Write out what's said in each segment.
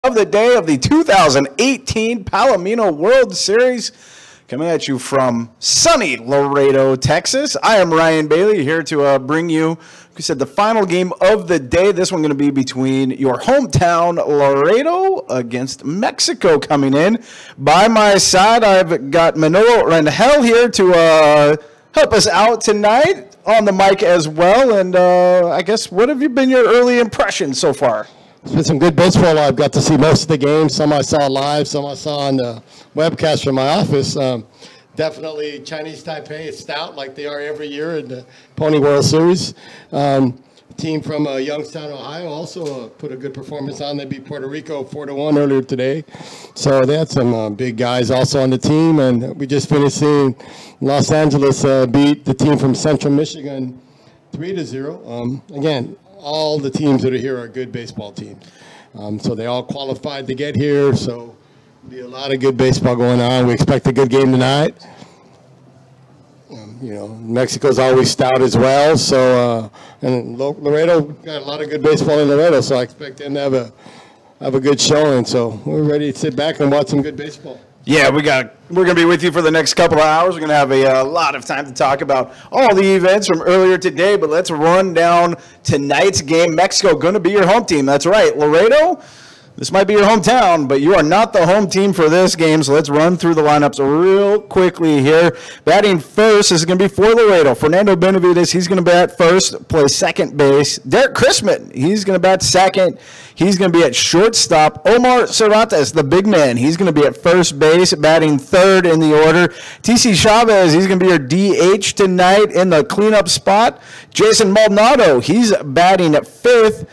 Of the day of the 2018 Palomino World Series. Coming at you from sunny Laredo, Texas. I am Ryan Bailey here to bring you, like we said, the final game of the day. This one going to be between your hometown Laredo against Mexico coming in. By my side, I've got Manolo Rangel here to help us out tonight on the mic as well. And I guess, what have been your early impressions so far? It's been some good baseball. I've got to see most of the games. Some I saw live, some I saw on the webcast from my office. Definitely Chinese Taipei is stout like they are every year in the Pony World Series. Team from Youngstown, Ohio also put a good performance on. They beat Puerto Rico 4-1 earlier today. So they had some big guys also on the team. And we just finished seeing Los Angeles beat the team from Central Michigan 3-0. Again, all the teams that are here are good baseball teams. So they all qualified to get here. So there'll be a lot of good baseball going on. We expect a good game tonight. Mexico's always stout as well. So and Laredo got a lot of good baseball in Laredo. So I expect them to have a good showing. So we're ready to sit back and watch some good baseball. Yeah, we're going to be with you for the next couple of hours. We're going to have a lot of time to talk about all the events from earlier today, but let's run down tonight's game. Mexico going to be your home team. That's right. Laredo, this might be your hometown, but you are not the home team for this game, so let's run through the lineups real quickly here. Batting first is going to be for Laredo. Fernando Benavides, he's going to bat first, play second base. Derek Chrisman, he's going to bat second. He's going to be at shortstop. Omar Cervantes, the big man, he's going to be at first base, batting third in the order. TC Chavez, he's going to be your DH tonight in the cleanup spot. Jason Maldonado, he's batting at fifth.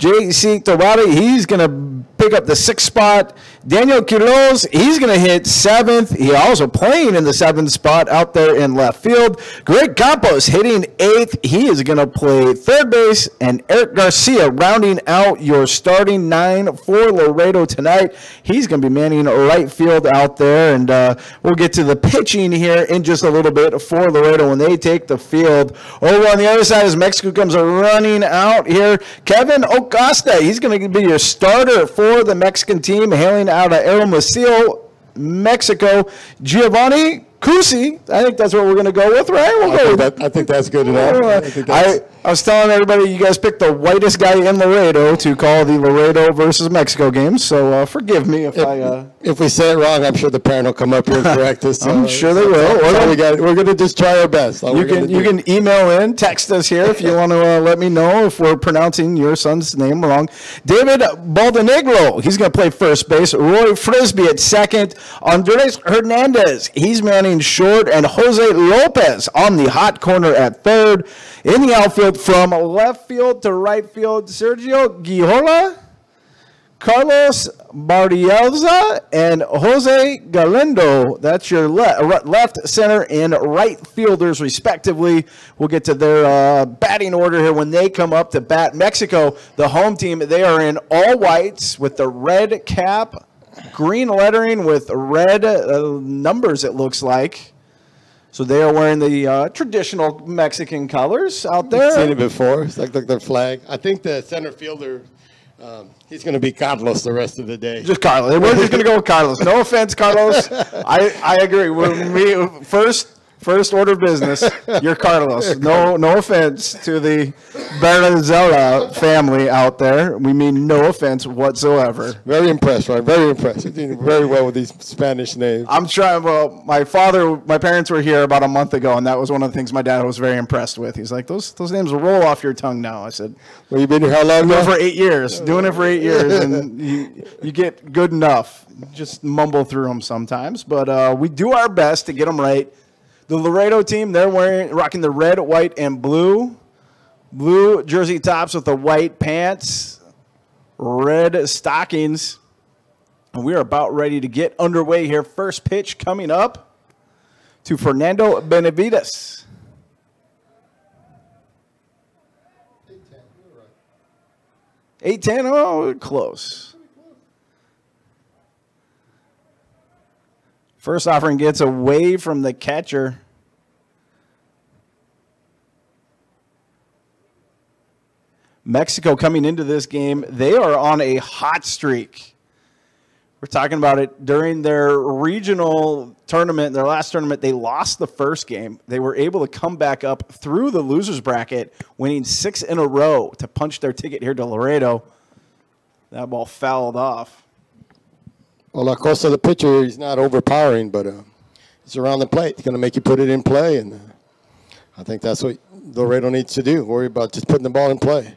JC Tobari, he's going to pick up the sixth spot. Daniel Quiroz, he's going to hit seventh. He also playing in the seventh spot out there in left field. Greg Campos hitting eighth. He is going to play third base. And Eric Garcia rounding out your starting nine for Laredo tonight. He's going to be manning right field out there. And we'll get to the pitching here in just a little bit for Laredo when they take the field. Over on the other side as Mexico comes running out here, Kevin Acosta, he's going to be your starter for the Mexican team, hailing out of Hermosillo, Mexico. Giovanni Cusi, I think that's what we're going to go with, right? I think that's good enough. I was telling everybody you guys picked the whitest guy in Laredo to call the Laredo versus Mexico game, so forgive me if we say it wrong. I'm sure the parent will come up here and correct us. I'm sure they will. We're going to just try our best. You can email in, text us here if you want to let me know if we're pronouncing your son's name wrong. David Baldenegro, he's going to play first base. Roy Frisbee at second. Andres Hernandez, he's manning short, and Jose Lopez on the hot corner at third. In the outfield, from left field to right field, Sergio Guijola, Carlos Bardielza, and Jose Galindo. That's your left, center, and right fielders, respectively. We'll get to their batting order here when they come up to bat. Mexico, the home team, they are in all whites with the red cap, green lettering with red numbers, it looks like. So they are wearing the traditional Mexican colors out there. I've seen it before. It's like their flag. I think the center fielder, he's going to be Carlos the rest of the day. Just Carlos. We're just going to go with Carlos. No offense, Carlos. I agree. First order of business, you're Carlos. No offense to the Berenzuela family out there. We mean no offense whatsoever. Very impressed, right? Very impressed. You're doing very well with these Spanish names. I'm trying. Well, my parents were here about a month ago, and that was one of the things my dad was very impressed with. He's like, those names will roll off your tongue now. I said, well, you've been here how long now? For 8 years. Doing it for 8 years, and you get good enough. Just mumble through them sometimes, but we do our best to get them right. The Laredo team, they're rocking the red, white, and blue jersey tops with the white pants, red stockings. And we are about ready to get underway here. First pitch coming up to Fernando Benavides. 8-10, oh, close. First offering gets away from the catcher. Mexico coming into this game, they are on a hot streak. We're talking about it during their regional tournament, their last tournament. They lost the first game. They were able to come back up through the losers bracket, winning 6 in a row to punch their ticket here to Laredo. That ball fouled off. Well, Acosta, the pitcher, he's not overpowering, but he's around the plate. He's going to make you put it in play, and I think that's what Laredo needs to do. Worry about just putting the ball in play.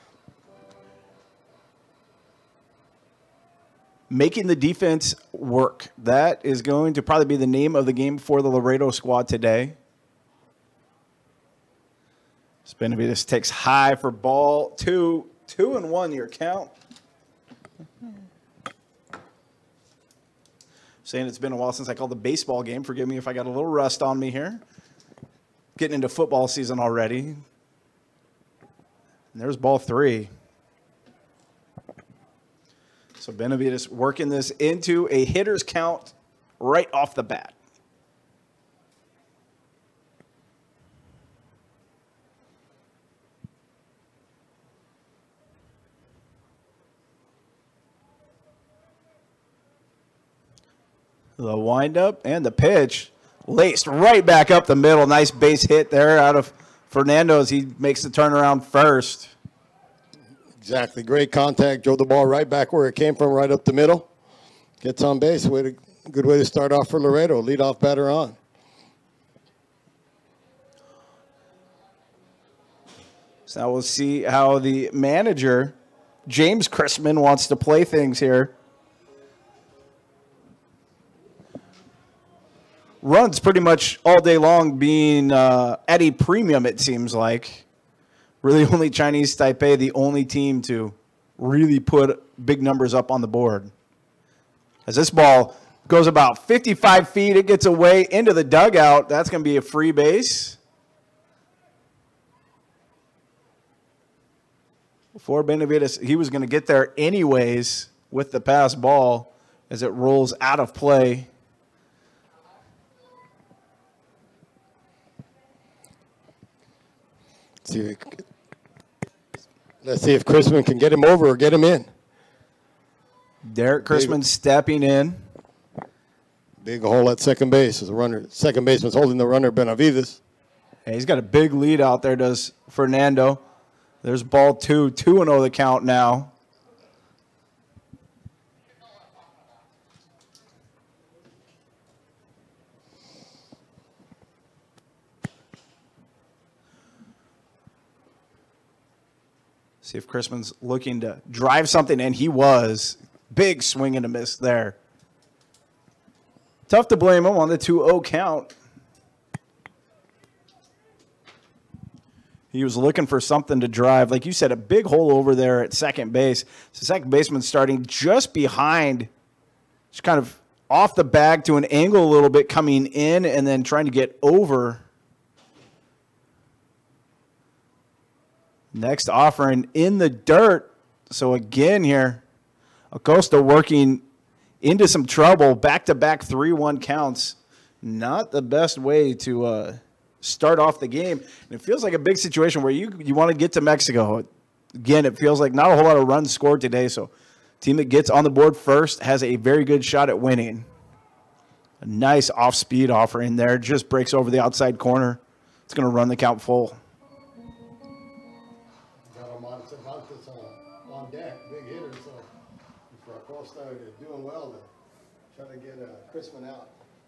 Making the defense work. That is going to probably be the name of the game for the Laredo squad today. Benavides takes high for ball 2. 2-1 your count. Saying it's been a while since I called the baseball game. Forgive me if I got a little rust on me here. Getting into football season already. And there's ball 3. So Benavides working this into a hitter's count right off the bat. The windup and the pitch laced right back up the middle. Nice base hit there out of Fernando as he makes the turnaround first. Exactly. Great contact. Drove the ball right back where it came from, right up the middle. Gets on base. Good way to start off for Laredo. Leadoff batter on. So now we'll see how the manager, James Chrisman, wants to play things here. Runs pretty much all day long being at a premium, it seems like. Really only Chinese Taipei, the only team to really put big numbers up on the board. As this ball goes about 55 feet, it gets away into the dugout. That's going to be a free base. For Benavides, he was going to get there anyways with the pass ball as it rolls out of play. Let's see if Chrisman can get him over or get him in. Derek Chrisman stepping in. Big hole at second base as the runner. Second baseman's holding the runner, Benavides. Hey, he's got a big lead out there, does Fernando. There's ball 2. 2-0 the count now. See if Chrisman's looking to drive something, and he was. Big swing and a miss there. Tough to blame him on the 2-0 count. He was looking for something to drive. Like you said, a big hole over there at second base. So second baseman starting just behind, just kind of off the bag to an angle a little bit, coming in and then trying to get over. Next offering in the dirt. So again here, Acosta working into some trouble. Back-to-back 3-1 counts. Not the best way to start off the game. And it feels like a big situation where you want to get to Mexico. Again, it feels like not a whole lot of runs scored today. So team that gets on the board first has a very good shot at winning. A nice off-speed offering there. Just breaks over the outside corner. It's going to run the count full. On deck, big hitter, so for Acosta doing well to try to get Chrisman out.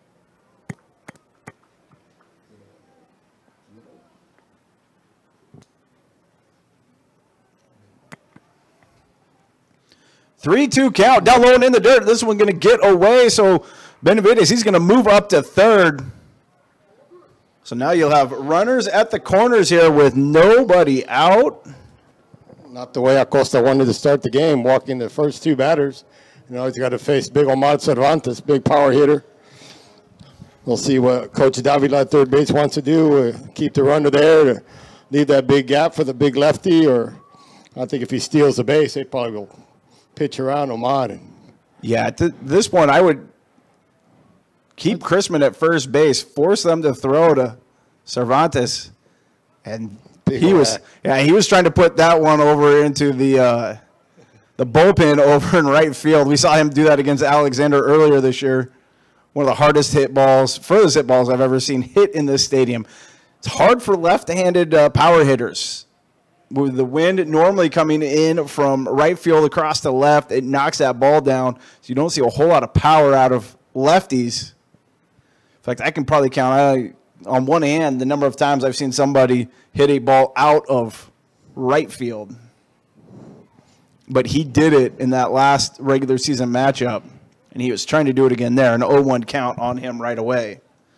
Three-two count, down low and in the dirt. This one going to get away, so Benavides, he's going to move up to third. So now you'll have runners at the corners here with nobody out. Not the way Acosta wanted to start the game, walking the first 2 batters. You know, he's got to face big Omar Cervantes, big power hitter. We'll see what Coach Davila at third base wants to do. Keep the runner there to leave that big gap for the big lefty, or I think if he steals the base, they probably will pitch around Omar. Yeah, at this point, I would keep Chrisman at first base, force them to throw to Cervantes, and he was trying to put that one over into the the bullpen over in right field. We saw him do that against Alexander earlier this year. One of the hardest furthest hit balls I've ever seen hit in this stadium. It's hard for left-handed power hitters. With the wind normally coming in from right field across to left, it knocks that ball down, so you don't see a whole lot of power out of lefties. In fact, I can probably count on one hand the number of times I've seen somebody hit a ball out of right field. But he did it in that last regular season matchup, and he was trying to do it again there. An 0-1 count on him right away.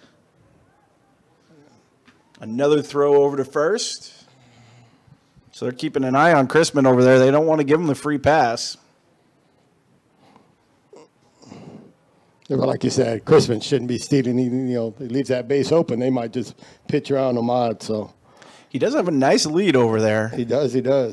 Another throw over to first. So they're keeping an eye on Chrisman over there. They don't want to give him the free pass. Yeah, but like you said, Chrisman shouldn't be stealing. He leaves that base open. They might just pitch around him odd. So he does have a nice lead over there. He does.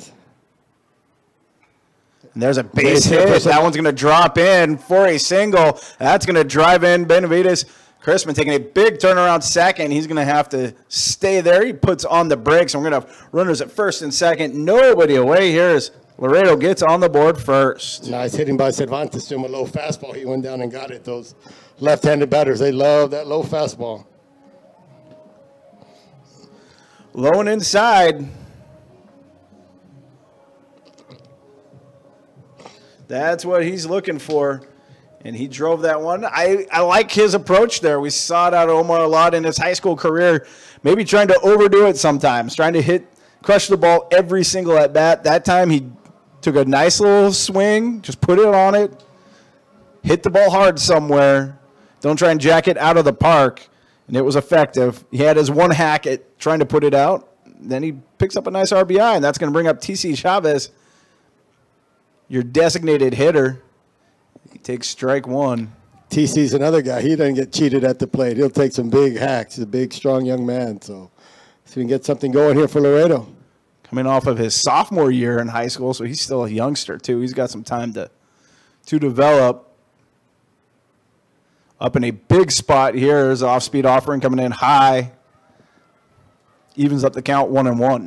And there's a base hit. That one's going to drop in for a single. That's going to drive in Benavides. Chrisman taking a big turnaround second. He's going to have to stay there. He puts on the brakes. And we're going to have runners at first and second. Nobody away here as Laredo gets on the board first. Nice hitting by Cervantes to him, a low fastball. He went down and got it. Those left-handed batters, they love that low fastball. Low and inside. That's what he's looking for. And he drove that one. I like his approach there. We saw it out of Omar a lot in his high school career. Maybe trying to overdo it sometimes, trying to crush the ball every single at bat. That time he took a nice little swing, just put it on it, hit the ball hard somewhere. Don't try and jack it out of the park. And it was effective. He had his one hack at trying to put it out. Then he picks up a nice RBI, and that's going to bring up TC Chavez, your designated hitter. He takes strike one. TC's another guy. He doesn't get cheated at the plate. He'll take some big hacks. He's a big, strong young man. So we can get something going here for Laredo. Coming off of his sophomore year in high school, so he's still a youngster, too. He's got some time to develop. Up in a big spot here is off-speed offering coming in high. Evens up the count 1-1.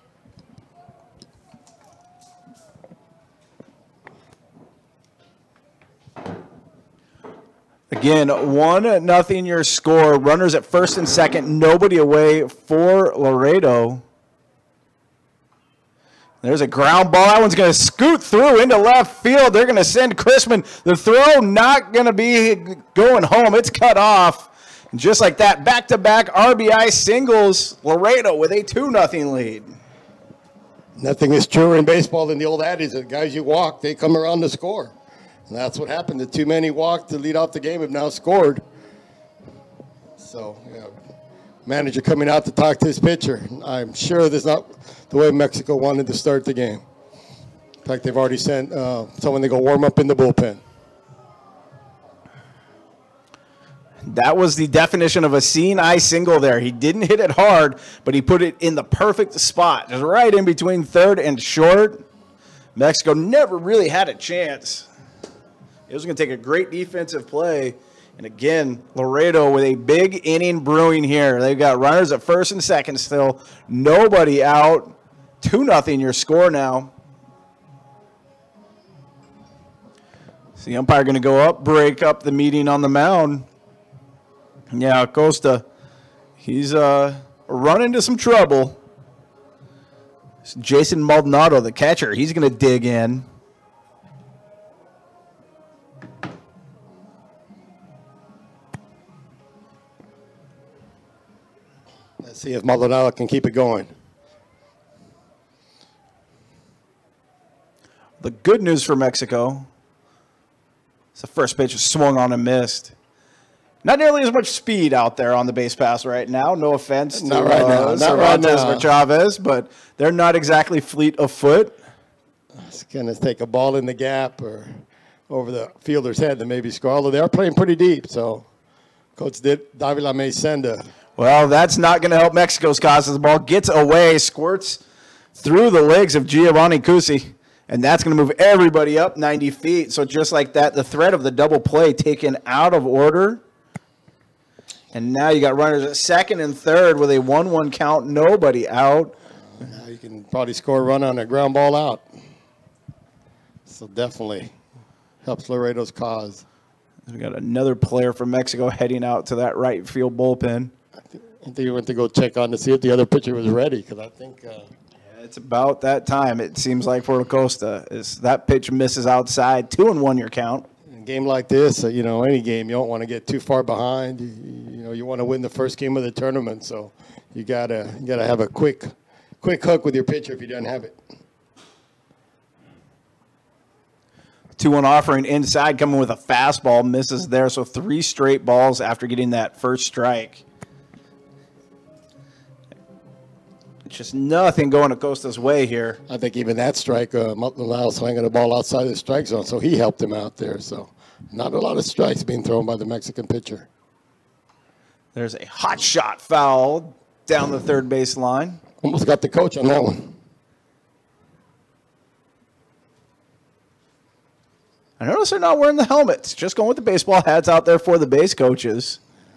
Again, 1-0 your score. Runners at first and second. Nobody away for Laredo. There's a ground ball. That one's going to scoot through into left field. They're going to send Chrisman. The throw not going to be going home. It's cut off. And just like that, back-to-back RBI singles. Laredo with a 2-0 lead. Nothing is truer in baseball than the old adage that guys you walk, they come around to score. And that's what happened. The too many walked to lead off the game have now scored. So, manager coming out to talk to his pitcher. I'm sure this is not the way Mexico wanted to start the game. In fact, they've already sent someone to go warm up in the bullpen. That was the definition of a seeing eye single there. He didn't hit it hard, but he put it in the perfect spot, just right in between third and short. Mexico never really had a chance. It was going to take a great defensive play. And again, Laredo with a big inning brewing here. They've got runners at first and second still. Nobody out. 2-0 your score now. So the umpire going to go up, break up the meeting on the mound. Yeah, Acosta, he's run into some trouble. It's Jason Maldonado, the catcher. He's going to dig in. Let's see if Maldonado can keep it going. The good news for Mexico is the first pitch was swung on and missed. Not nearly as much speed out there on the base pass right now. No offense to Cervantes or Chavez, but they're not exactly fleet of foot. It's going to take a ball in the gap or over the fielder's head to maybe score, although they are playing pretty deep. So Coach Davila may send a. Well, that's not going to help Mexico's cause as the ball gets away, squirts through the legs of Giovanni Cusi, and that's going to move everybody up 90 feet. So just like that, the threat of the double play taken out of order. And now you got runners at second and third with a 1-1 count, nobody out. Now you can probably score a run on a ground ball out. So definitely helps Laredo's cause. We got another player from Mexico heading out to that right field bullpen. I think he went to go check on to see if the other pitcher was ready, because I think It's about that time, it seems like, for Acosta. Is that pitch misses outside, 2-1 your count. in a game like this, any game, you don't want to get too far behind. You want to win the first game of the tournament, so you gotta have a quick hook with your pitcher if you don't have it. 2-1 offering inside, coming with a fastball, misses there. So 3 straight balls after getting that first strike. It's just nothing going Acosta's way here. I think even that strike, Lau swinging the ball outside the strike zone, so he helped him out there. So not a lot of strikes being thrown by the Mexican pitcher. There's a hot shot foul down the third base line. Almost got the coach on that one. I notice they're not wearing the helmets. Just going with the baseball hats out there for the base coaches.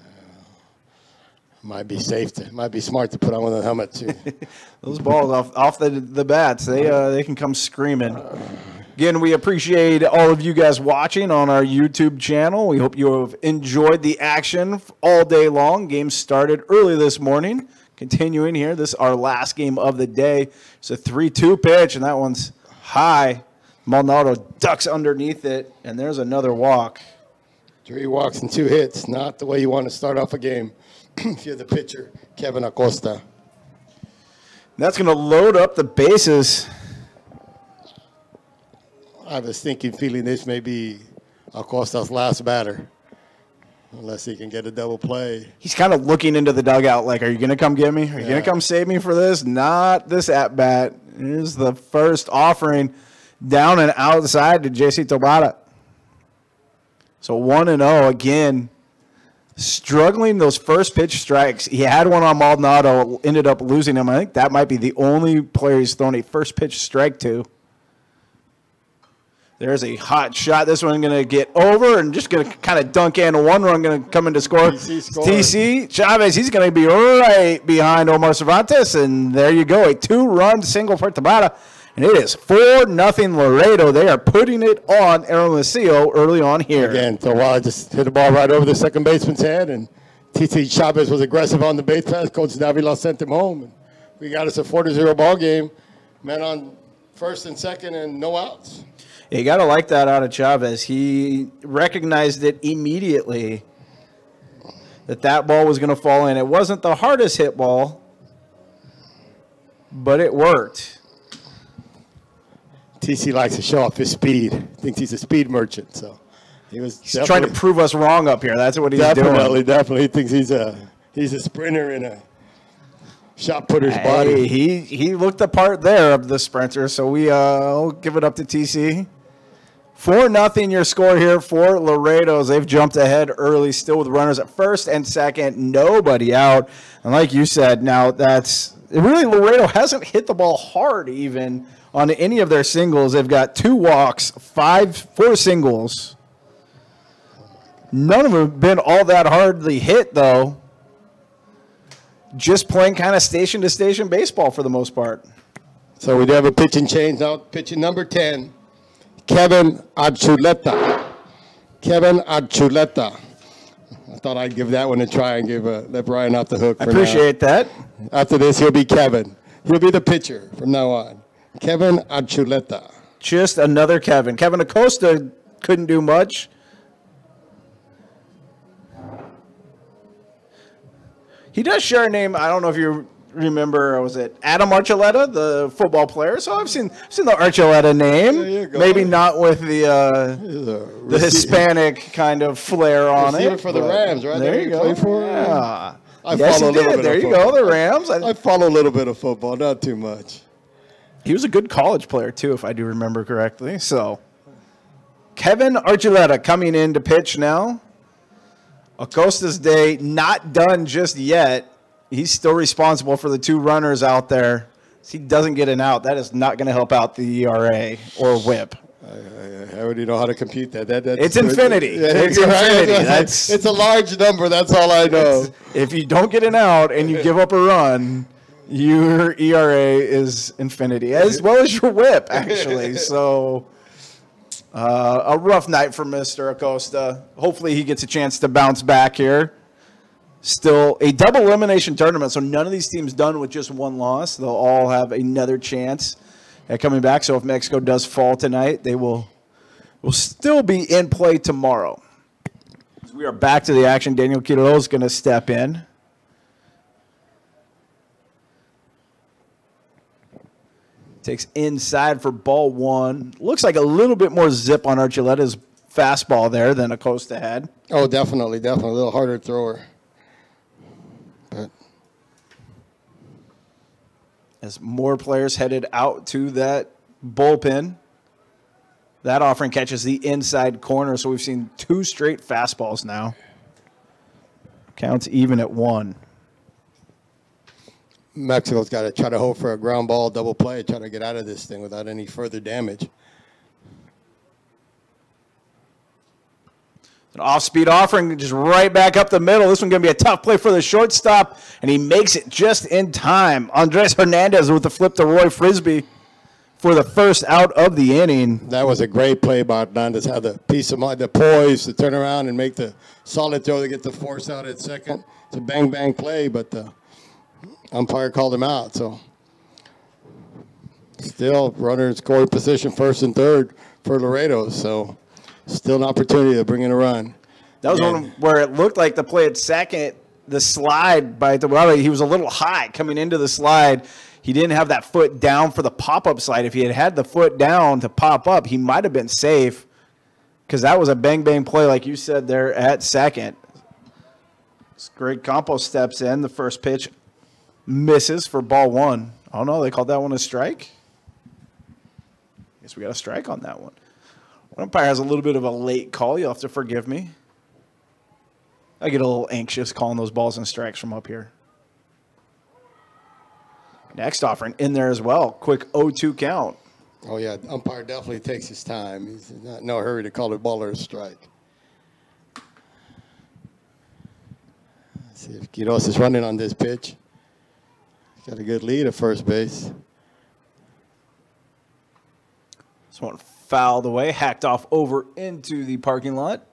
Might be might be smart to put on one of the helmets too. Those balls off the bats, they can come screaming. Again, we appreciate all of you guys watching on our YouTube channel. We hope you have enjoyed the action all day long. Game started early this morning. Continuing here, this is our last game of the day. It's a 3-2 pitch, and that one's high. Maldonado ducks underneath it, and there's another walk. 3 walks and 2 hits. Not the way you want to start off a game if you're the pitcher, Kevin Acosta. That's going to load up the bases. I was feeling this may be Acosta's last batter, unless he can get a double play. He's kind of looking into the dugout like, are you going to come get me? Are you going to come save me for this? Not this at-bat. Here's the first offering. Down and outside to JC Tobata. So 1-0 again. Struggling those first pitch strikes. He had one on Maldonado, ended up losing him. I think that might be the only player he's thrown a first pitch strike to. There's a hot shot. This one going to get over and just going to kind of dunk in. 1 run going to come in to score. TC Chavez, he's going to be right behind Omar Cervantes. And there you go, a 2-run single for Tabata. And it is 4-0 Laredo. They are putting it on Hermosillo early on here. Again, Tawala just hit the ball right over the second baseman's head, and TC Chavez was aggressive on the base pass. Coach Davila sent him home. And we got us a 4-0 ball game. Man on first and second and no outs. Yeah, you got to like that out of Chavez. He recognized it immediately that ball was going to fall in. It wasn't the hardest hit ball, but it worked. TC likes to show off his speed. Thinks he's a speed merchant, so he's trying to prove us wrong up here. That's what he's doing. Definitely, he thinks he's a sprinter in a shot putter's body. He looked the part there of the sprinter, so we'll give it up to TC. 4-0 your score here for Laredo's. They've jumped ahead early, still with runners at first and second, nobody out. And like you said, now Laredo hasn't hit the ball hard even on any of their singles. They've got 2 walks, 4 singles. None of them have been all that hardly hit, though. Just playing kind of station-to-station baseball for the most part. So we do have a pitching change now. Pitching number 10, Kevin Archuleta. Kevin Archuleta. I thought I'd give that one a try and let Brian off the hook for now. I appreciate that. After this, he'll be Kevin. He'll be the pitcher from now on. Kevin Archuleta. Just another Kevin. Kevin Acosta couldn't do much. He does share a name. I don't know if you remember, was it Adam Archuleta, the football player? So I've seen the Archuleta name. There you go. Maybe not with the Hispanic kind of flair on it. For the Rams, right? There you go. Play for? Yeah. I follow a little bit. There you go, the Rams. I follow a little bit of football, not too much. He was a good college player, too, if I do remember correctly. So, Kevin Archuleta coming in to pitch now. Acosta's day not done just yet. He's still responsible for the 2 runners out there. He doesn't get an out. That is not going to help out the ERA or whip. I already know how to compute that. It's infinity. It's infinity. It's a large number. That's all I know. If you don't get an out and you give up a run, your ERA is infinity, as well as your whip, actually. So A rough night for Mr. Acosta. Hopefully he gets a chance to bounce back here. Still a double elimination tournament, so none of these teams done with just one loss. They'll all have another chance at coming back. So if Mexico does fall tonight, they will still be in play tomorrow. So we are back to the action. Daniel Quiroz is going to step in. Takes inside for ball one. Looks like a little bit more zip on Archuleta's fastball there than Acosta had. Oh, definitely. A little harder thrower. But as more players headed out to that bullpen, that offering catches the inside corner. So we've seen 2 straight fastballs now. Counts even at 1. Mexico's got to try to hope for a ground ball double play, try to get out of this thing without any further damage. An off-speed offering just right back up the middle. This one's going to be a tough play for the shortstop, and he makes it just in time. Andres Hernandez with the flip to Roy Frisbee for the first out of the inning. That was a great play by Hernandez. Had the peace of mind, the poise to turn around and make the solid throw to get the force out at second. It's a bang-bang play, but the umpire called him out. So still runner in scoring position first and third for Laredo. So still an opportunity to bring in a run. That was one where it looked like the play at second, the slide by Tabuada, he was a little high coming into the slide. He didn't have that foot down for the pop-up slide. If he had had the foot down to pop up, he might have been safe because that was a bang-bang play like you said there at second. Greg Campos steps in. The first pitch misses for ball 1. Oh, no, they called that one a strike? Guess we got a strike on that one. One umpire has a little bit of a late call. You'll have to forgive me. I get a little anxious calling those balls and strikes from up here. Next offering in there as well. Quick 0-2 count. Oh, yeah, umpire definitely takes his time. He's not in no hurry to call a ball or a strike. Let's see if Quiroz is running on this pitch. Got a good lead at first base. This one fouled away, hacked off over into the parking lot.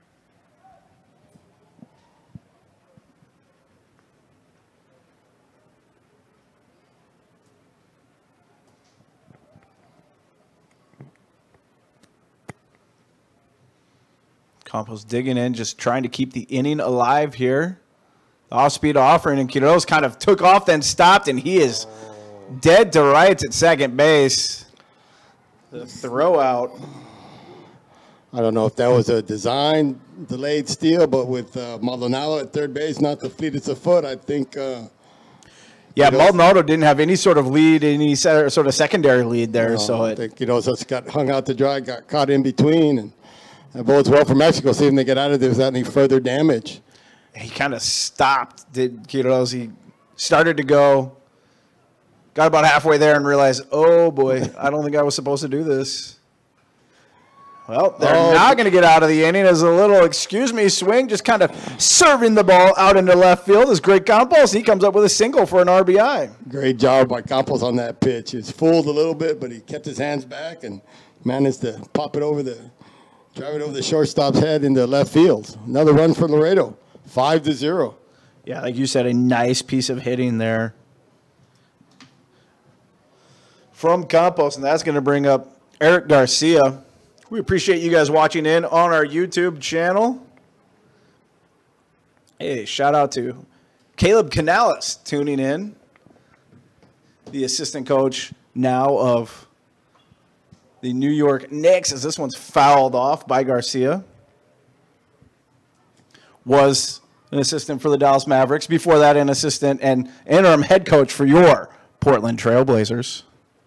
Campos digging in, just trying to keep the inning alive here. Off-speed offering, and Quiroz kind of took off, then stopped, and he is dead to rights at second base. The throw out. I don't know if that was a design delayed steal, but with Maldonado at third base, not the fleetest of foot, I think. Yeah, Maldonado didn't have any sort of lead, any sort of secondary lead there. No, so I think just got hung out to dry, got caught in between, and that bodes well for Mexico. See if they get out of there without any further damage. He kind of stopped, did Quiroz. He started to go, got about halfway there and realized, oh, boy, I don't think I was supposed to do this. Well, they're not going to get out of the inning as a little, excuse me, swing, just kind of serving the ball out into left field as Greg Campos. He comes up with a single for an RBI. Great job by Campos on that pitch. He was fooled a little bit, but he kept his hands back and managed to drive it over the shortstop's head into left field. Another run for Laredo. 5-0. Yeah, like you said, a nice piece of hitting there from Campos, and that's going to bring up Eric Garcia. We appreciate you guys watching in on our YouTube channel. Hey, shout out to Caleb Canales tuning in, the assistant coach now of the New York Knicks, as this one's fouled off by Garcia. Was an assistant for the Dallas Mavericks. Before that, an assistant and interim head coach for your Portland Trail Blazers.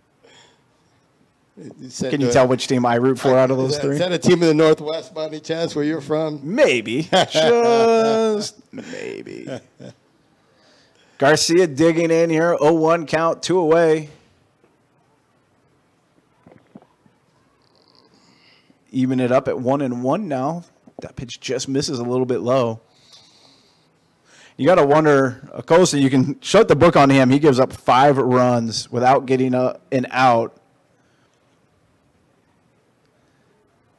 Can you tell which team I root for out of those three? Is that a team in the Northwest by any chance where you're from? Maybe. Just maybe. Garcia digging in here. 0-1 count, 2 away. Even it up at 1-1 now. That pitch just misses a little bit low. You got to wonder, Acosta, you can shut the book on him. He gives up 5 runs without getting an out.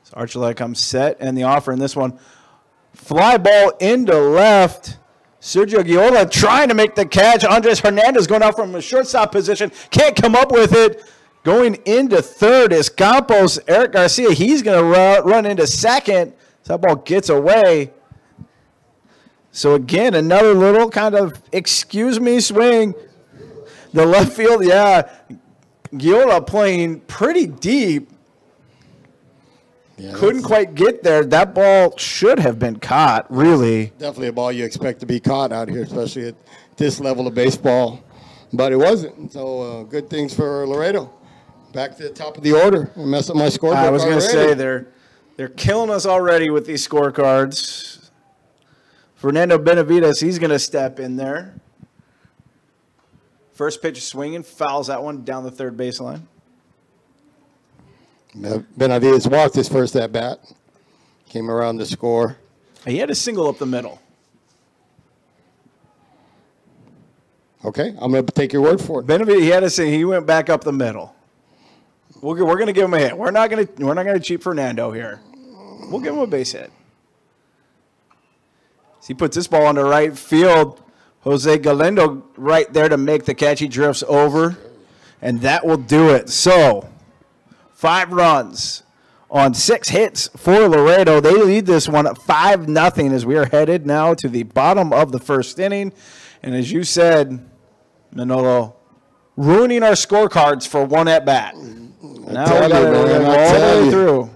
So Archuleta comes set, and the offer in this one. Fly ball into left. Sergio Giola trying to make the catch. Andres Hernandez going out from a shortstop position. Can't come up with it. Going into third is Campos. Eric Garcia, he's going to run into second. So that ball gets away. So again, another little kind of excuse me swing. The left field, yeah. Giola playing pretty deep. Yeah, couldn't quite get there. That ball should have been caught, really. Definitely a ball you expect to be caught out here, especially at this level of baseball. But it wasn't. So good things for Laredo. Back to the top of the order and mess up my scoreboard. I was going to say they're killing us already with these scorecards. Fernando Benavides, he's going to step in there. First pitch swinging, fouls that one down the third baseline. Benavides walked his first at bat. Came around to score. He had a single up the middle. Okay, I'm going to take your word for it. Benavides, he had a single. He went back up the middle. We're going to give him a hit. We're not going to cheat Fernando here. We'll give him a base hit. He puts this ball into right field. Jose Galindo right there to make the catch. He drifts over, and that will do it. So, 5 runs on 6 hits for Laredo. They lead this one 5-0 as we are headed now to the bottom of the first inning. And as you said, Manolo, ruining our scorecards for one at bat. Now we got to go all the way through.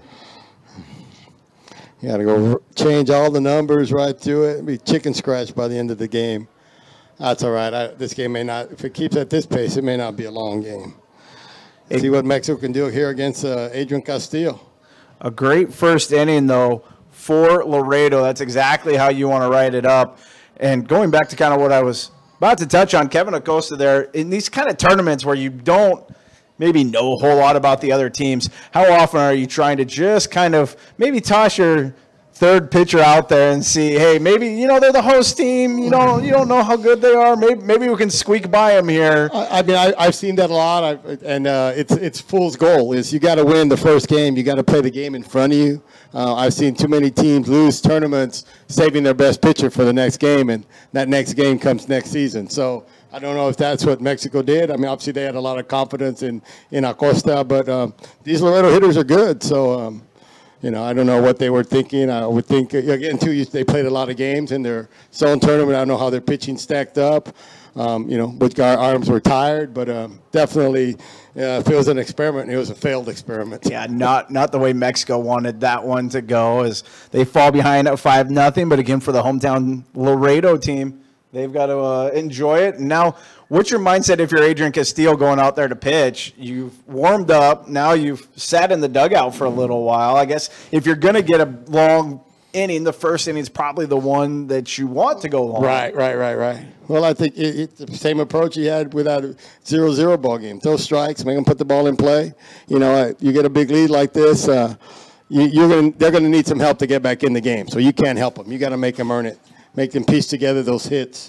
You got to go change all the numbers right through it. Be chicken scratch by the end of the game. That's all right. This game may not, if it keeps at this pace, it may not be a long game. See what Mexico can do here against Adrian Castillo. A great first inning, though, for Laredo. That's exactly how you want to write it up. And going back to kind of what I was about to touch on, Kevin Acosta there, in these kind of tournaments where you don't maybe know a whole lot about the other teams, how often are you trying to just kind of maybe toss your third pitcher out there and see, hey, maybe, they're the host team. You don't know how good they are. Maybe we can squeak by them here. I've seen that a lot, it's fool's goal is you got to win the first game. You got to play the game in front of you. I've seen too many teams lose tournaments saving their best pitcher for the next game, and that next game comes next season. So I don't know if that's what Mexico did. I mean, obviously they had a lot of confidence in Acosta, but these Laredo hitters are good. So, I don't know what they were thinking. I would think, again, too, they played a lot of games in their zone tournament. I don't know how their pitching stacked up. Which arms were tired, but definitely if it was an experiment, it was a failed experiment. Yeah, not the way Mexico wanted that one to go, as they fall behind at 5-0. But again, for the hometown Laredo team, they've got to enjoy it. And now, what's your mindset if you're Adrian Castillo going out there to pitch? You've warmed up. Now you've sat in the dugout for a little while. I guess if you're going to get a long inning, the first inning is probably the one that you want to go long. Right. Well, I think it's the same approach he had without a 0-0 ball game. Throw strikes, make them put the ball in play. You get a big lead like this, they're going to need some help to get back in the game. So you can't help them. You got to make them earn it. Make them piece together those hits.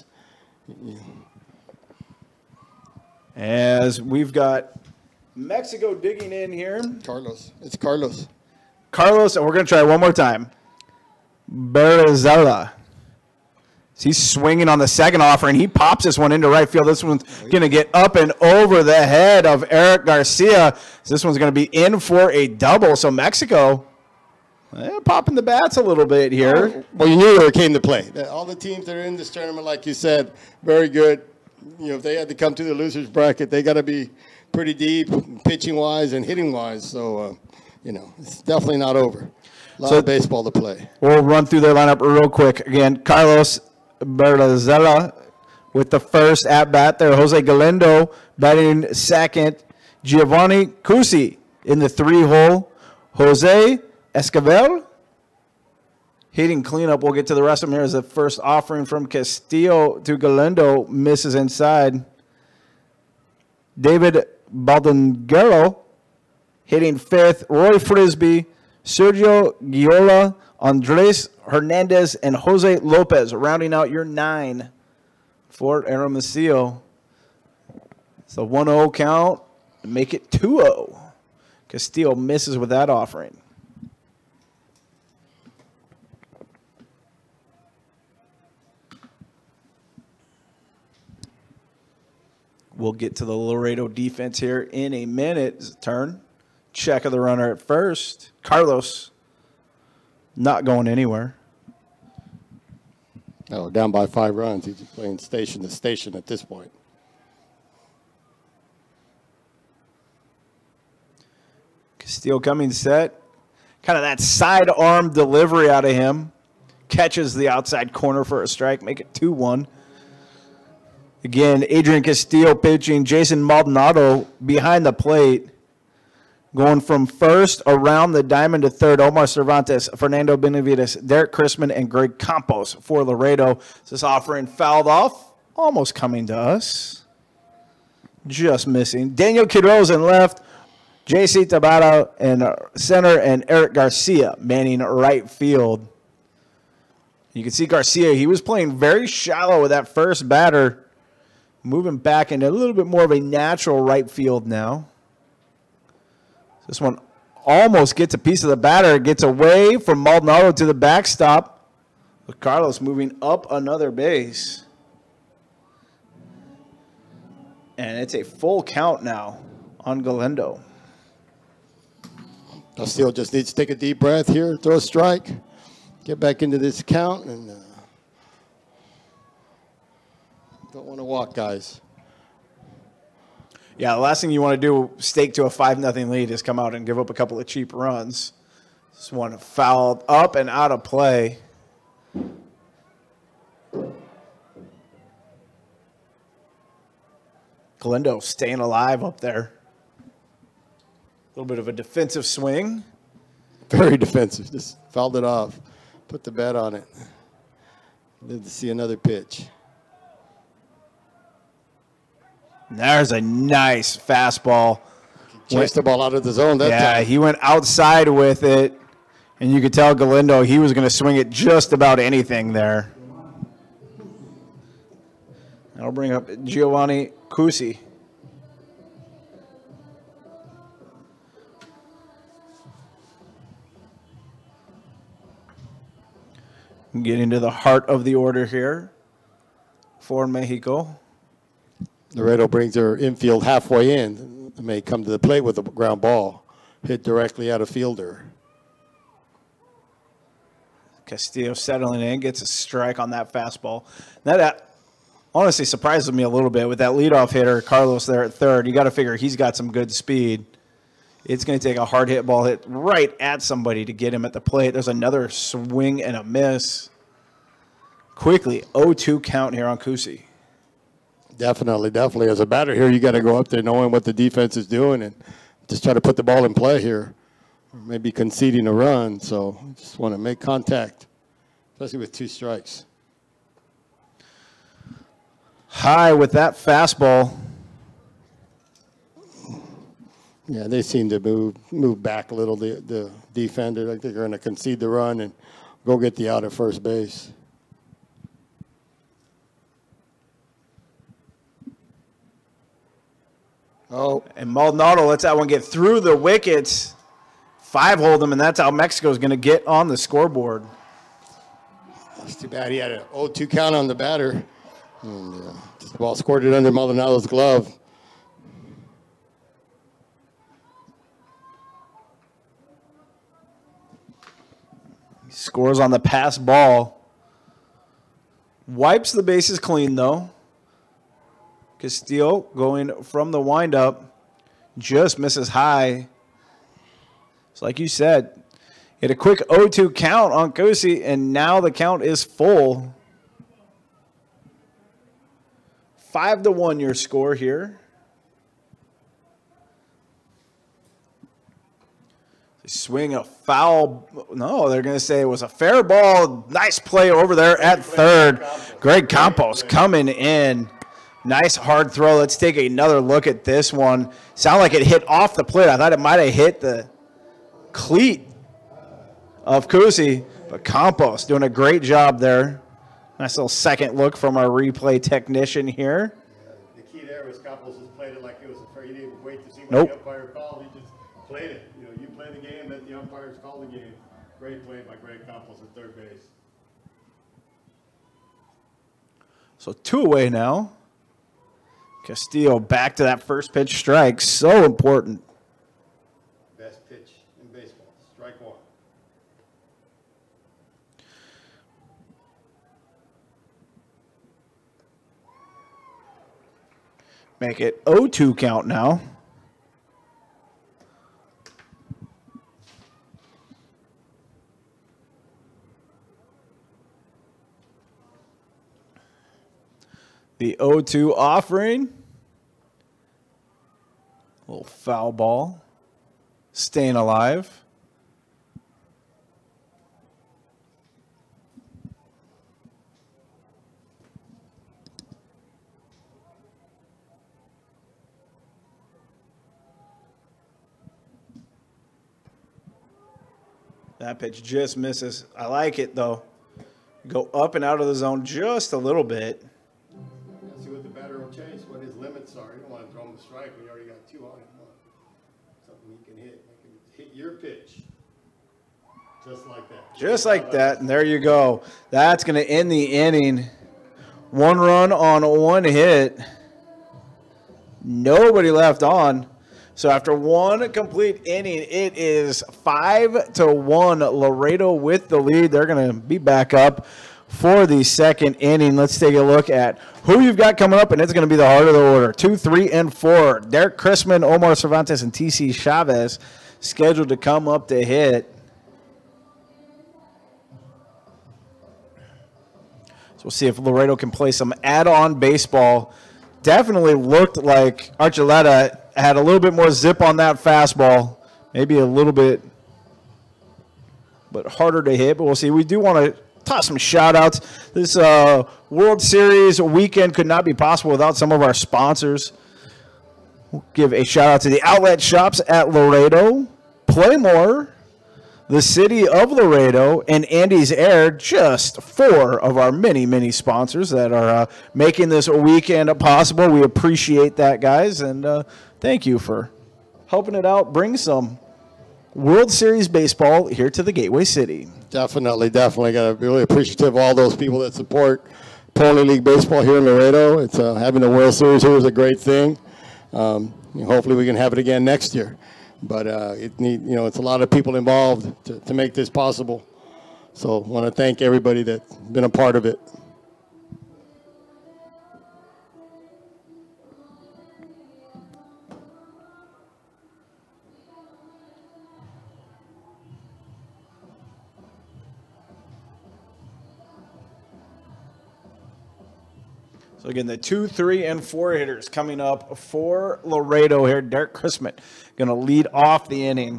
As we've got Mexico digging in here. Carlos. It's Carlos. Carlos, and we're going to try one more time. Berazella. He's swinging on the second offer, and he pops this one into right field. This one's going to get up and over the head of Eric Garcia. This one's going to be in for a double. So Mexico popping the bats a little bit here. Well, you knew they came to play. All the teams that are in this tournament, like you said, very good. If they had to come to the losers bracket, they got to be pretty deep, pitching-wise and hitting-wise. So, it's definitely not over. A lot of baseball to play. We'll run through their lineup real quick. Again, Carlos Berazella with the first at-bat there. Jose Galindo batting second. Giovanni Cusi in the 3-hole. Jose Esquivel hitting cleanup. We'll get to the rest of them here as the first offering from Castillo to Galindo misses inside. David Baldonguero hitting fifth. Roy Frisbee, Sergio Giola, Andres Hernandez, and Jose Lopez rounding out your 9 for Hermosillo. It's a 1-0 count. Make it 2-0. Castillo misses with that offering. We'll get to the Laredo defense here in a minute. Turn. Check of the runner at first. Carlos not going anywhere. Oh, down by 5 runs. He's playing station to station at this point. Castillo coming set. Kind of that sidearm delivery out of him. Catches the outside corner for a strike. Make it 2-1. Again, Adrian Castillo pitching. Jason Maldonado behind the plate. Going from first around the diamond to third. Omar Cervantes, Fernando Benavides, Derek Chrisman, and Greg Campos for Laredo. This offering fouled off. Almost coming to us. Just missing. Daniel Quiroz in left. J.C. Tabata in center, and Eric Garcia manning right field. You can see Garcia, he was playing very shallow with that first batter, moving back into a little bit more of a natural right field now. This one almost gets a piece of the batter. It gets away from Maldonado to the backstop, with Carlos moving up another base. And it's a full count now on Galindo. Castillo just needs to take a deep breath here, throw a strike, get back into this count, and don't want to walk, guys. Yeah, the last thing you want to do, stake to a 5-0 lead, is come out and give up a couple of cheap runs. This one fouled up and out of play. Galindo staying alive up there. A little bit of a defensive swing. Very defensive. Just fouled it off. Put the bet on it. Need to see another pitch. There's a nice fastball. Chased the ball out of the zone that time. Yeah, he went outside with it, and you could tell Galindo he was going to swing it just about anything there. I'll bring up Giovanni Cusi. Getting to the heart of the order here for Mexico. Laredo brings their infield halfway in. They may come to the plate with a ground ball. Hit directly out of fielder. Castillo settling in, gets a strike on that fastball. That honestly surprises me a little bit with that leadoff hitter, Carlos, there at third. You got to figure he's got some good speed. It's going to take a hard hit ball hit right at somebody to get him at the plate. There's another swing and a miss. Quickly, 0-2 count here on Cusi. Definitely. As a batter here, you got to go up there knowing what the defense is doing and just try to put the ball in play here. Or maybe conceding a run. So just want to make contact, especially with 2 strikes. High with that fastball. Yeah, they seem to move back a little, the defender. I think they're going to concede the run and go get the out at first base. Oh. And Maldonado lets that one get through the wickets. 5 hold them, and that's how Mexico's going to get on the scoreboard. That's too bad. He had an 0-2 count on the batter. And, the ball squirted under Maldonado's glove. Scores on the pass ball. Wipes the bases clean, though. Castillo going from the windup. Just misses high. So like you said, hit a quick 0-2 count on Cusi, and now the count is full. 5-1 your score here. Swing a foul. No, they're going to say it was a fair ball. Nice play over there at third. Greg Campos coming in. Nice hard throw. Let's take another look at this one. Sounded like it hit off the plate. I thought it might have hit the cleat of Cusi, but Campos doing a great job there. Nice little second look from our replay technician here. The key there was Campos just played it like it was a fair. He didn't wait to see what Nope. the umpire called. He just played it. You play the game, let the umpires call the game. Great play by Greg Campos at third base. So 2 away now. Castillo back to that first pitch strike. So important. Best pitch in baseball. Strike one. Make it 0-2 count now. The 0-2 offering. A little foul ball. Staying alive. That pitch just misses. I like it, though. Go up and out of the zone just a little bit. See what the batter will chase, what his limits are. You don't want to throw him a strike when you already got two on him. Something he can hit. He can hit your pitch. Just like that. Just like that, and there you go. That's going to end the inning. 1 run on 1 hit. Nobody left on. So after 1 complete inning, it is 5-1. Laredo with the lead. They're going to be back up for the second inning. Let's take a look at who you've got coming up, and it's going to be the heart of the order. 2, 3, and 4. Derek Chrisman, Omar Cervantes, and TC Chavez scheduled to come up to hit. So we'll see if Laredo can play some add-on baseball. Definitely looked like Archuleta had a little bit more zip on that fastball. Maybe a little bit but harder to hit, but we'll see. We do want to toss some shout-outs. This World Series weekend could not be possible without some of our sponsors. We'll give a shout-out to the Outlet Shops at Laredo, Playmore, the City of Laredo, and Andy's Air, just 4 of our many, many sponsors that are making this weekend possible. We appreciate that, guys, and thank you for helping it out. Bring some World Series baseball here to the Gateway City. Definitely. Got to be really appreciative of all those people that support Pony League baseball here in Laredo. It's having the World Series here is a great thing. Hopefully we can have it again next year. But it's a lot of people involved to make this possible. So I want to thank everybody that's been a part of it. So again, the 2, 3, and 4 hitters coming up for Laredo here. Derek Chrisman going to lead off the inning.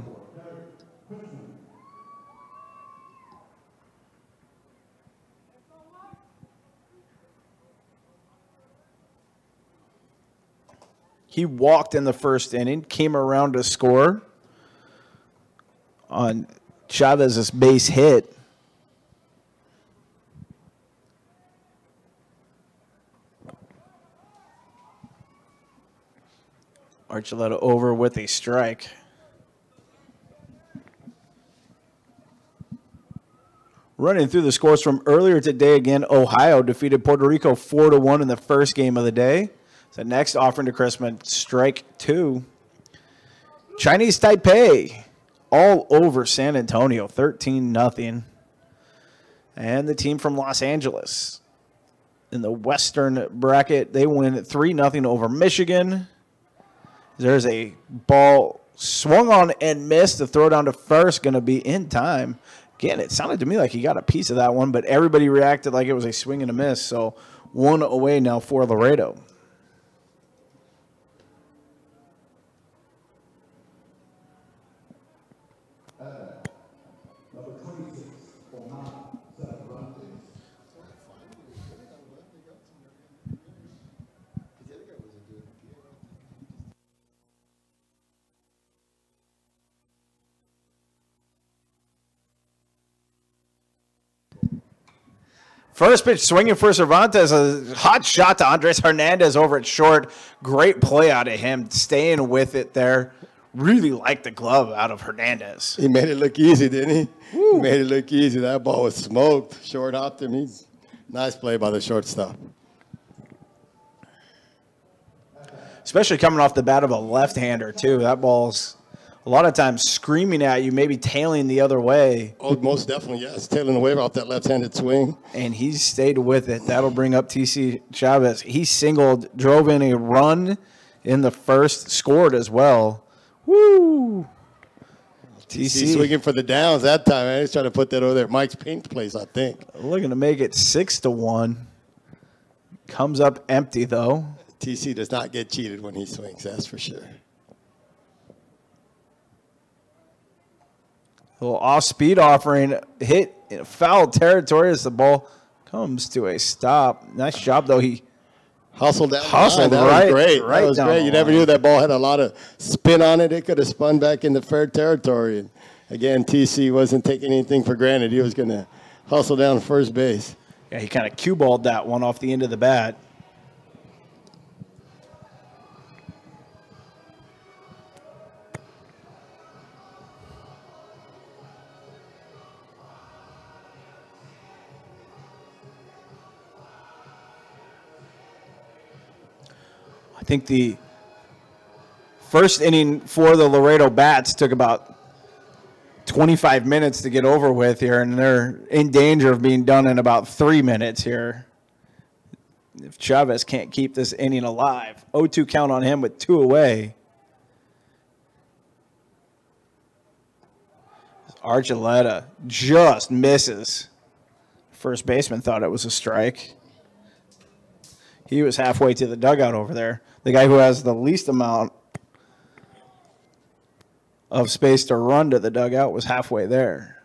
He walked in the first inning, came around to score on Chavez's base hit. Archuleta over with a strike. Running through the scores from earlier today, again, Ohio defeated Puerto Rico 4-1 in the first game of the day. So next offering to Chrisman, strike 2. Chinese Taipei all over San Antonio, 13-0. And the team from Los Angeles in the Western bracket, they win 3-0 over Michigan. There's a ball swung on and missed. The throw down to first going to be in time. Again, it sounded to me like he got a piece of that one, but everybody reacted like it was a swing and a miss. So 1 away now for Laredo. First pitch swinging for Cervantes, a hot shot to Andres Hernandez over at short. Great play out of him, staying with it there. Really liked the glove out of Hernandez. He made it look easy, didn't he? Woo. He made it look easy. That ball was smoked. Short hopped him. Nice play by the shortstop. especially coming off the bat of a left-hander, too. That ball's a lot of times screaming at you, maybe tailing the other way. Oh, most definitely, yes. Tailing away off that left-handed swing. And he stayed with it. That'll bring up TC Chavez. He singled, drove in a run in the first, scored as well. Woo! TC swinging for the downs that time. Man. He's trying to put that over there. Mike's Pink's place, I think. Looking to make it 6-1. Comes up empty, though. TC does not get cheated when he swings, that's for sure. A little off-speed offering. Hit in foul territory as the ball comes to a stop. Nice job, though. He hustled that hustled line. That right, was great. Right that was great. You never knew that ball had a lot of spin on it. It could have spun back into fair territory. And again, TC wasn't taking anything for granted. He was going to hustle down first base. Yeah, he kind of cue balled that one off the end of the bat. I think the first inning for the Laredo Bats took about 25 minutes to get over with here, and they're in danger of being done in about 3 minutes here. If Chavez can't keep this inning alive. 0-2 count on him with 2 away. Archuleta just misses. First baseman thought it was a strike. He was halfway to the dugout over there. The guy who has the least amount of space to run to the dugout was halfway there.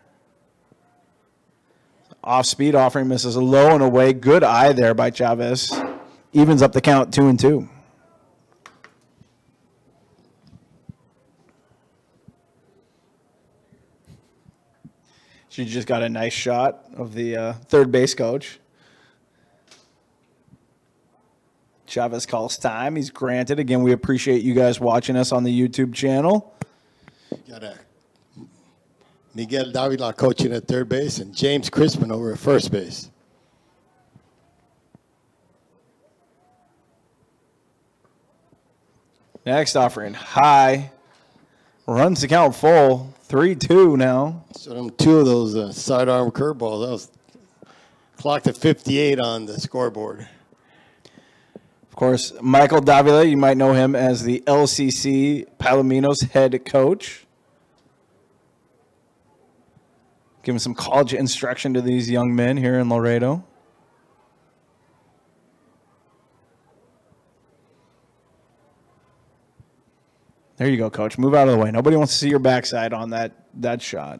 Off-speed offering misses low and away. Good eye there by Chavez. Evens up the count 2-2. She just got a nice shot of the third base coach. Chavez calls time. He's granted. Again, we appreciate you guys watching us on the YouTube channel. Got Miguel Davila coaching at third base and James Crispin over at first base. Next offering, high. Runs the count full. 3-2 now. So them 2 of those sidearm curveballs. That was clocked at 58 on the scoreboard. Of course, Michael Davila, you might know him as the LCC Palominos head coach. Giving some college instruction to these young men here in Laredo. There you go, Coach. Move out of the way. Nobody wants to see your backside on that shot.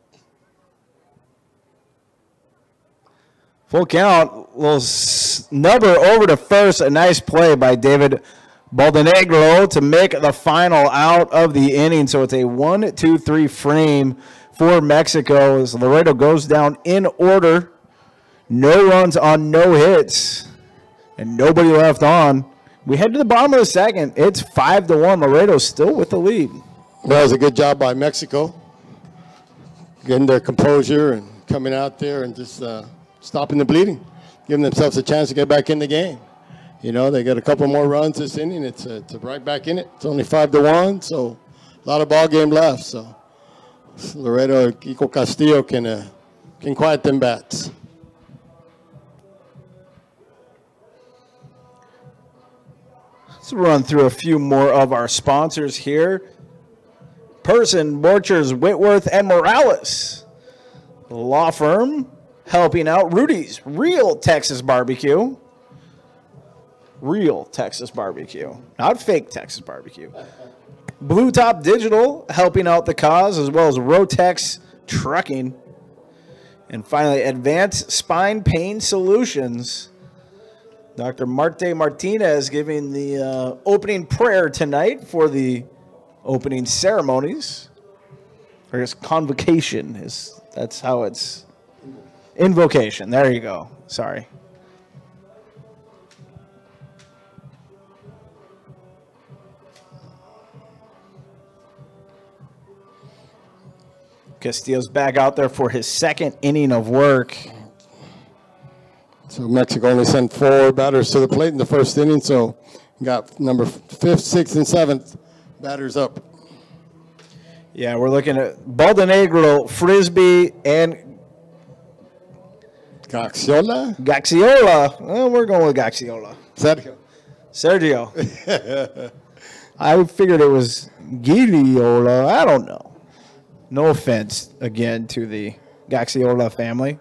Full count. Little snubber over to first. A nice play by David Baldenegro to make the final out of the inning. So it's a 1-2-3 frame for Mexico as Laredo goes down in order. No runs on no hits. And nobody left on. We head to the bottom of the second. It's 5-1. Laredo's still with the lead. That was a good job by Mexico. Getting their composure and coming out there and just stopping the bleeding. Giving themselves a chance to get back in the game. You know, they got a couple more runs this inning. It's right back in it. It's only 5-1, so a lot of ball game left. So Laredo, Kiko Castillo can quiet them bats. Let's run through a few more of our sponsors here. Person, Borchers, Whitworth, and Morales. Law firm helping out Rudy's Real Texas Barbecue. Real Texas Barbecue, not fake Texas Barbecue. Blue Top Digital helping out the cause, as well as Rotex Trucking. And finally, Advanced Spine Pain Solutions. Dr. Marte Martinez giving the opening prayer tonight for the opening ceremonies. Or I guess convocation that's how it's. Invocation. There you go. Sorry. Castillo's back out there for his second inning of work. So Mexico only sent 4 batters to the plate in the first inning, so Got number 5th, 6th, and 7th batters up. Yeah, we're looking at Baldenegro, Frisbee, and Gaxiola? Gaxiola. Well, we're going with Gaxiola. Sergio. I figured it was Giliola. I don't know. No offense, again, to the Gaxiola family.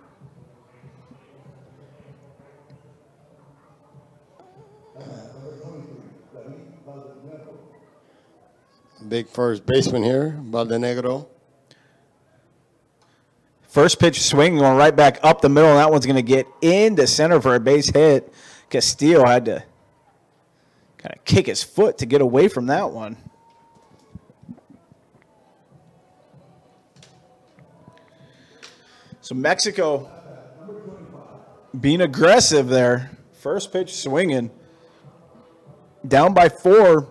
Big first baseman here, Baldenegro. First pitch swing going right back up the middle, and that one's going to get into center for a base hit. Castillo had to kind of kick his foot to get away from that one. So Mexico being aggressive there. First pitch swinging. Down by 4.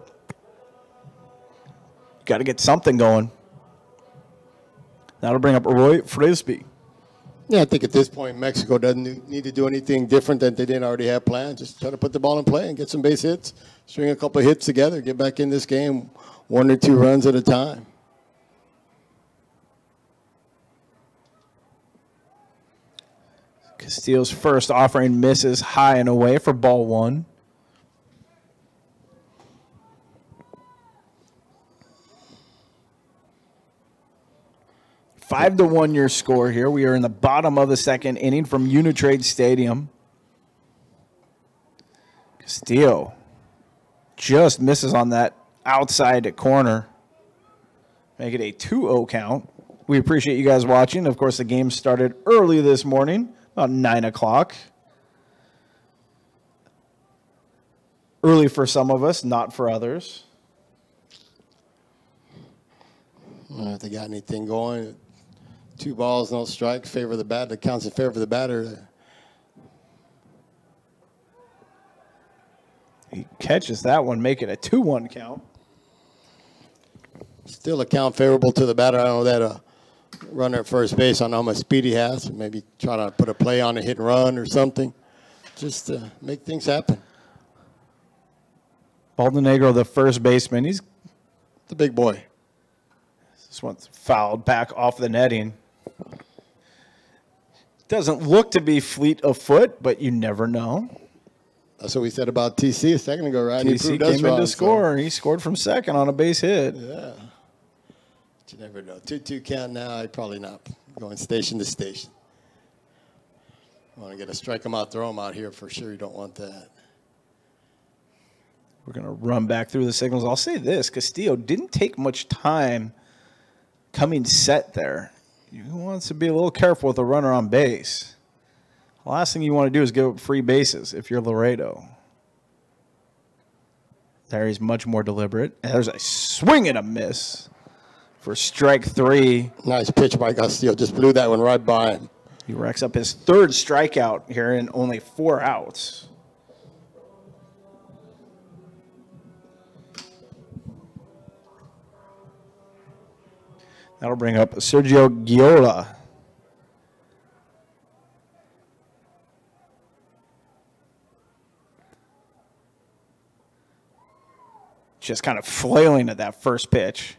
Got to get something going. That'll bring up Roy Frisbee. Yeah, I think at this point Mexico doesn't need to do anything different than they didn't already have planned. Just try to put the ball in play and get some base hits, string a couple of hits together, get back in this game 1 or 2 runs at a time. Castillo's first offering misses high and away for ball 1. Five to 1 your score here. We are in the bottom of the 2nd inning from Unitrade Stadium. Castillo just misses on that outside corner. Make it a 2-0 count. We appreciate you guys watching. Of course, the game started early this morning, about 9 o'clock. Early for some of us, not for others. I don't know if they got anything going. 2 balls, no strikes, favor the batter. That counts in favor of the batter. He catches that one, making a 2-1 count. Still a count favorable to the batter. I don't know that runner at first base. I don't know how much speed he has. Maybe try to put a play on a hit and run or something. Just to make things happen. Baldenegro, the first baseman, he's the big boy. This one's fouled back off the netting. Doesn't look to be fleet of foot, but you never know. That's what we said about TC a second ago, right? TC came in to score, and he scored from second on a base hit. Yeah. But you never know. 2-2 count now, I'd probably not going station to station. You want to get a strike him out, throw him out here for sure. You don't want that. We're going to run back through the signals. I'll say this. Castillo didn't take much time coming set there. He wants to be a little careful with a runner on base. The last thing you want to do is give up free bases if you're Laredo. There he's much more deliberate. And there's a swing and a miss for strike 3. Nice pitch by Castillo. Just blew that one right by him. He racks up his 3rd strikeout here in only 4 outs. That'll bring up Sergio Giola. Just kind of flailing at that first pitch.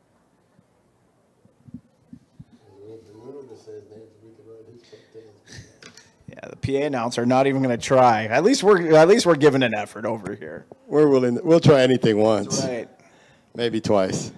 Yeah, the PA announcer not even going to try. At least we're giving an effort over here. We're willing. We'll try anything once. That's right. Maybe twice.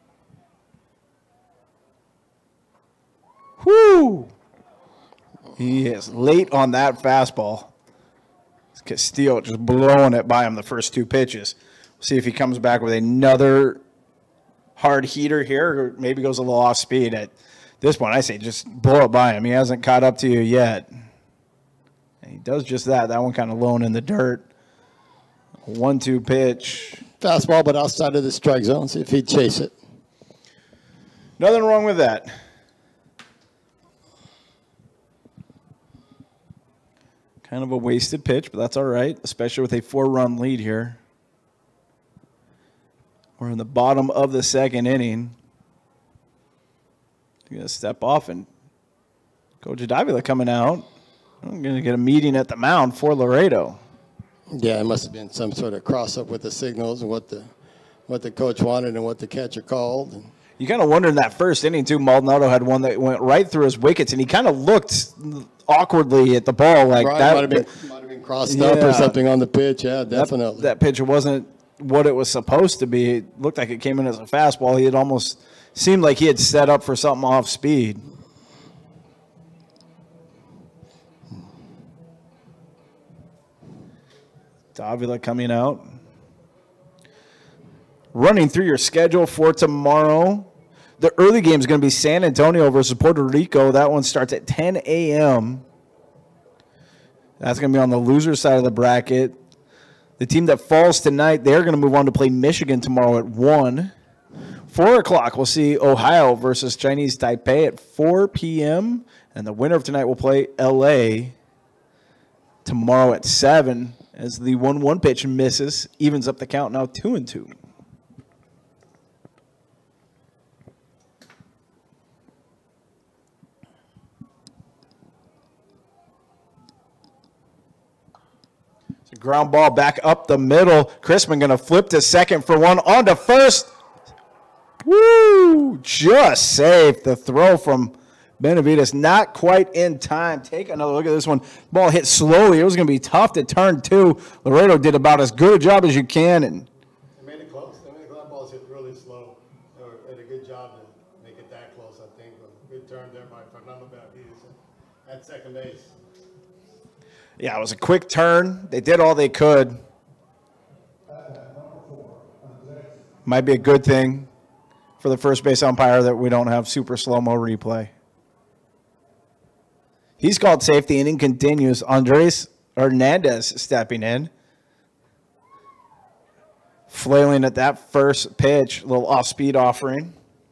Whoo! He is late on that fastball. Castillo just blowing it by him the first 2 pitches. See if he comes back with another hard heater here, or maybe goes a little off speed. At this point, I say just blow it by him. He hasn't caught up to you yet. And he does just that. That one kind of low in the dirt. 1-2 pitch. Fastball, but outside of the strike zone. See if he'd chase it. Nothing wrong with that. Kind of a wasted pitch, but that's all right, especially with a 4-run lead here. We're in the bottom of the 2nd inning. You're going to step off, and Coach Davila coming out. I'm going to get a meeting at the mound for Laredo. Yeah, it must have been some sort of cross-up with the signals and what the coach wanted and what the catcher called. And you kind of wonder in that first inning, too, Maldonado had one that went right through his wickets, and he kind of looked awkwardly at the ball. Like that might have been crossed up or something on the pitch. Yeah, definitely. That pitch wasn't what it was supposed to be. It looked like it came in as a fastball. He had almost seemed like he had set up for something off speed. Davila coming out. Running through your schedule for tomorrow. The early game is going to be San Antonio versus Puerto Rico. That one starts at 10 a.m. That's going to be on the loser side of the bracket. The team that falls tonight, they're going to move on to play Michigan tomorrow at 1. 4 o'clock, we'll see Ohio versus Chinese Taipei at 4 p.m. And the winner of tonight will play L.A. tomorrow at 7 as the 1-1 pitch misses. Evens up the count now 2-2. Ground ball back up the middle. Crispin going to flip to second for one. On to first. Woo! Just safe. The throw from Benavides. Not quite in time. Take another look at this one. Ball hit slowly. It was going to be tough to turn two. Laredo did about as good a job as you can. And they made it close. That ball's hit really slow. They did a good job to make it that close, I think. Good turn there by Fernando Benavides at second base. Yeah, it was a quick turn. They did all they could. Might be a good thing for the first base umpire that we don't have super slow-mo replay. He's called safety. Inning continues. Andres Hernandez stepping in. Flailing at that first pitch. A little off-speed offering.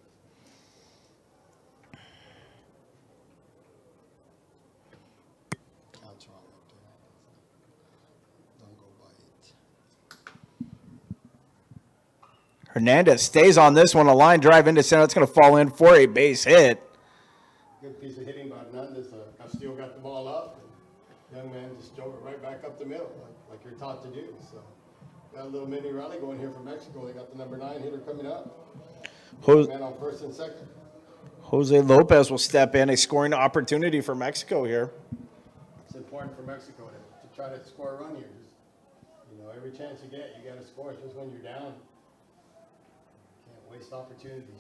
Hernandez stays on this one. A line drive into center. That's going to fall in for a base hit. Good piece of hitting by Hernandez. Castillo got the ball up. And young man just drove it right back up the middle, like you're taught to do. So got a little mini rally going here from Mexico. They got the number 9 hitter coming up. Man on first and second. Jose Lopez will step in. A scoring opportunity for Mexico here. It's important for Mexico to try to score a run here. Just, every chance you get, you got to score. Just when you're down. Waste opportunities.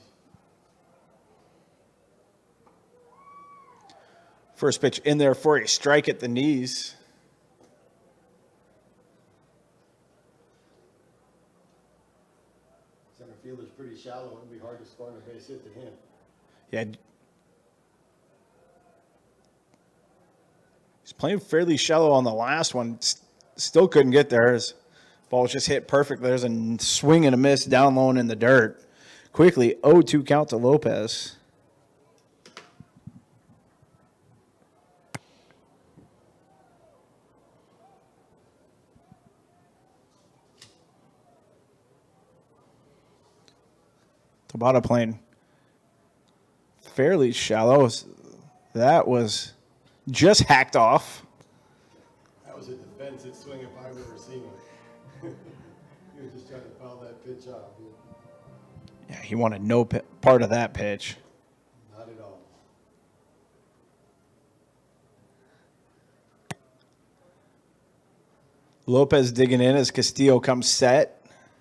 First pitch in there for a strike at the knees. Center fielder's pretty shallow. It would be hard to score a base hit to him. Yeah. He's playing fairly shallow on the last one. Still couldn't get there. His ball was just hit perfect. There's a swing and a miss down low and in the dirt. Quickly, 0-2 count to Lopez. Tabata playing fairly shallow. That was just hacked off. That was a defensive swing if I've ever seen it. He was just trying to foul that pitch off. Yeah, he wanted no part of that pitch. Not at all. Lopez digging in as Castillo comes set.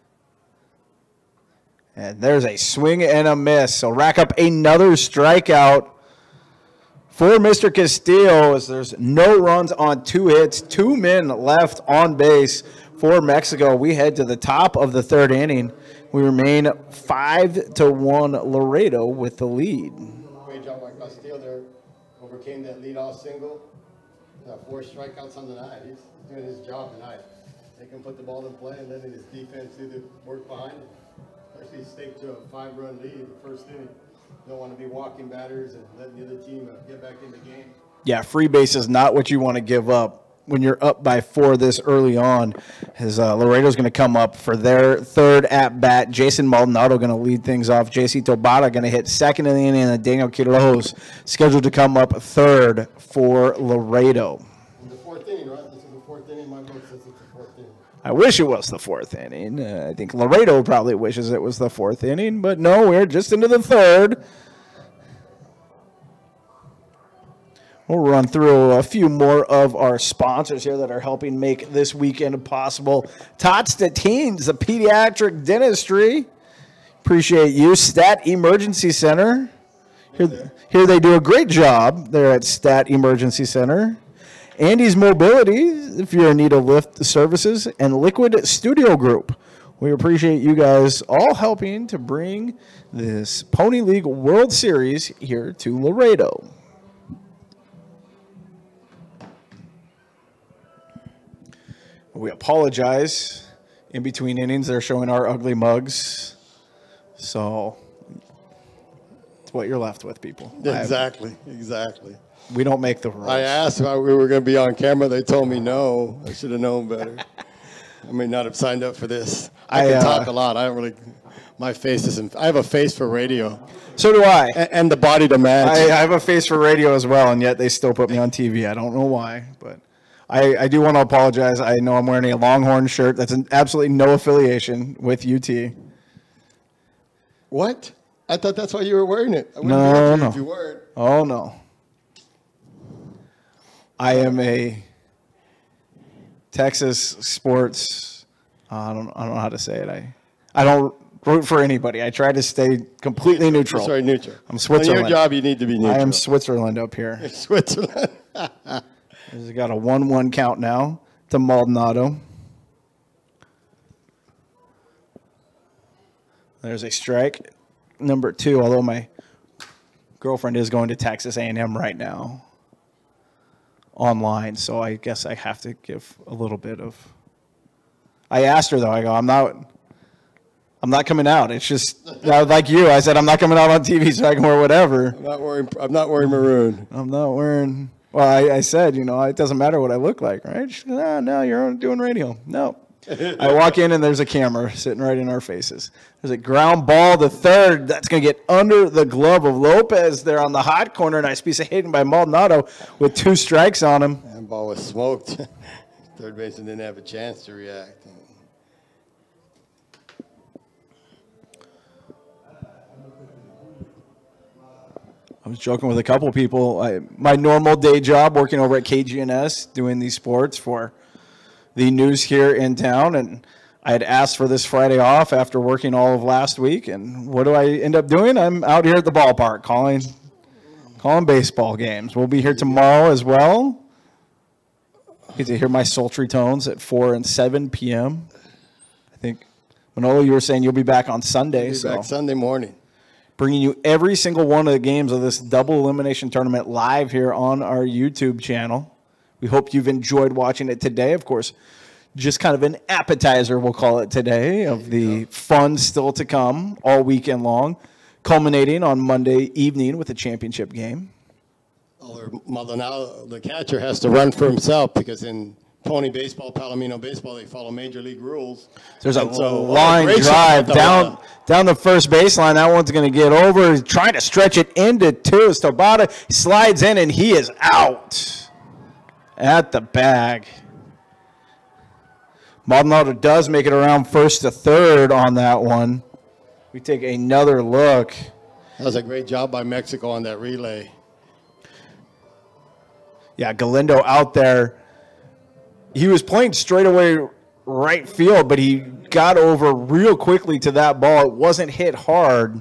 And there's a swing and a miss. So rack up another strikeout for Mr. Castillo as there's no runs on 2 hits. 2 men left on base for Mexico. We head to the top of the 3rd inning. We remain 5-1 Laredo with the lead. Great job by Castillo there. Overcame that leadoff single. 4 strikeouts on the night. He's doing his job tonight. They can put the ball in play and letting his defense do the work behind it. Especially stake to a 5-run lead in the first inning. Don't want to be walking batters and letting the other team get back in the game. Yeah, free base is not what you want to give up when you're up by 4 this early on. As Laredo's going to come up for their 3rd at-bat. Jason Maldonado going to lead things off. JC Tabata going to hit 2nd in the inning, and Daniel Quiroz scheduled to come up 3rd for Laredo. In the 4th inning, right? This is the 4th inning. My vote says it's the 4th inning. I wish it was the fourth inning. I think Laredo probably wishes it was the fourth inning, but no, we're just into the third. We'll run through a few more of our sponsors here that are helping make this weekend possible. Tots to Teens, the pediatric dentistry. Appreciate you. Stat Emergency Center. Here they do a great job there at Stat Emergency Center. Andy's Mobility, if you're in need of lift services. And Liquid Studio Group. We appreciate you guys all helping to bring this Pony League World Series here to Laredo. We apologize. In between innings, they're showing our ugly mugs. So it's what you're left with, people. Exactly. We don't make the rules. I asked if we were going to be on camera. They told me no. I should have known better. I may not have signed up for this. I can talk a lot. I don't really. My face isn't. I have a face for radio. So do I. And the body to match. I have a face for radio as well, and yet they still put me on TV. I don't know why, but I do want to apologize. I know I'm wearing a Longhorn shirt. That's absolutely no affiliation with UT. What? I thought that's why you were wearing it. I wouldn't No, no. If you weren't. Oh, no. I am a Texas sports. I don't know how to say it. I don't root for anybody. I try to stay completely neutral. Sorry, neutral. I'm Switzerland. On your job, you need to be neutral. I am Switzerland up here. Switzerland. He's got a 1-1 count now to Maldonado. There's a strike. Number 2, although my girlfriend is going to Texas A&M right now online, so I guess I have to give a little bit of. I asked her though. I go, I'm not coming out. It's just like you. I said I'm not coming out on TV, so I can wear whatever. I'm not wearing maroon. I'm not wearing. Well, I said, it doesn't matter what I look like, right? She goes, no, you're doing radio. No. I walk in and there's a camera sitting right in our faces. There's a ground ball to third. That's going to get under the glove of Lopez there on the hot corner. Nice piece of hitting by Maldonado with 2 strikes on him. That ball was smoked. Third baseman didn't have a chance to react. I was joking with a couple of people. My normal day job working over at KGNS doing these sports for the news here in town, and I had asked for this Friday off after working all of last week, and what do I end up doing? I'm out here at the ballpark calling baseball games. We'll be here tomorrow as well. Get to hear my sultry tones at 4 and 7 p.m. I think, Manolo, you were saying you'll be back on Sunday. Back Sunday morning. Bringing you every single one of the games of this double elimination tournament live here on our YouTube channel. We hope you've enjoyed watching it today. Of course, just kind of an appetizer, we'll call it today, of the fun still to come all weekend long, culminating on Monday evening with a championship game. Well, now the catcher has to run for himself because in Pony baseball, Palomino baseball, they follow major league rules. There's a line drive down the first baseline. That one's going to get over. He's trying to stretch it into 2. Tabata slides in, and he is out at the bag. Maldonado does make it around first to third on that one. We take another look. That was a great job by Mexico on that relay. Yeah, Galindo out there. He was playing straight away right field, but he got over real quickly to that ball. It wasn't hit hard.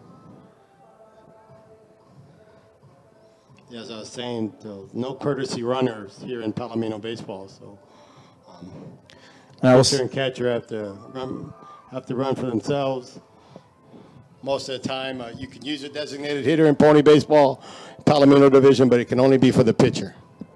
Yeah, as I was saying, no courtesy runners here in Palomino baseball. So pitcher and catcher have to run for themselves. Most of the time, you can use a designated hitter in Pony baseball, Palomino division, but it can only be for the pitcher.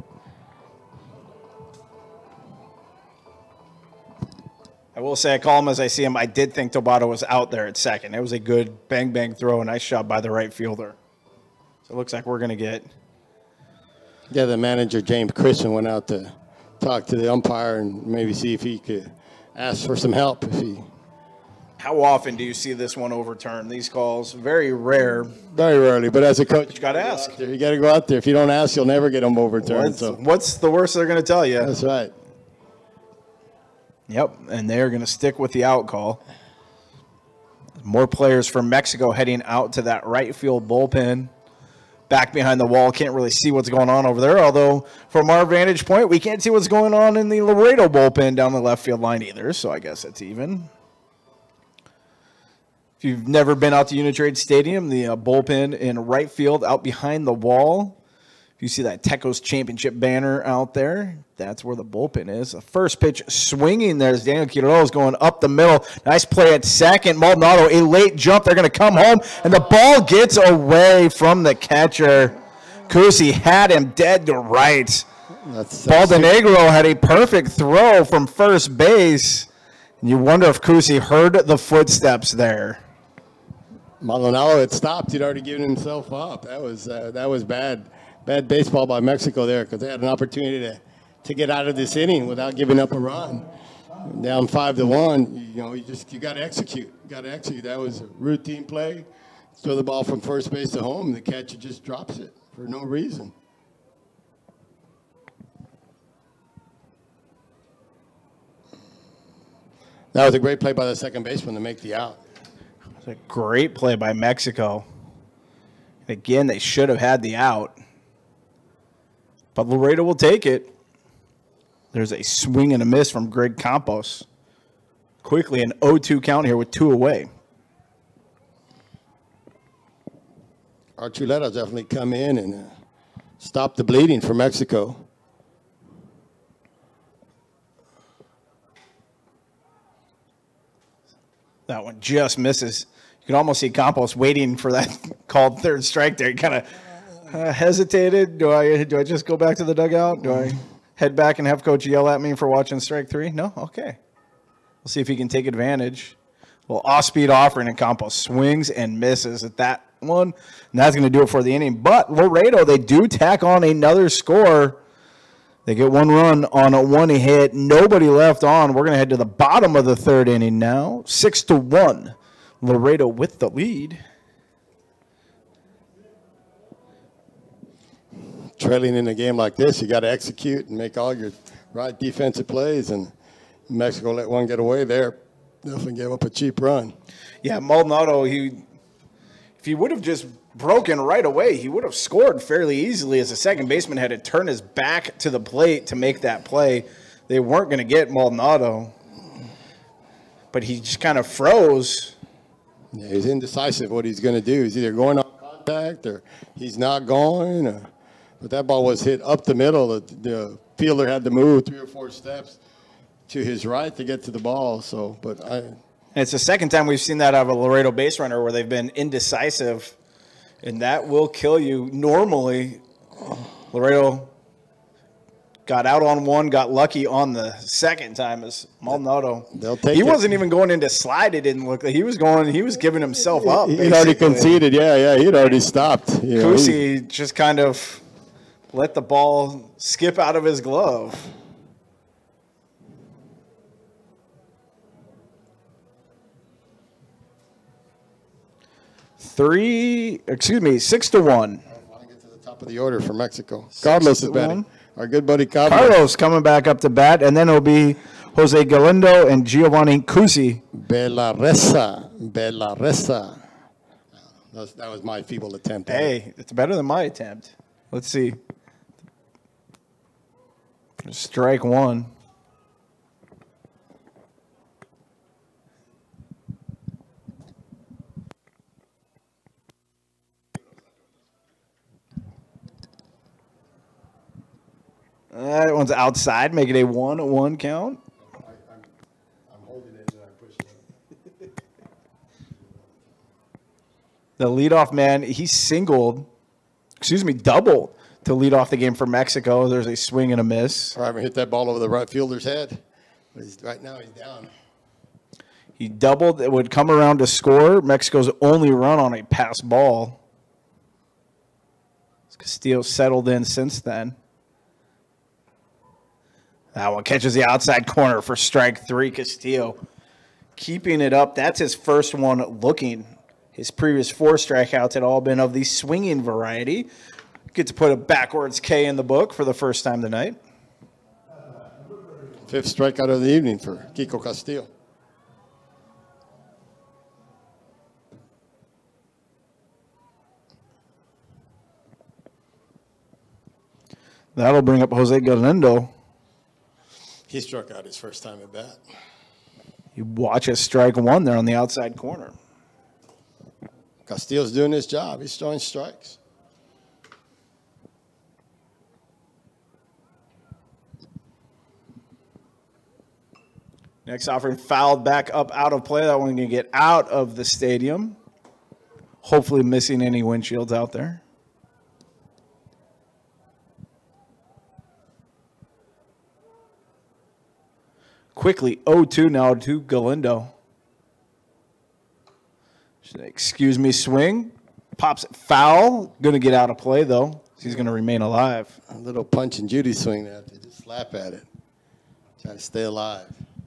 I will say, I call him as I see him. I did think Tabata was out there at second. It was a good bang throw, a nice shot by the right fielder. So it looks like we're going to get. Yeah, the manager, James Christian, went out to talk to the umpire and maybe see if he could ask for some help. How often do you see this one overturned? These calls, very rare. Very rarely, but as a coach, you got to ask. You got to go out there. If you don't ask, you'll never get them overturned. What's the worst they're going to tell you? That's right. Yep, and they're going to stick with the out call. More players from Mexico heading out to that right field bullpen. Back behind the wall, can't really see what's going on over there, although from our vantage point, we can't see what's going on in the Laredo bullpen down the left field line either, so I guess it's even. If you've never been out to Unitrade Stadium, the bullpen in right field out behind the wall, if you see that Tecos Championship banner out there, that's where the bullpen is. The first pitch swinging there is Daniel Quiroz going up the middle. Nice play at second. Maldonado, a late jump. They're going to come home, and the ball gets away from the catcher. Cusi had him dead to right. Baldenegro had a perfect throw from first base, and you wonder if Cusi heard the footsteps there. Maldonado had stopped. He'd already given himself up. That was bad. Bad baseball by Mexico there because they had an opportunity to get out of this inning without giving up a run. Down 5-1, you got to execute. That was a routine play. Throw the ball from first base to home, and the catcher just drops it for no reason. That was a great play by the second baseman to make the out. It was a great play by Mexico. Again, they should have had the out. But Laredo will take it. There's a swing and a miss from Greg Campos. Quickly an 0-2 count here with 2 away. Archuleta definitely come in and stop the bleeding for Mexico. That one just misses. You can almost see Campos waiting for that called third strike there. He kind of hesitated. Do I just go back to the dugout? Do I head back and have Coach yell at me for watching strike 3? No? Okay. We'll see if he can take advantage. Well, off-speed offering, and Campos swings and misses at that one. And that's going to do it for the inning. But Laredo, they do tack on another score. They get 1 run on a 1 hit. Nobody left on. We're going to head to the bottom of the 3rd inning now. 6-1. Laredo with the lead. Trailing in a game like this, you got to execute and make all your right defensive plays. And Mexico let one get away there. Definitely gave up a cheap run. Yeah, Maldonado, if he would have just broken right away, he would have scored fairly easily as the second baseman had to turn his back to the plate to make that play. They weren't going to get Maldonado, but he just kind of froze. Yeah, he's indecisive what he's going to do. He's either going on contact or he's not going. But that ball was hit up the middle. The fielder had to move 3 or 4 steps to his right to get to the ball. And it's the second time we've seen that out of a Laredo base runner where they've been indecisive, and that will kill you. Normally, Laredo got out on one, got lucky on the second time as Maldonado. He wasn't even going into slide. It didn't look like he was going. He was giving himself up. He'd already conceded. Yeah. He'd already stopped. Cusi just kind of let the ball skip out of his glove. 6-1. I want to get to the top of the order for Mexico. Carlos is batting. Our good buddy Carlos coming back up to bat, and then it'll be Jose Galindo and Giovanni Cusi. Bella Ressa. That was my feeble attempt. Hey, it's better than my attempt. Let's see. Strike 1. That one's outside, make it a 1-1 count. I'm holding it and I'm pushing it. The leadoff man, he doubled to lead off the game for Mexico. There's a swing and a miss. Driver hit that ball over the right fielder's head. But right now he's down. He doubled. It would come around to score. Mexico's only run on a pass ball. Castillo settled in since then. That one catches the outside corner for strike 3. Castillo keeping it up. That's his first one looking. His previous 4 strikeouts had all been of the swinging variety. Get to put a backwards K in the book for the first time tonight. Fifth strikeout of the evening for Kiko Castillo. That'll bring up Jose Galindo. He struck out his first time at bat. You watch a strike one there on the outside corner. Castillo's doing his job. He's throwing strikes. Next offering fouled back up out of play. That one going to get out of the stadium. Hopefully missing any windshields out there. Quickly, 0-2 now to Galindo. Excuse me, swing. Pops it foul. Going to get out of play, though. He's going to remain alive. A little Punch and Judy swing there. They just slap at it. Try to stay alive.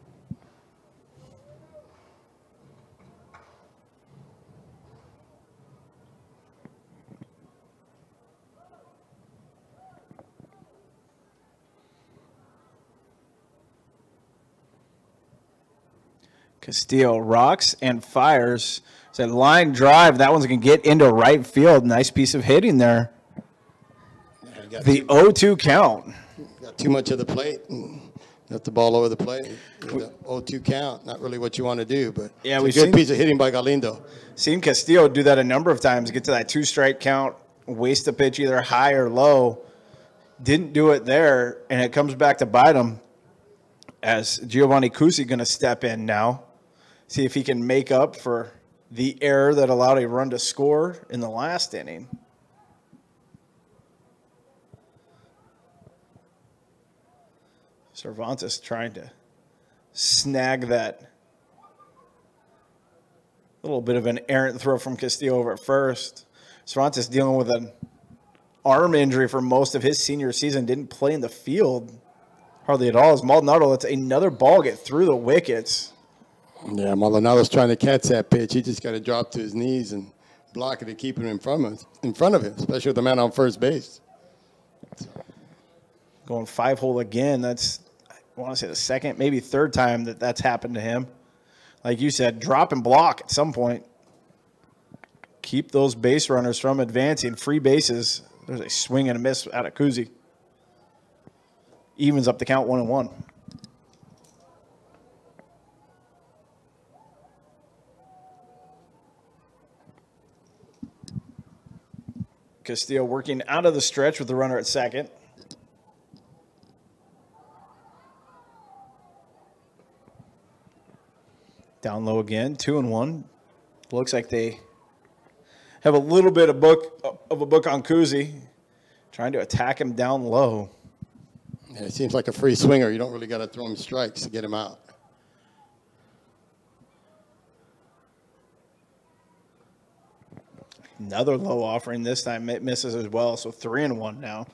Castillo rocks and fires. It's a line drive. That one's going to get into right field. Nice piece of hitting there. Yeah, the 0-2 count. Got too much of the plate. Got the ball over the plate. The 0-2 count. Not really what you want to do, but yeah, it's a good piece of hitting by Galindo. Seen Castillo do that a number of times. Get to that 2-strike count, waste a pitch either high or low. Didn't do it there, and it comes back to bite him as Giovanni Cusi going to step in now. See if he can make up for the error that allowed a run to score in the last inning. Cervantes trying to snag that little bit of an errant throw from Castillo over at first. Cervantes dealing with an arm injury for most of his senior season. Didn't play in the field hardly at all. As Maldonado lets another ball get through the wickets. Yeah, Maldonado's trying to catch that pitch. He just got to drop to his knees and block it and keep it in front of him, especially with the man on first base. Going 5-hole again. That's, I want to say, the second, maybe third time that's happened to him. Like you said, drop and block at some point. Keep those base runners from advancing. Free bases. There's a swing and a miss out of Cusi. Evens up the count 1-1. Castillo working out of the stretch with the runner at second. Down low again, 2-1. Looks like they have a little bit of a book on Cusi, trying to attack him down low. Yeah, it seems like a free swinger. You don't really got to throw him strikes to get him out. Another low offering. This time it misses as well, so 3-1 now.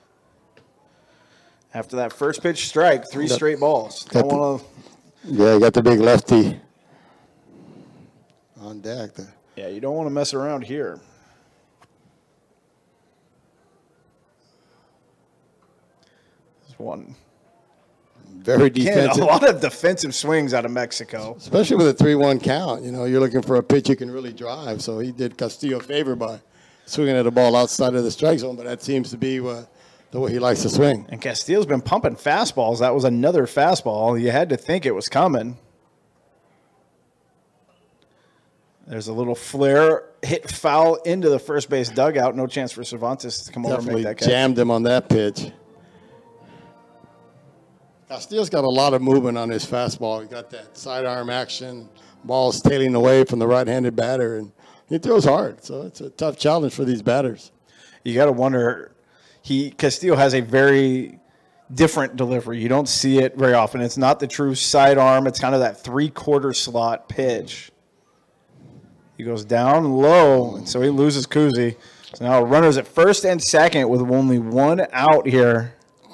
After that first pitch strike, 3 straight balls. Yeah, you got the big lefty on deck there. Yeah, you don't want to mess around here. This one. Very defensive. A lot of defensive swings out of Mexico. Especially with a 3-1 count. You know, you're looking for a pitch you can really drive. So he did Castillo a favor by swinging at a ball outside of the strike zone, but that seems to be the way he likes to swing. And Castillo's been pumping fastballs. That was another fastball. You had to think it was coming. There's a little flare, hit foul into the first base dugout. No chance for Cervantes to come over and make that catch. Jammed him on that pitch. Castillo's got a lot of movement on his fastball. He got that sidearm action. Ball's tailing away from the right-handed batter, and he throws hard. So it's a tough challenge for these batters. You got to wonder. Castillo has a very different delivery. You don't see it very often. It's not the true sidearm. It's kind of that 3/4 slot pitch. He goes down low, and so he loses Cusi. So now runners at first and second with only 1 out here.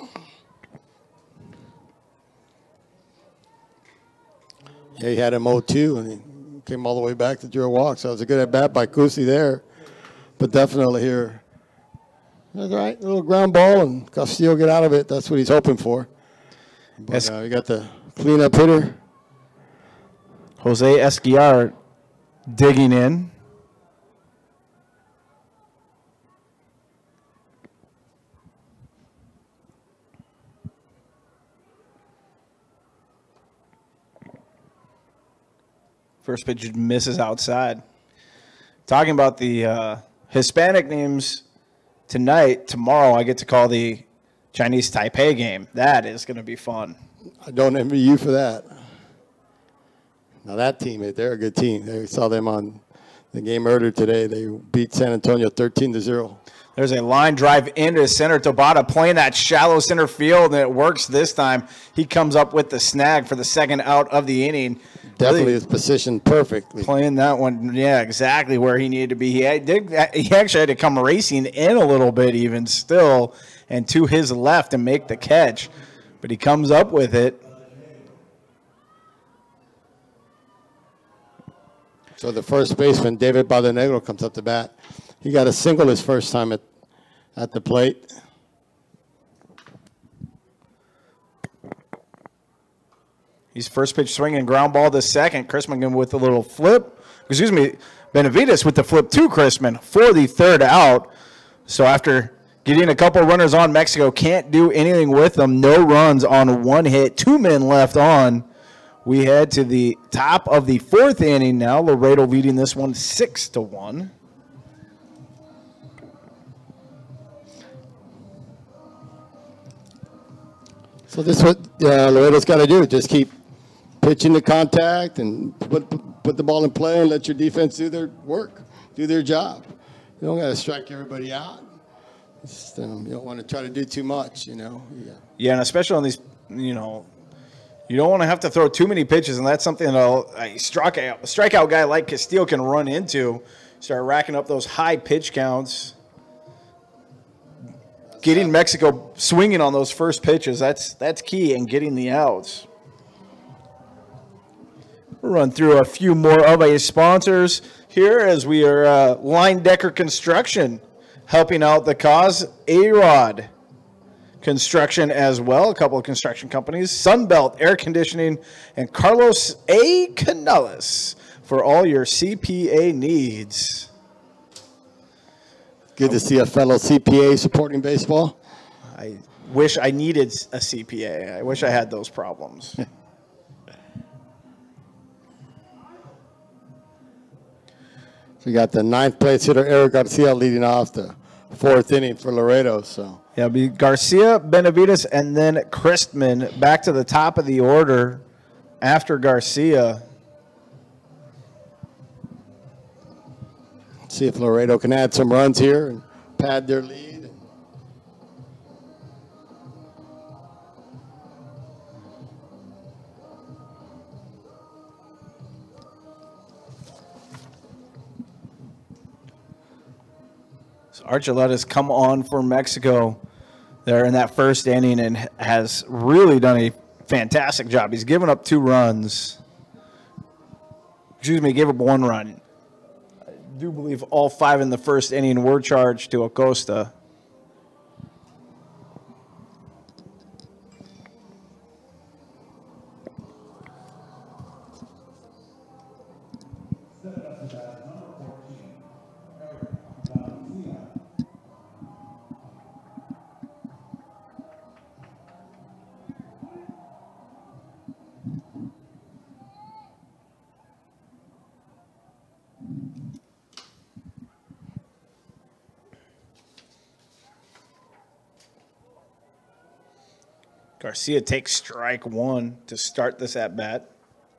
Yeah, he had him 0-2, and he came all the way back to draw a walk. So it was a good at-bat by Cusi there. But definitely here, that's right, a little ground ball, and Castillo get out of it. That's what he's hoping for. But we got the cleanup hitter. Jose Esquiar digging in. First pitch misses outside. Talking about the Hispanic names tonight, tomorrow I get to call the Chinese Taipei game. That is going to be fun. I don't envy you for that. Now that team, they're a good team. I saw them on the game earlier today. They beat San Antonio 13-0. There's a line drive into center. Tabata playing that shallow center field, and it works this time. He comes up with the snag for the second out of the inning. Definitely Really is positioned perfectly. playing that one, yeah, exactly where he needed to be. He actually had to come racing in a little bit even still and to his left and make the catch. But he comes up with it. So the first baseman, David Badenegro, comes up to bat. He got a single his first time at the plate. He's first pitch swinging, ground ball to second. Chrisman with a little flip. Excuse me, Benavides with the flip to Chrisman for the third out. So after getting a couple runners on, Mexico can't do anything with them. No runs on one hit. 2 men left on. We head to the top of the fourth inning now. Laredo leading this one 6-1. So this is what Laredo's got to do. Just keep pitching the contact and put the ball in play and let your defense do their work, do their job. You don't got to strike everybody out. Just, you don't want to try to do too much, Yeah. Yeah, and especially on these, you don't want to have to throw too many pitches, and that's something that a strikeout guy like Castillo can run into. Start racking up those high pitch counts. Getting Mexico swinging on those first pitches, that's key, and getting the outs. We'll run through a few more of our sponsors here as we are Line Decker Construction helping out the cause. A-Rod Construction as well, a couple of construction companies. Sunbelt Air Conditioning and Carlos A. Canales for all your CPA needs. Good to see a fellow CPA supporting baseball. I wish I needed a CPA. I wish I had those problems. So you got the ninth place hitter, Eric Garcia, leading off the fourth inning for Laredo. So Yeah, it'll be Garcia, Benavides, and then Christman back to the top of the order after Garcia. see if Laredo can add some runs here and pad their lead. So Archuleta's come on for Mexico there in that first inning and has really done a fantastic job. He's given up 2 runs. Excuse me, gave up 1 run. I do believe all 5 in the first inning were charged to Acosta. Garcia takes strike 1 to start this at bat.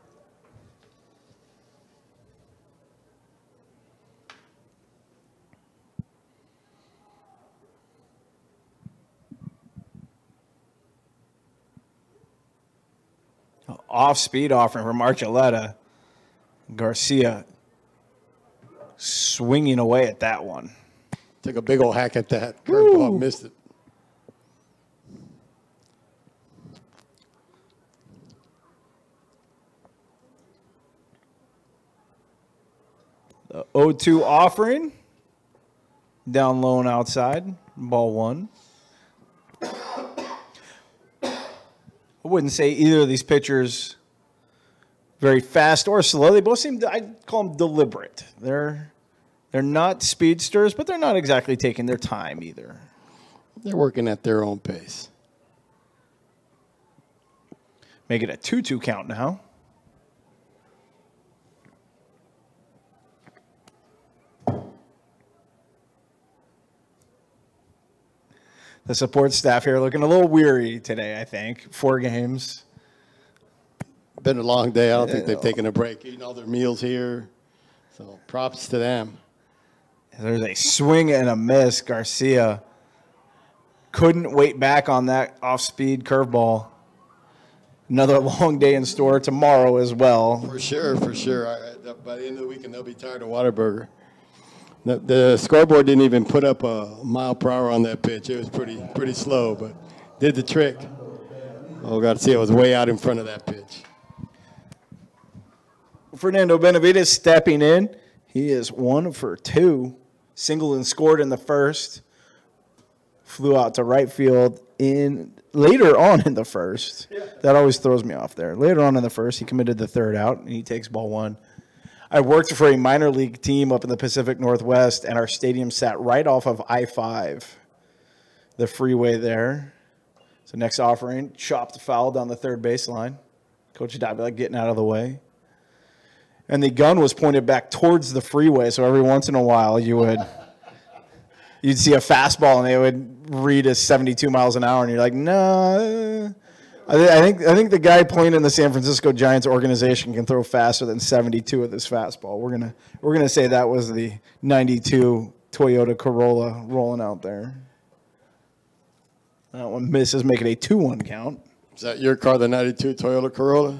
Off-speed offering from Archuleta. Garcia swinging away at that one. Took a big old hack at that. Curveball, missed it. The 0-2 offering. Down low and outside. Ball 1. I wouldn't say either of these pitchers very fast or slow. They both seem, I'd call them deliberate. They're not speedsters, but they're not exactly taking their time either. They're working at their own pace. Make it a 2-2 count now. The support staff here looking a little weary today, I think. 4 games. Been a long day. I don't think they've taken a break. Eating all their meals here. So props to them. There's a swing and a miss. Garcia couldn't wait back on that off-speed curveball. Another long day in store tomorrow as well. For sure, for sure. By the end of the weekend, they'll be tired of Whataburger. The scoreboard didn't even put up a mile per hour on that pitch. It was pretty slow, but did the trick. Oh, Garcia was way out in front of that pitch. Fernando Benavides stepping in. He is 1 for 2. Singled and scored in the first. Flew out to right field later on in the first. That always throws me off there. Later on in the first, he committed the third out, and he takes ball 1. I worked for a minor league team up in the Pacific Northwest, and our stadium sat right off of I-5, the freeway there. So next offering, chopped foul down the third baseline. Coach Davila getting out of the way. And the gun was pointed back towards the freeway, so every once in a while you'd see a fastball, and they would read as 72 miles an hour, and you're like, nah. I think the guy playing in the San Francisco Giants organization can throw faster than 72 with his fastball. We're gonna say that was the 92 Toyota Corolla rolling out there. That one misses, making a 2-1 count. Is that your car, the 92 Toyota Corolla?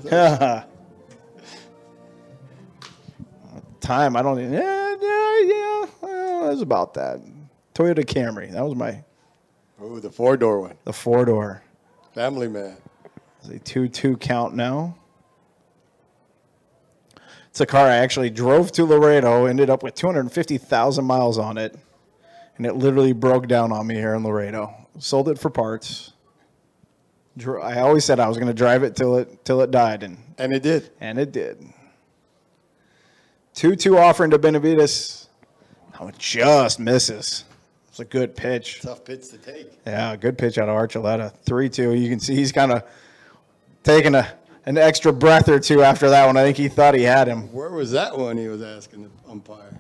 Time, I don't even, it was about that. Toyota Camry, that was my. Oh, the 4-door one. The 4-door. Family man. It's a 2-2 count now. It's a car I actually drove to Laredo, ended up with 250,000 miles on it, and it literally broke down on me here in Laredo. Sold it for parts. I always said I was going to drive it till it died, and it did. And it did. 2-2 offering to Benavides. Oh, it just misses. It's a good pitch. Tough pitch to take. Yeah, good pitch out of Archuleta. 3-2. You can see he's kind of taking an extra breath or two after that one. I think he thought he had him. Where was that one he was asking the umpire?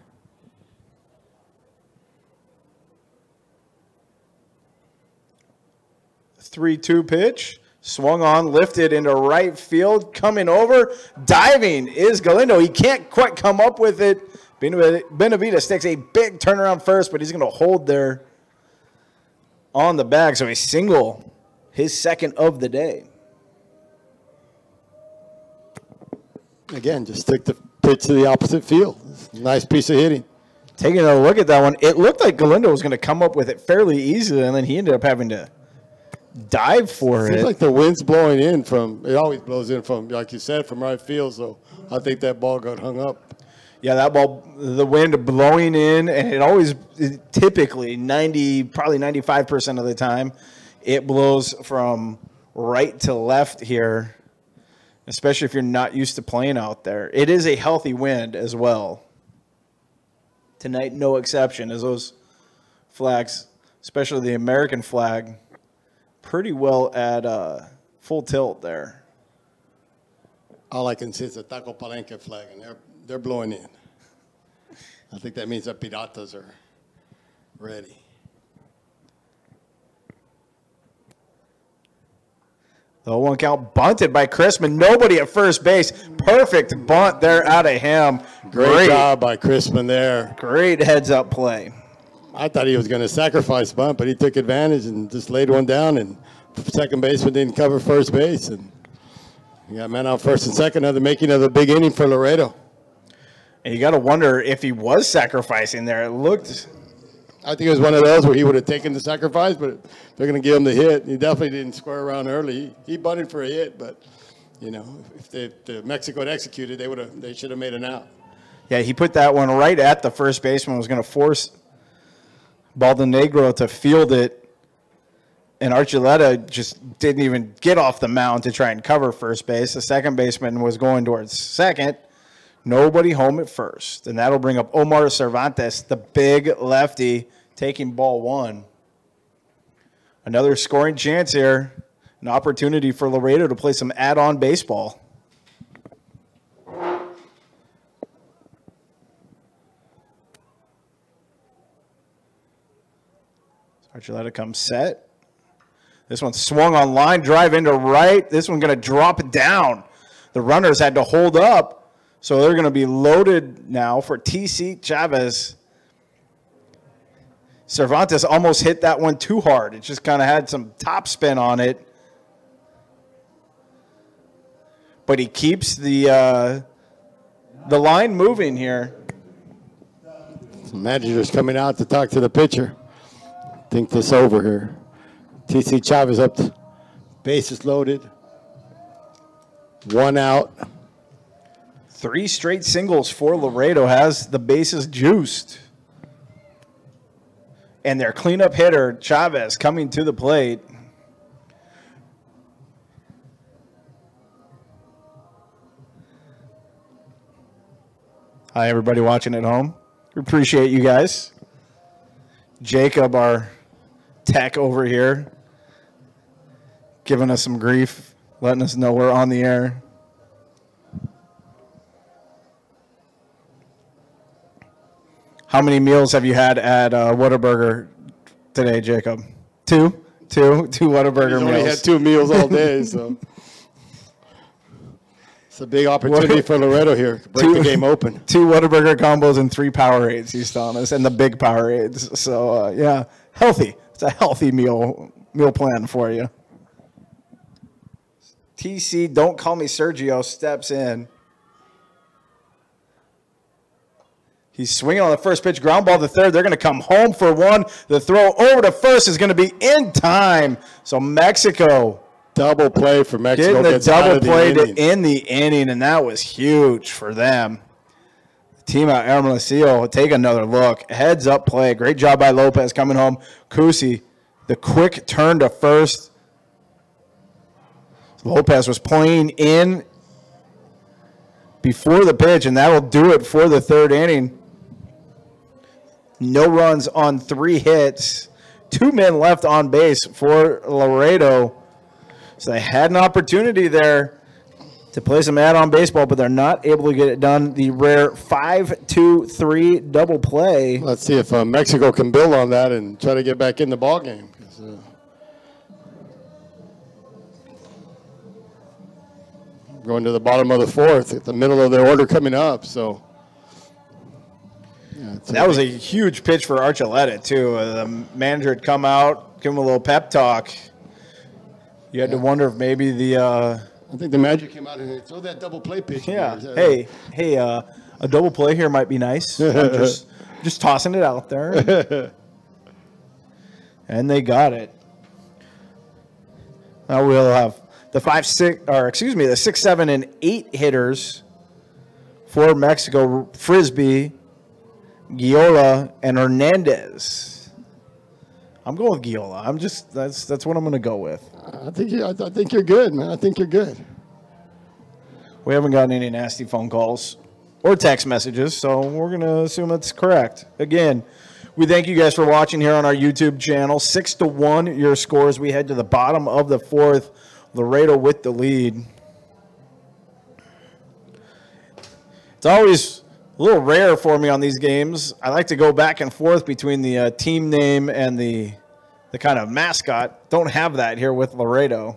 The 3-2 pitch. Swung on, lifted into right field. Coming over. Diving is Galindo. He can't quite come up with it. Benavides takes a big turnaround first, but he's going to hold there on the bag. So a single, his second of the day. Again, just stick the pitch to the opposite field. Nice piece of hitting. Taking a look at that one, it looked like Galindo was going to come up with it fairly easily, and then he ended up having to dive for it. Seems like the wind's blowing in from, it always blows in from, like you said, from right field, so I think that ball got hung up. Yeah, that ball, the wind blowing in, and typically probably 95% of the time, it blows from right to left here, especially if you're not used to playing out there. It is a healthy wind as well. Tonight, no exception, as those flags, especially the American flag, pretty well at full tilt there. All I can see is a Taco Palenque flag, and they're blowing in. I think that means the Piratas are ready. The 1 count bunted by Chrisman. Nobody at first base. Perfect bunt there out of him. Great job by Chrisman there. Great heads-up play. I thought he was going to sacrifice bunt, but he took advantage and just laid one down, and second baseman didn't cover first base. And you got men out first and second, the making of the big inning for Laredo. And you got to wonder if he was sacrificing there. It looked. I think it was one of those where he would have taken the sacrifice, but they're going to give him the hit. He definitely didn't square around early. He bunted for a hit, but if Mexico had executed, they should have made an out. Yeah, he put that one right at the first baseman. Was going to force Baldenegro to field it. And Archuleta just didn't even get off the mound to try and cover first base. The second baseman was going towards second. Nobody home at first. And that'll bring up Omar Cervantes, the big lefty, taking ball one. Another scoring chance here. An opportunity for Laredo to play some add-on baseball. Archuleta comes set. This one swung on line, drive into right. This one going to drop down. The runners had to hold up, so they're going to be loaded now for TC Chavez. Cervantes almost hit that one too hard. It just kind of had some top spin on it. But he keeps the line moving here. The manager's coming out to talk to the pitcher. Think this over here. TC Chavez up, bases loaded. One out. 3 straight singles for Laredo has the bases juiced. And their cleanup hitter, Chavez, coming to the plate. Hi, everybody watching at home. We appreciate you guys. Jacob, our tech over here, giving us some grief, letting us know we're on the air. How many meals have you had at Whataburger today, Jacob? Two Whataburger meals. He's only had 2 meals all day, so it's a big opportunity for Loretto here. Break the game open. 2 Whataburger combos and 3 Powerades, he's telling us, and the big Powerades. So, yeah, healthy. It's a healthy meal plan for you. TC, don't call me Sergio, steps in. He's swinging on the first pitch, ground ball to third. They're going to come home for one. The throw over to first is going to be in time. So Mexico. Double play for Mexico. Getting the double play to end the inning, and that was huge for them. The team out Hermosillo, take another look. Heads up play. Great job by Lopez coming home. Kusi, the quick turn to first. Lopez was playing in before the pitch, and that'll do it for the third inning. No runs on 3 hits. 2 men left on base for Laredo. So they had an opportunity there to play some add-on baseball, but they're not able to get it done. The rare 5-2-3 double play. Let's see if Mexico can build on that and try to get back in the ballgame. Going to the bottom of the 4th, at the middle of the order coming up. So yeah, that was a huge pitch for Archuleta, too. The manager had come out, give him a little pep talk. You had to wonder if maybe the I think the manager came out and they throw that double play pitch. Yeah. Hey, a double play here might be nice. I'm just tossing it out there. And they got it. Now we'll have the 6, 7, and 8 hitters for Mexico: Frisbee, Giola, and Hernandez. I'm going with Giola. That's what I'm going to go with. I think you're good, man. I think you're good. We haven't gotten any nasty phone calls or text messages, so we're going to assume it's correct. Again, we thank you guys for watching here on our YouTube channel. 6-1 your scores. We head to the bottom of the 4th. Laredo with the lead. It's always a little rare for me on these games. I like to go back and forth between the team name and the kind of mascot. Don't have that here with Laredo.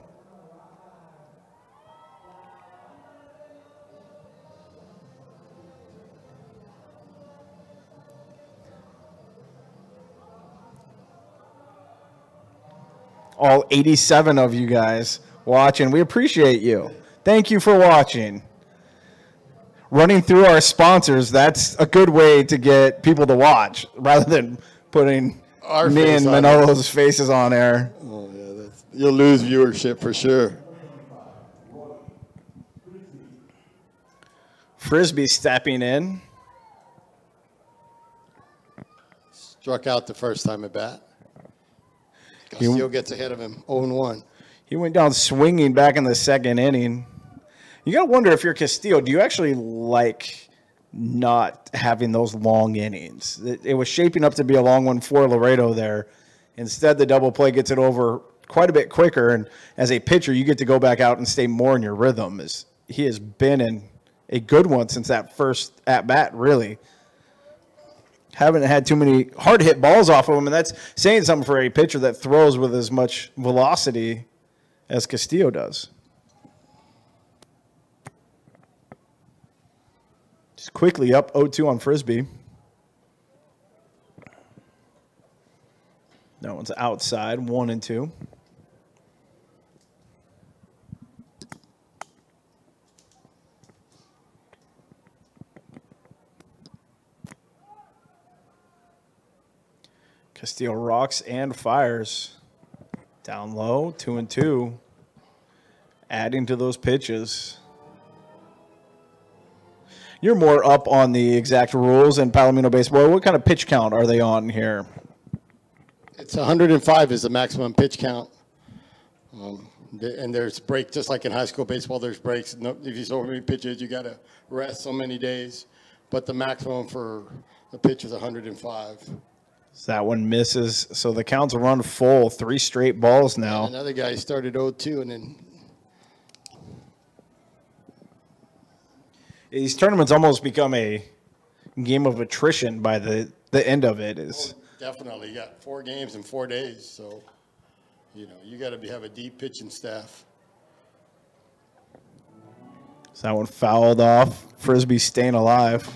All 87 of you guys watching. We appreciate you. Thank you for watching. Running through our sponsors, that's a good way to get people to watch rather than putting me and Manolo's faces on air. Oh, yeah, you'll lose viewership for sure. Frisbee stepping in. Struck out the first time at bat. Castillo gets ahead of him, 0-1. He went down swinging back in the second inning. You got to wonder if you're Castillo, do you actually like not having those long innings? It was shaping up to be a long one for Laredo there. Instead, the double play gets it over quite a bit quicker, and as a pitcher, you get to go back out and stay more in your rhythm. He has been in a good one since that first at-bat, really. Haven't had too many hard-hit balls off of him, and that's saying something for a pitcher that throws with as much velocity as Castillo does. Just quickly up 0-2 on Frisbee. That one's outside, 1-2. Castillo rocks and fires. Down low, 2-2. Adding to those pitches. You're more up on the exact rules in Palomino baseball. What kind of pitch count are they on here? It's 105 is the maximum pitch count. And there's breaks, just like in high school baseball, there's breaks. No, if you so many pitches, you got to rest so many days. But the maximum for the pitch is 105. So that one misses. So the count's run full. 3 straight balls now. And another guy started 0-2 and then. These tournaments almost become a game of attrition by the end of it. Definitely. You got 4 games in 4 days. So, you got to have a deep pitching staff. So that one fouled off. Frisbee staying alive.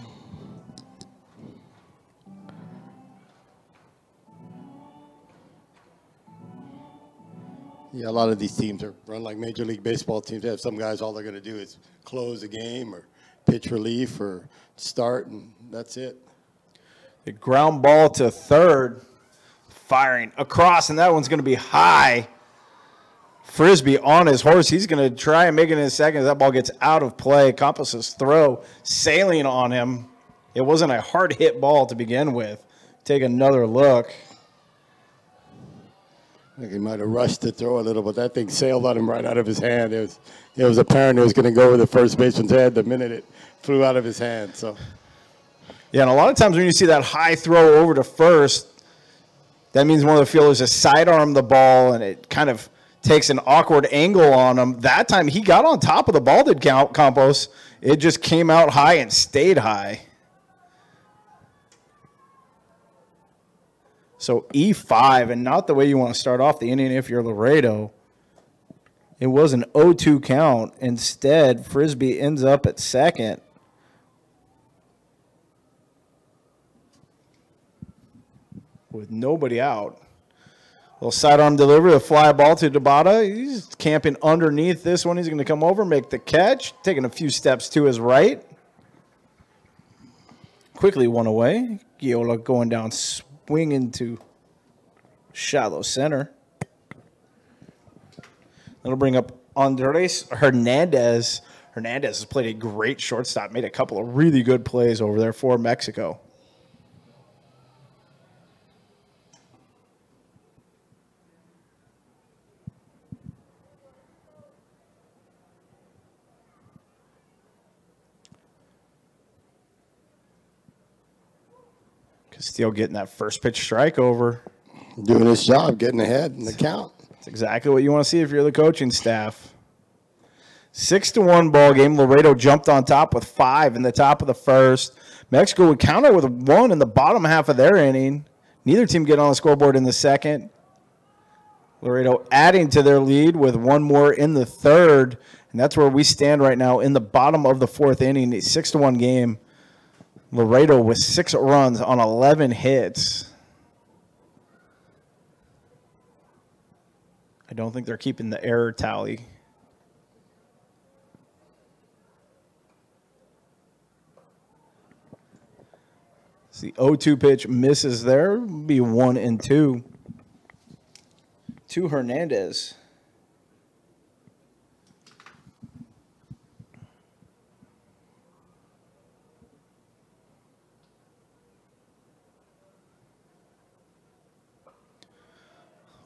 Yeah, a lot of these teams are run like Major League Baseball teams. They have some guys, all they're going to do is close the game or pitch relief or start, and that's it. The ground ball to third, firing across, and that one's going to be high. Frisbee on his horse. He's going to try and make it in a second. That ball gets out of play. Campos' throw sailing on him. It wasn't a hard hit ball to begin with. Take another look. I think he might have rushed to throw a little, but that thing sailed on him right out of his hand. It was apparent it was going to go over the first baseman's head the minute it flew out of his hand. So, yeah, and a lot of times when you see that high throw over to first, that means one of the fielders has sidearmed the ball, and it kind of takes an awkward angle on him. That time he got on top of the ball, did Campos. It just came out high and stayed high. So E5, and not the way you want to start off the inning if you're Laredo. It was an 0-2 count. Instead, Frisbee ends up at second. With nobody out. Little sidearm delivery, a fly ball to Dabata. He's camping underneath this one. He's going to come over, make the catch, taking a few steps to his right. Quickly one away. Giola going down, swinging to shallow center. That'll bring up Andres Hernandez. Hernandez has played a great shortstop, made a couple of really good plays over there for Mexico. Castillo getting that first pitch strike over. Doing his job, getting ahead in the count. That's exactly what you want to see if you're the coaching staff. 6-1 ball game. Laredo jumped on top with 5 in the top of the first. Mexico would counter with 1 in the bottom half of their inning. Neither team get on the scoreboard in the second. Laredo adding to their lead with 1 more in the third. And that's where we stand right now in the bottom of the 4th inning. A 6-1 game. Laredo with 6 runs on 11 hits. I don't think they're keeping the error tally. The 0-2 pitch misses there. Be 1-2 to Hernandez.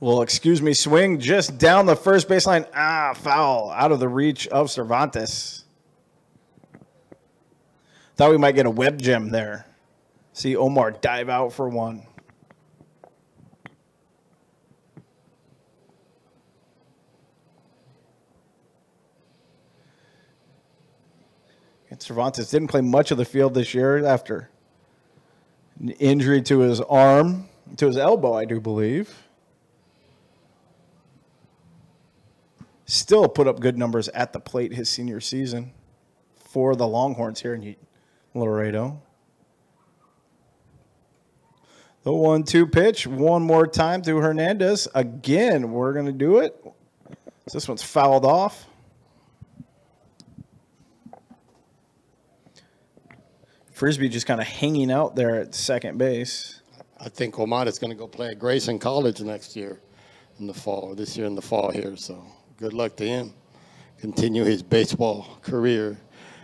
Well, excuse me, swing just down the first baseline. Foul out of the reach of Cervantes. Thought we might get a web gem there. See Omar dive out for one. And Cervantes didn't play much of the field this year after an injury to his arm, to his elbow, I do believe. Still put up good numbers at the plate his senior season for the Longhorns here in Laredo. The 1-2 pitch one more time to Hernandez. Again, we're going to do it. This one's fouled off. Frisbee just kind of hanging out there at second base. I think Omar is going to go play at Grayson College next year in the fall, this year in the fall here, so. Good luck to him. Continue his baseball career.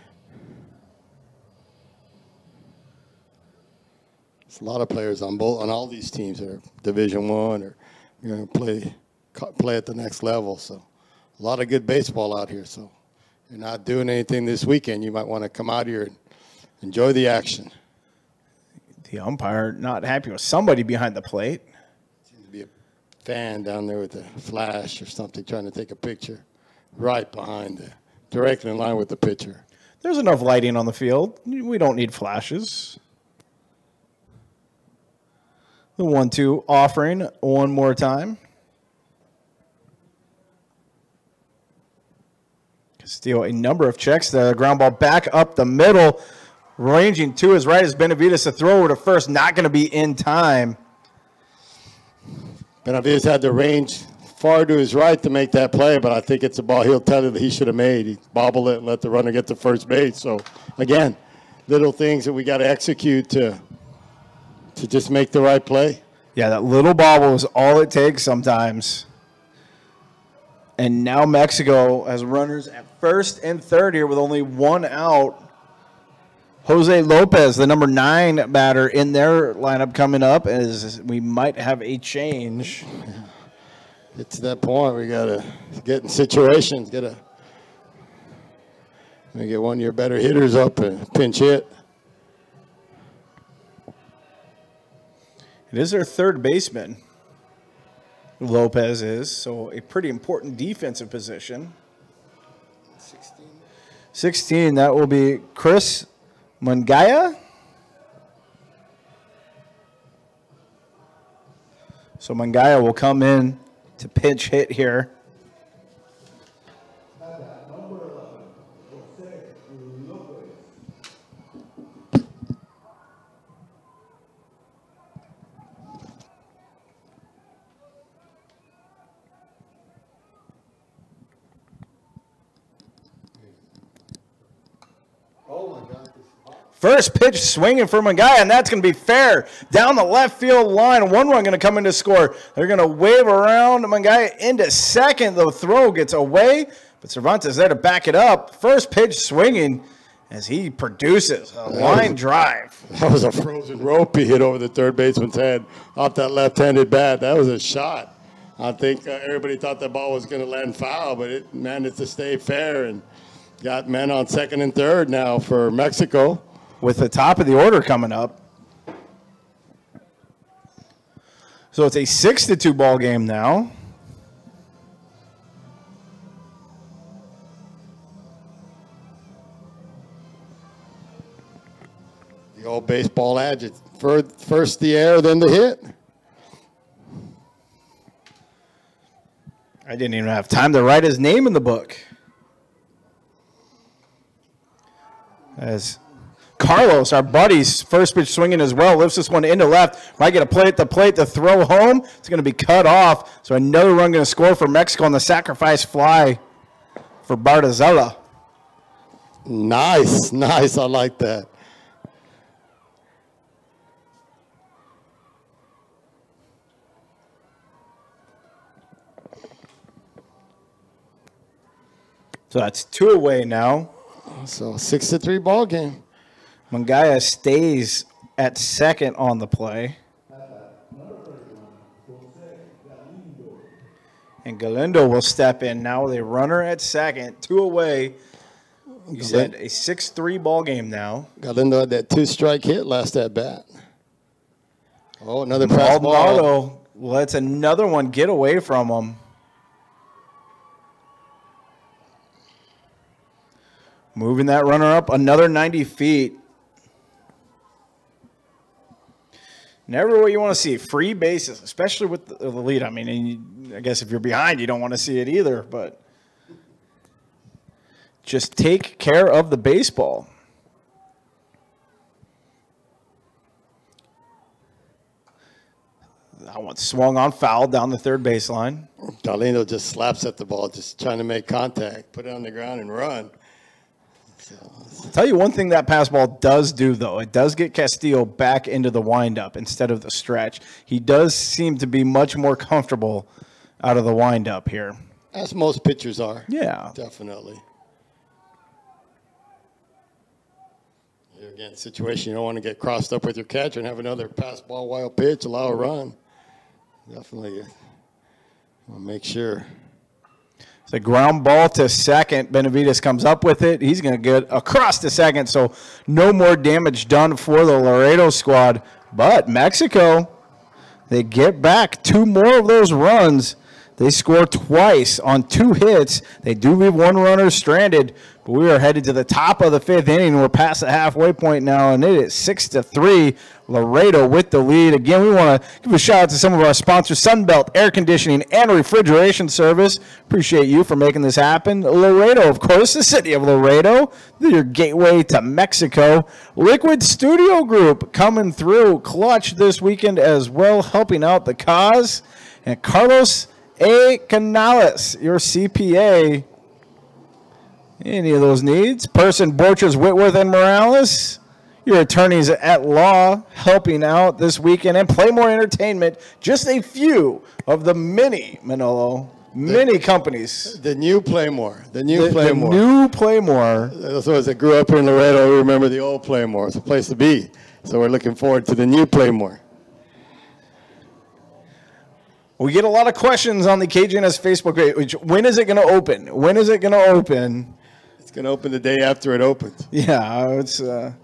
There's a lot of players on all these teams that are Division I or going to play at the next level. So a lot of good baseball out here. So if you're not doing anything this weekend, you might want to come out here and enjoy the action. The umpire not happy with somebody behind the plate. Fan down there with a flash or something trying to take a picture right behind directly in line with the pitcher. There's enough lighting on the field. We don't need flashes. The 1-2 offering one more time. Castillo, a number of checks there. Ground ball back up the middle. Ranging to his right is Benavides. A throw over to first. Not going to be in time. Benavides had the range far to his right to make that play, but I think it's a ball he'll tell you that he should have made. He bobbled it and let the runner get to first base. So, again, little things that we got to execute to just make the right play. Yeah, that little bobble is all it takes sometimes. And now Mexico has runners at first and third here with only one out. Jose Lopez, the number 9 batter in their lineup coming up, as we might have a change. Get to that point, we got to get in situations, get one of your better hitters up and pinch hit. It is their third baseman, Lopez is, so a pretty important defensive position. 16, that will be Chris Mangaya. So Mangaya will come in to pinch hit here. First pitch swinging for Mangaya, and that's going to be fair. Down the left field line, one run going to come in to score. They're going to wave around Mangaya into second. The throw gets away, but Cervantes there to back it up. First pitch swinging as he produces a line drive. That was a frozen rope he hit over the third baseman's head off that left-handed bat. That was a shot. I think everybody thought that ball was going to land foul, but it managed to stay fair and got men on second and third now for Mexico. With the top of the order coming up. So it's a 6-2 ball game now. The old baseball adage, first the air, then the hit. I didn't even have time to write his name in the book. As Carlos, our buddy's first pitch swinging as well, lifts this one into left. Might get a play at the plate to throw home. It's going to be cut off. So another run going to score for Mexico on the sacrifice fly for Bardazella. Nice, nice. I like that. So that's 2 away now. So 6-3 ball game. Mangaya stays at second on the play. And Galindo will step in now with a runner at second, 2 away. You said a 6-3 ball game now. Galindo had that 2-strike hit last at bat. Oh, another pass ball. Maldonado lets another one get away from him. Moving that runner up another 90 feet. Never what you want to see. Free bases, especially with the lead. I mean, I guess if you're behind, you don't want to see it either. But just take care of the baseball. That one swung on foul down the third baseline. Galindo just slaps at the ball, just trying to make contact, put it on the ground and run. I'll tell you one thing that pass ball does do, though. It does get Castillo back into the windup instead of the stretch. He does seem to be much more comfortable out of the windup here. As most pitchers are. Yeah. Definitely. Here again, situation you don't want to get crossed up with your catcher and have another pass ball wild pitch, allow a run. Definitely want to make sure. It's a ground ball to second. Benavides comes up with it. He's going to get across to second, so no more damage done for the Laredo squad. But Mexico, they get back 2 more of those runs. They score twice on 2 hits. They do leave 1 runner stranded, but we are headed to the top of the 5th inning. We're past the halfway point now, and it is 6-3. Laredo with the lead. Again, we want to give a shout out to some of our sponsors, Sunbelt Air Conditioning and Refrigeration Service. Appreciate you for making this happen. Laredo, of course, the city of Laredo, your gateway to Mexico. Liquid Studio Group coming through clutch this weekend as well, helping out the cause. And Carlos A. Canales, your CPA. Any of those needs? Person, Borchers, Whitworth, and Morales. Your attorneys at law helping out this weekend. And Playmore Entertainment, just a few of the many, Manolo, many companies. The new Playmore. The new Playmore. The new Playmore. So as I grew up here in Laredo, we remember the old Playmore. It's a place to be. So we're looking forward to the new Playmore. We get a lot of questions on the KGNS Facebook page. When is it going to open? When is it going to open? It's going to open the day after it opens. Yeah, it's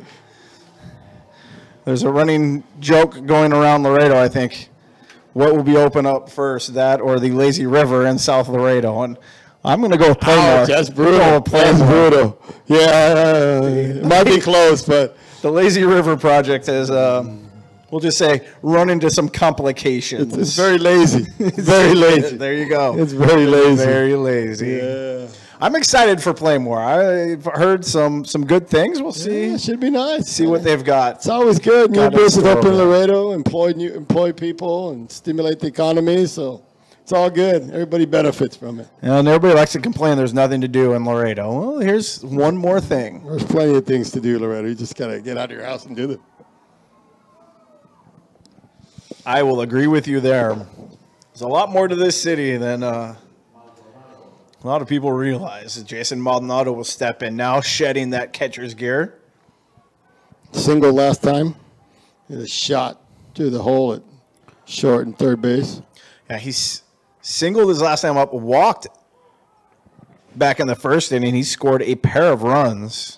there's a running joke going around Laredo, I think. What will be open up first, that or the Lazy River in South Laredo? And I'm going to go with Playmore. Oh, that's brutal. That's brutal. Yeah, it might be close, but the Lazy River project is, we'll just say, run into some complications. It's very lazy. Very lazy. There you go. It's very lazy. Very lazy. Yeah. I'm excited for Playmore. I've heard some good things. We'll see. Yeah, it should be nice. See what they've got. It's always good. New Got in business store up in over there. Laredo, employ people and stimulate the economy. So it's all good. Everybody benefits from it. And everybody likes to complain there's nothing to do in Laredo. Well, here's one more thing. There's plenty of things to do, Laredo. You just got to get out of your house and do them. I will agree with you there. There's a lot more to this city than a lot of people realize. Jason Maldonado will step in now, shedding that catcher's gear. Single last time. Hit a shot through the hole at short and third base. Yeah, he's singled his last time up, walked back in the first inning. He scored a pair of runs.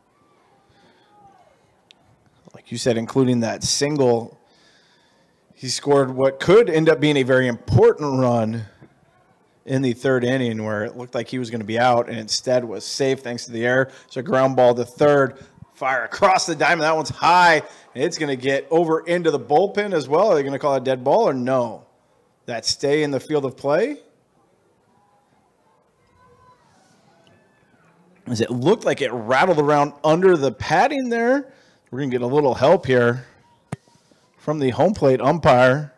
Like you said, including that single. He scored what could end up being a very important run in the third inning where it looked like he was going to be out and instead was safe thanks to the error. So ground ball to third, fire across the diamond. That one's high. It's going to get over into the bullpen as well. Are they going to call it a dead ball or no? That stay in the field of play? As it looked like it rattled around under the padding there. We're going to get a little help here from the home plate umpire.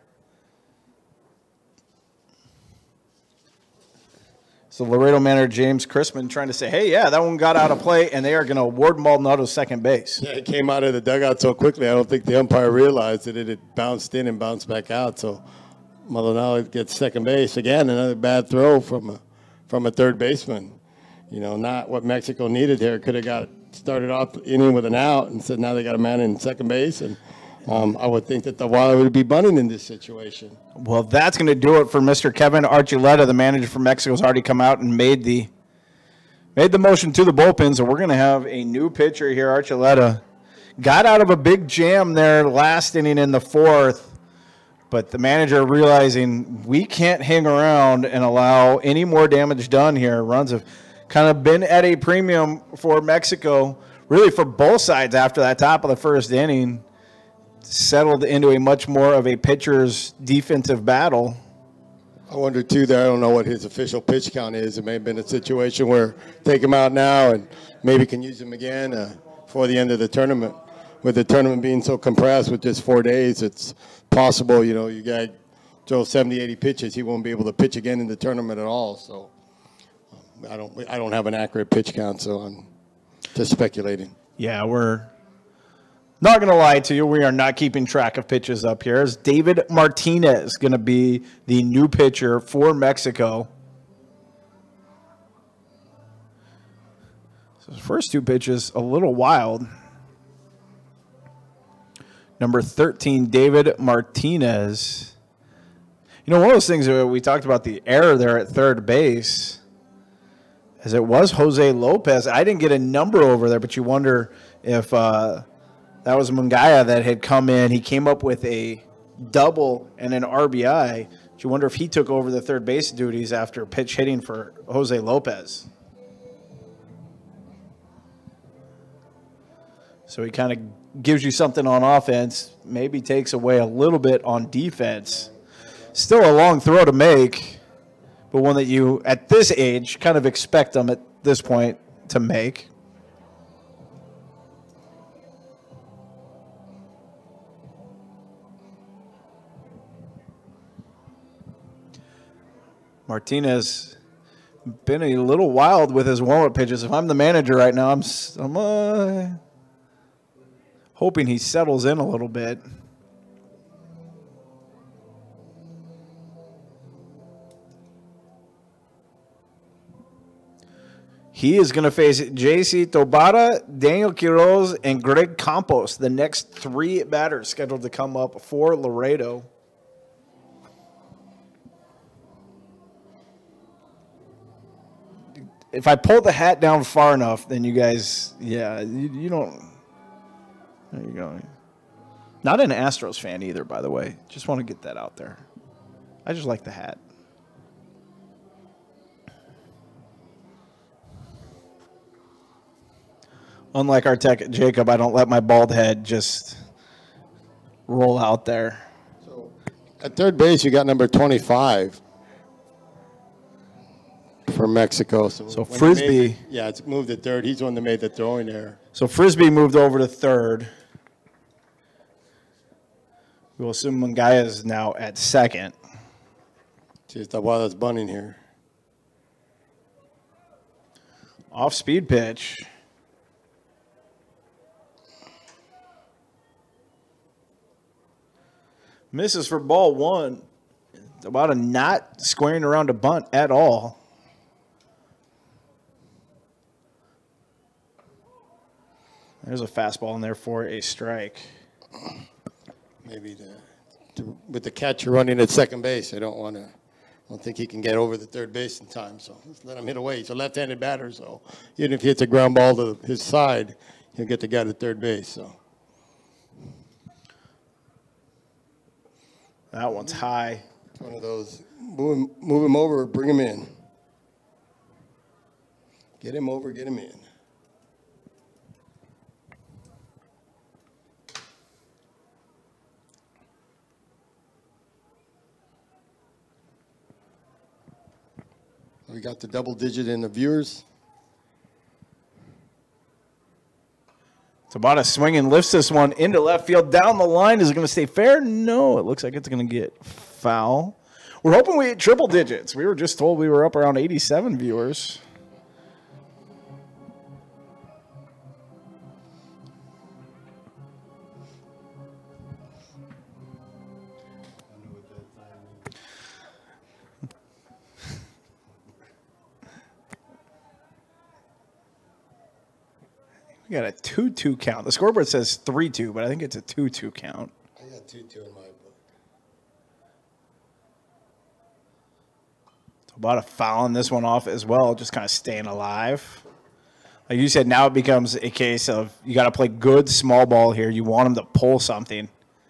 So Laredo manager James Chrisman trying to say, hey, yeah, that one got out of play, and they are going to award Maldonado second base. Yeah, it came out of the dugout so quickly, I don't think the umpire realized that it had bounced in and bounced back out. So Maldonado gets second base. Again, another bad throw from a third baseman. You know, not what Mexico needed here. Could have got started off the inning with an out and said now they got a man in second base. And I would think that the Wild would be bunting in this situation. Well, that's going to do it for Mr. Kevin Archuleta. The manager from Mexico has already come out and made the motion to the bullpen, so we're going to have a new pitcher here. Archuleta got out of a big jam there last inning in the fourth, but the manager realizing we can't hang around and allow any more damage done here. Runs have kind of been at a premium for Mexico, really for both sides after that top of the first inning. Settled into a much more of a pitcher's defensive battle. I wonder, too, that I don't know what his official pitch count is. It may have been a situation where take him out now and maybe can use him again before the end of the tournament. With the tournament being so compressed with just 4 days, it's possible, you got Joe 70, 80 pitches. He won't be able to pitch again in the tournament at all. So I don't have an accurate pitch count, so I'm just speculating. Yeah, we're not going to lie to you. We are not keeping track of pitches up here. As David Martinez going to be the new pitcher for Mexico. So his first two pitches, a little wild. Number 13, David Martinez. One of those things that we talked about, the error there at third base, as it was Jose Lopez. I didn't get a number over there, but you wonder if that was Mungaya that had come in. He came up with a double and an RBI. But you wonder if he took over the third base duties after pitch hitting for Jose Lopez. So he kind of gives you something on offense, maybe takes away a little bit on defense. Still a long throw to make, but one that you, at this age, kind of expect them at this point to make. Martinez been a little wild with his warm-up pitches. If I'm the manager right now, I'm hoping he settles in a little bit. He is going to face J.C. Tobata, Daniel Quiroz, and Greg Campos, the next three batters scheduled to come up for Laredo. If I pull the hat down far enough, then you guys, yeah, you don't. There you go. Not an Astros fan either, by the way. Just want to get that out there. I just like the hat. Unlike our tech Jacob, I don't let my bald head just roll out there. So at third base, you got number 25 for Mexico. So Frisbee. It's moved to third. He's the one that made the throwing error. So Frisbee moved over to third. We'll assume Mungaya is now at second. Jeez, the wild is bunting here. Off speed pitch. Misses for ball one. About a not squaring around a bunt at all. There's a fastball in there for a strike. Maybe with the catcher running at second base, I don't think he can get over the third base in time. So let's let him hit away. He's a left-handed batter, so even if he hits a ground ball to his side, he'll get the guy to third base. So that one's high. It's one of those move him over, bring him in. Get him over, get him in. We got the double digit in the viewers. Tabata swinging, lifts this one into left field. Down the line, is it going to stay fair? No, it looks like it's going to get foul. We're hoping we hit triple digits. We were just told we were up around 87 viewers. We You got a 2-2 count. The scoreboard says 3-2, but I think it's a 2-2 count. I got 2-2 in my book. Tabata fouling this one off as well, just kind of staying alive. Like you said, now it becomes a case of you got to play good small ball here. You want him to pull something.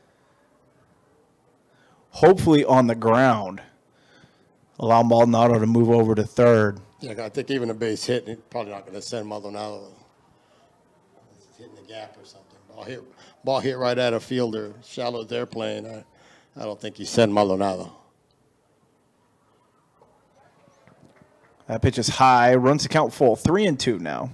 Hopefully on the ground. Allow Maldonado to move over to third. Yeah, I think even a base hit, he's probably not going to send Maldonado. He's hitting the gap or something. Ball hit right at a fielder. Shallow as they're playing. I don't think he sent Maldonado. That pitch is high. Runs the count full. 3-2 now.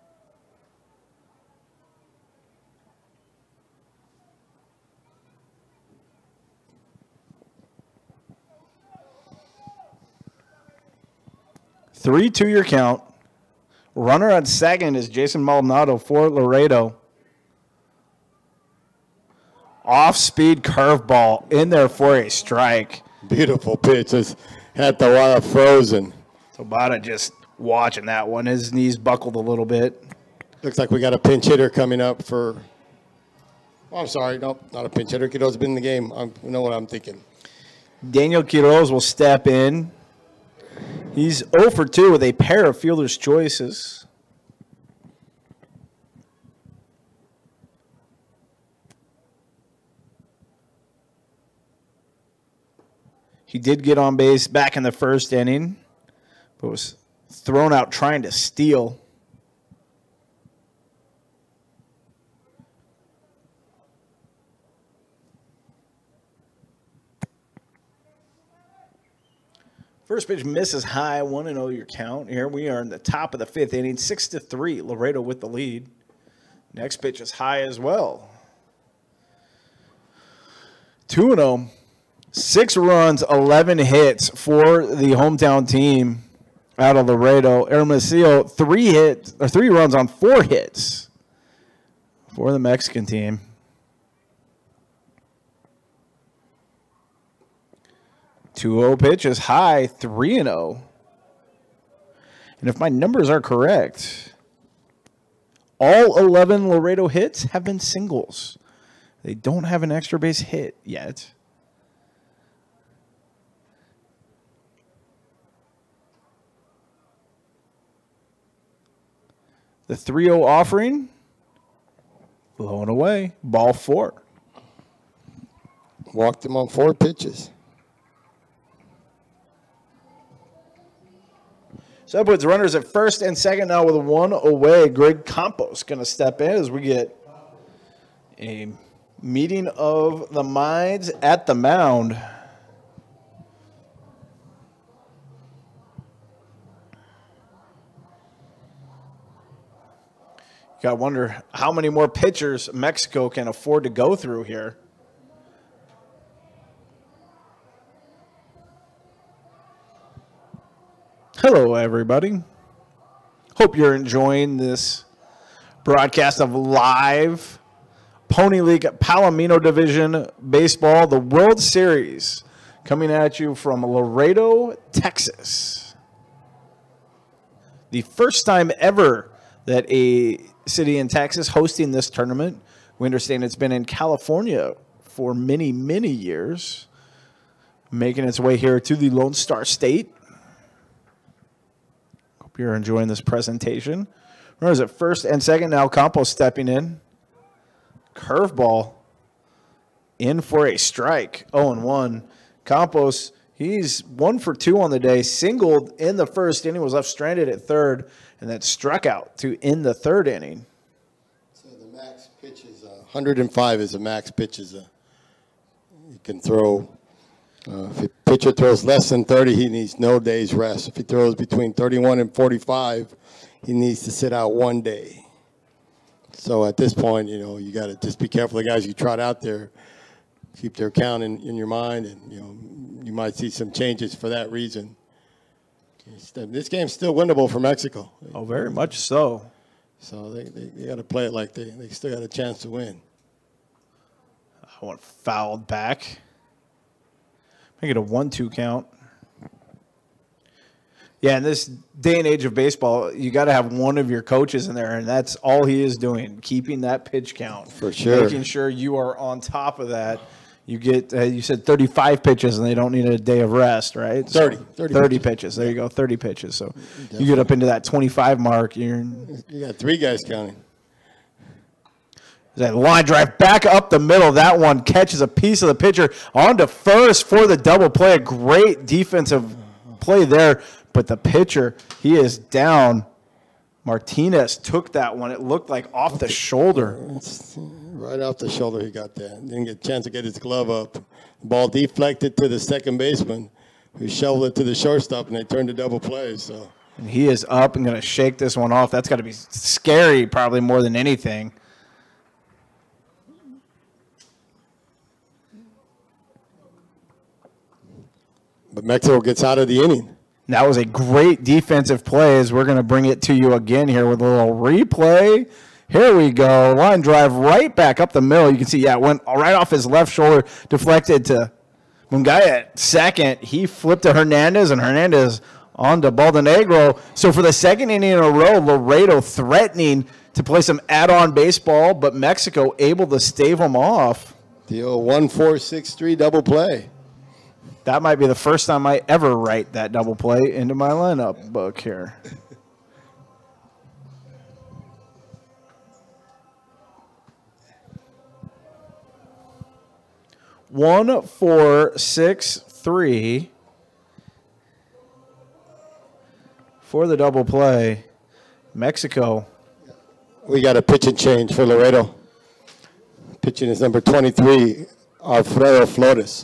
Three-two your count. Runner on second is Jason Maldonado for Laredo. Off-speed curveball in there for a strike. Beautiful pitch. It's had the wire frozen. Tabata just watching that one. His knees buckled a little bit. Looks like we got a pinch hitter coming up for. Oh, I'm sorry. Nope, not a pinch hitter. Quiroz been in the game. I know what I'm thinking. Daniel Quiroz will step in. He's 0 for 2 with a pair of fielder's choices. He did get on base back in the first inning, but was thrown out trying to steal. First pitch misses high, 1-0 your count. Here we are in the top of the fifth inning, 6-3. Laredo with the lead. Next pitch is high as well. 2-0. 6 runs, 11 hits for the hometown team out of Laredo. Hermosillo, 3 runs on 4 hits for the Mexican team. 2-0 pitch is high, 3-0. And if my numbers are correct, all 11 Laredo hits have been singles. They don't have an extra base hit yet. The 3-0 offering, blown away. Ball 4. Walked him on 4 pitches. So that puts runners at first and second now with 1 away. Greg Campos going to step in as we get a meeting of the minds at the mound. You got to wonder how many more pitchers Mexico can afford to go through here. Hello, everybody. Hope you're enjoying this broadcast of live Pony League Palomino Division Baseball, the World Series, coming at you from Laredo, Texas. The first time ever that a city in Texas hosting this tournament. We understand it's been in California for many, many years, making its way here to the Lone Star State. Hope you're enjoying this presentation. Runners at first and second now. Campos stepping in. Curveball in for a strike. 0-1. Campos, he's 1 for 2 on the day. Singled in the first inning, was left stranded at third, and then struck out to end the third inning. So the max pitch is 105 is the max pitch. You can throw. If a pitcher throws less than 30, he needs no day's rest. If he throws between 31 and 45, he needs to sit out 1 day. So at this point, you got to just be careful. The guys you trot out there, keep their count in your mind, and you might see some changes for that reason. This game's still winnable for Mexico. Oh, very much so. So they got to play it like they still got a chance to win. I want fouled back. Make it a 1-2 count. Yeah, in this day and age of baseball, you got to have one of your coaches in there, and that's all he is doing, keeping that pitch count. For sure. Making sure you are on top of that. You get, you said 35 pitches, and they don't need a day of rest, right? 30. 30 pitches. There you go, 30 pitches. So you get up into that 25 mark. You got 3 guys counting. That line drive back up the middle. That one catches a piece of the pitcher onto first for the double play. A great defensive play there. But the pitcher, he is down. Martinez took that one. It looked like off the shoulder. Right off the shoulder he got that. Didn't get a chance to get his glove up. The ball deflected to the second baseman, who shoveled it to the shortstop, and they turned to double play. So and he is up and going to shake this one off. That's got to be scary probably more than anything. But Mexico gets out of the inning. That was a great defensive play as we're going to bring it to you again here with a little replay. Here we go. Line drive right back up the middle. You can see, yeah, it went right off his left shoulder, deflected to Mungay at second. He flipped to Hernandez, and Hernandez on to Baldenegro. So for the second inning in a row, Laredo threatening to play some add-on baseball, but Mexico able to stave them off. The old 1-4-6-3 double play. That might be the first time I ever write that double play into my lineup book here. One, 4, 6, 3 for the double play. Mexico. We got a pitch and change for Laredo. Pitching is number 23, Alfredo Flores.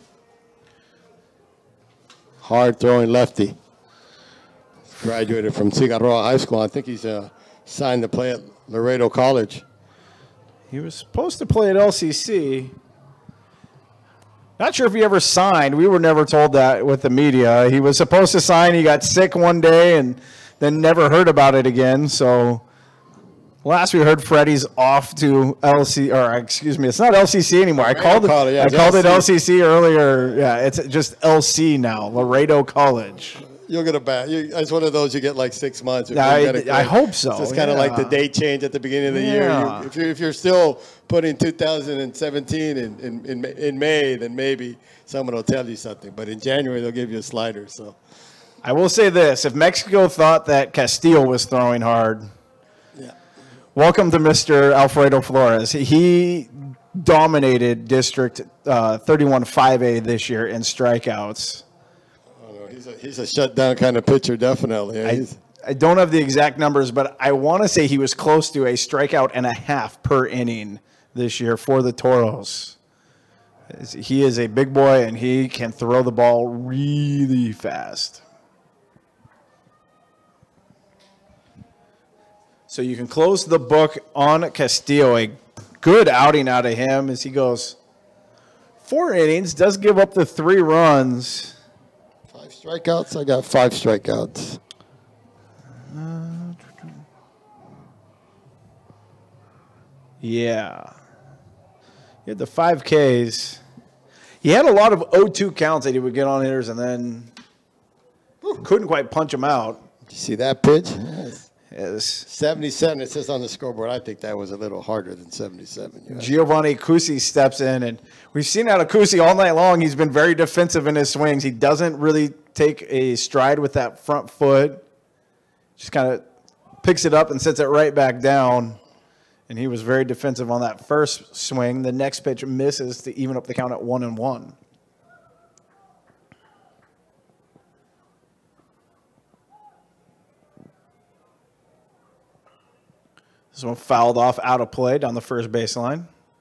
Hard-throwing lefty. Graduated from Cigarroa High School. I think he's signed to play at Laredo College. He was supposed to play at LCC. Not sure if he ever signed. We were never told that with the media. He was supposed to sign. He got sick one day and then never heard about it again. So last we heard, Freddie's off to LC, or excuse me, it's not LCC anymore. I called it LCC earlier. Yeah, it's just LC now, Laredo College. You'll get a bat. It's one of those you get like 6 months. I hope so. It's kind of like the date change at the beginning of the year. If you're still putting 2017 in May, then maybe someone will tell you something. But in January, they'll give you a slider. So I will say this. If Mexico thought that Castillo was throwing hard, welcome to Mr. Alfredo Flores. He dominated District 31-5A this year in strikeouts. He's a shutdown kind of pitcher, definitely. I don't have the exact numbers, but I want to say he was close to a strikeout and a half per inning this year for the Toros. He is a big boy, and he can throw the ball really fast. So you can close the book on Castillo. A good outing out of him as he goes 4 innings, does give up the 3 runs. 5 strikeouts? I got 5 strikeouts. Yeah. He had the 5 Ks. He had a lot of 0-2 counts that he would get on hitters and then couldn't quite punch them out. Did you see that pitch? Yes. 77, it says on the scoreboard. I think that was a little harder than 77. Giovanni Cusi steps in, and we've seen out of Cusi all night long. He's been very defensive in his swings. He doesn't really take a stride with that front foot. Just kind of picks it up and sets it right back down. And he was very defensive on that first swing. The next pitch misses to even up the count at 1-1. This one fouled off out of play down the first baseline.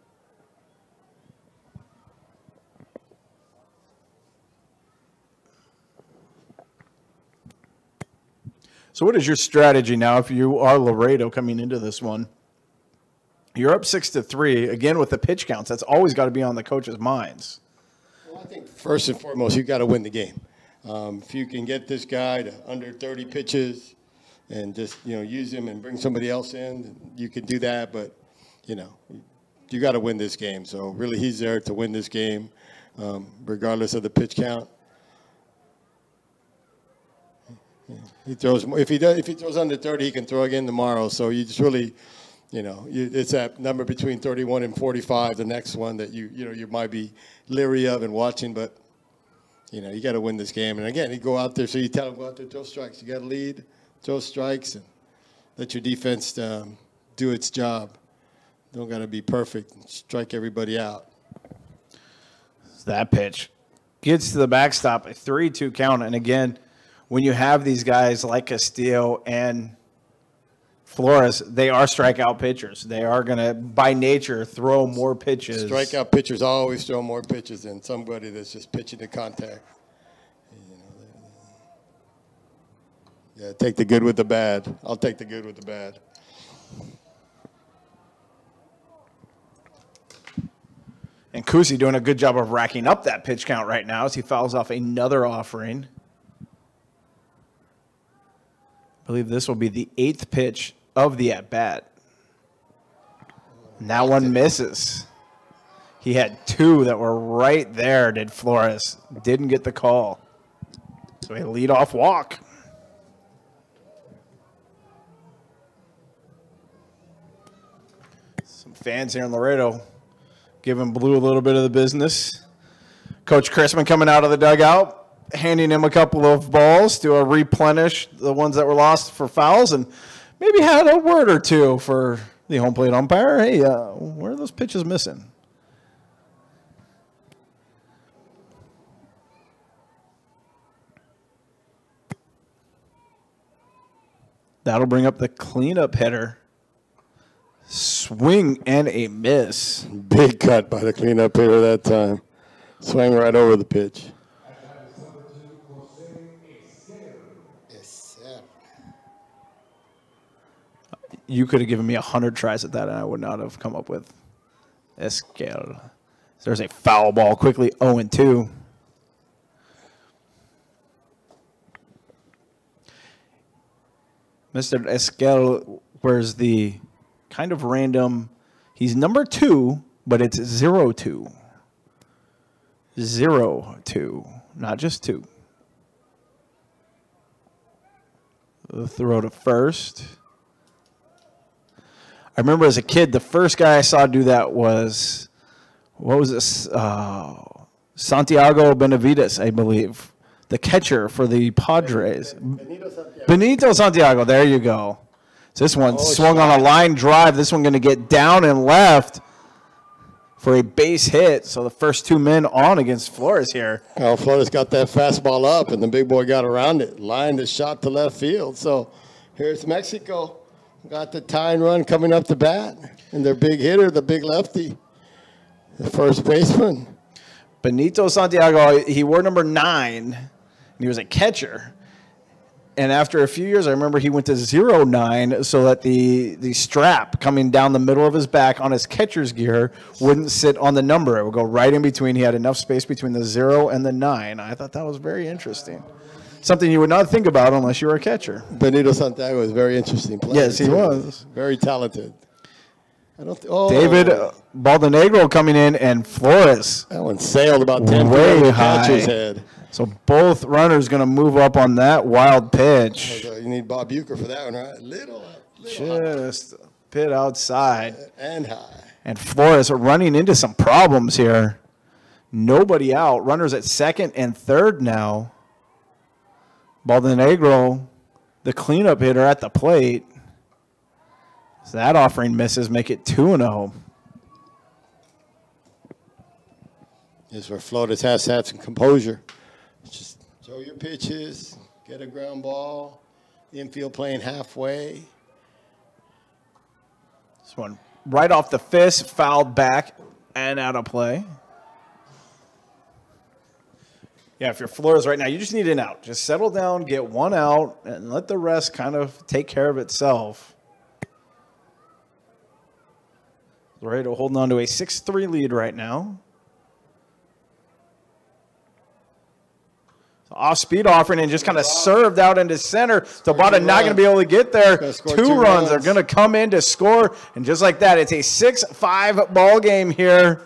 So what is your strategy now if you are Laredo coming into this one? You're up 6-3, again with the pitch counts. That's always got to be on the coach's minds. Well, I think first and foremost, you've got to win the game. If you can get this guy to under 30 pitches and just, use him and bring somebody else in, you can do that. But, you got to win this game. So really he's there to win this game, regardless of the pitch count. He throws if he throws under 30, he can throw again tomorrow. So you just really, it's that number between 31 and 45, the next one that you might be leery of and watching, but you got to win this game. And again, you go out there, so you tell him go out there, throw strikes. You got to lead, throw strikes, and let your defense do its job. Don't got to be perfect and strike everybody out. That pitch gets to the backstop, a 3-2 count, and again, when you have these guys like Castillo and Flores, they are strikeout pitchers. They are going to, by nature, throw more pitches. Strikeout pitchers always throw more pitches than somebody that's just pitching to contact. Yeah, take the good with the bad. I'll take the good with the bad. And Kusi doing a good job of racking up that pitch count right now as he fouls off another offering. I believe this will be the 8th pitch of the at-bat. And that one misses. He had 2 that were right there, did Flores. Didn't get the call. So a leadoff walk. Some fans here in Laredo giving Blue a little bit of the business. Coach Chrisman coming out of the dugout, handing him a couple of balls to replenish the ones that were lost for fouls, and maybe had a word or two for the home plate umpire. Hey, where are those pitches missing? That'll bring up the cleanup hitter. Swing and a miss. Big cut by the cleanup hitter that time. Swing right over the pitch. You could have given me 100 tries at that, and I would not have come up with Esquel. There's a foul ball quickly, 0-2. Mr. Esquel wears the kind of random, he's number 2, but it's 0-2. 0-2, not just 2. The throw to first. I remember as a kid, the first guy I saw do that was, what was this? Santiago Benavides, I believe. The catcher for the Padres. Benito Santiago, there you go. So this one swung on a line drive. This one going to get down and left for a base hit. So the first 2 men on against Flores here. Well, Flores got that fastball up, and the big boy got around it, lined the shot to left field. So here's Mexico. Got the tying run coming up the bat, and their big hitter, the big lefty, the first baseman. Benito Santiago, he wore number 9, and he was a catcher. And after a few years, I remember he went to 0-9 so that the strap coming down the middle of his back on his catcher's gear wouldn't sit on the number. It would go right in between. He had enough space between the 0 and the 9. I thought that was very interesting. Something you would not think about unless you were a catcher. Benito Santiago was a very interesting player. Yes, he was. Very talented. David Baldenegro coming in, and Flores. That one sailed about 10 feet way over the high. catcher's head. So both runners going to move up on that wild pitch. You need Bob Uecker for that one, right? Little Just a bit outside. And high. And Flores running into some problems here. Nobody out. Runners at second and third now. Baldenegro, the cleanup hitter at the plate. So that offering misses, make it 2-0. This is where Flores has to have some composure. Just throw your pitches, get a ground ball, infield playing halfway. This one right off the fist, fouled back and out of play. Yeah, if you're Flores right now, you just need an out. Just settle down, get one out, and let the rest kind of take care of itself. Laredo holding on to a 6-3 lead right now. So off-speed offering and just kind of served out into center. Tabata not going to be able to get there. Two runs are going to come in to score. And just like that, it's a 6-5 ball game here.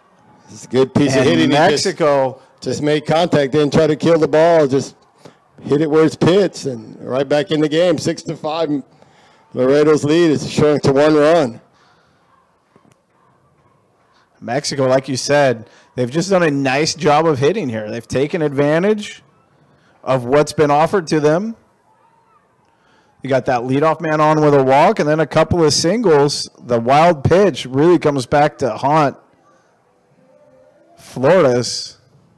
It's a good piece of hitting. Mexico just made contact, didn't try to kill the ball, just hit it where it's pitched, and right back in the game, 6-5. Laredo's lead is shrunk to 1 run. Mexico, like you said, they've just done a nice job of hitting here. They've taken advantage of what's been offered to them. You got that leadoff man on with a walk, and then a couple of singles. The wild pitch really comes back to haunt Flores.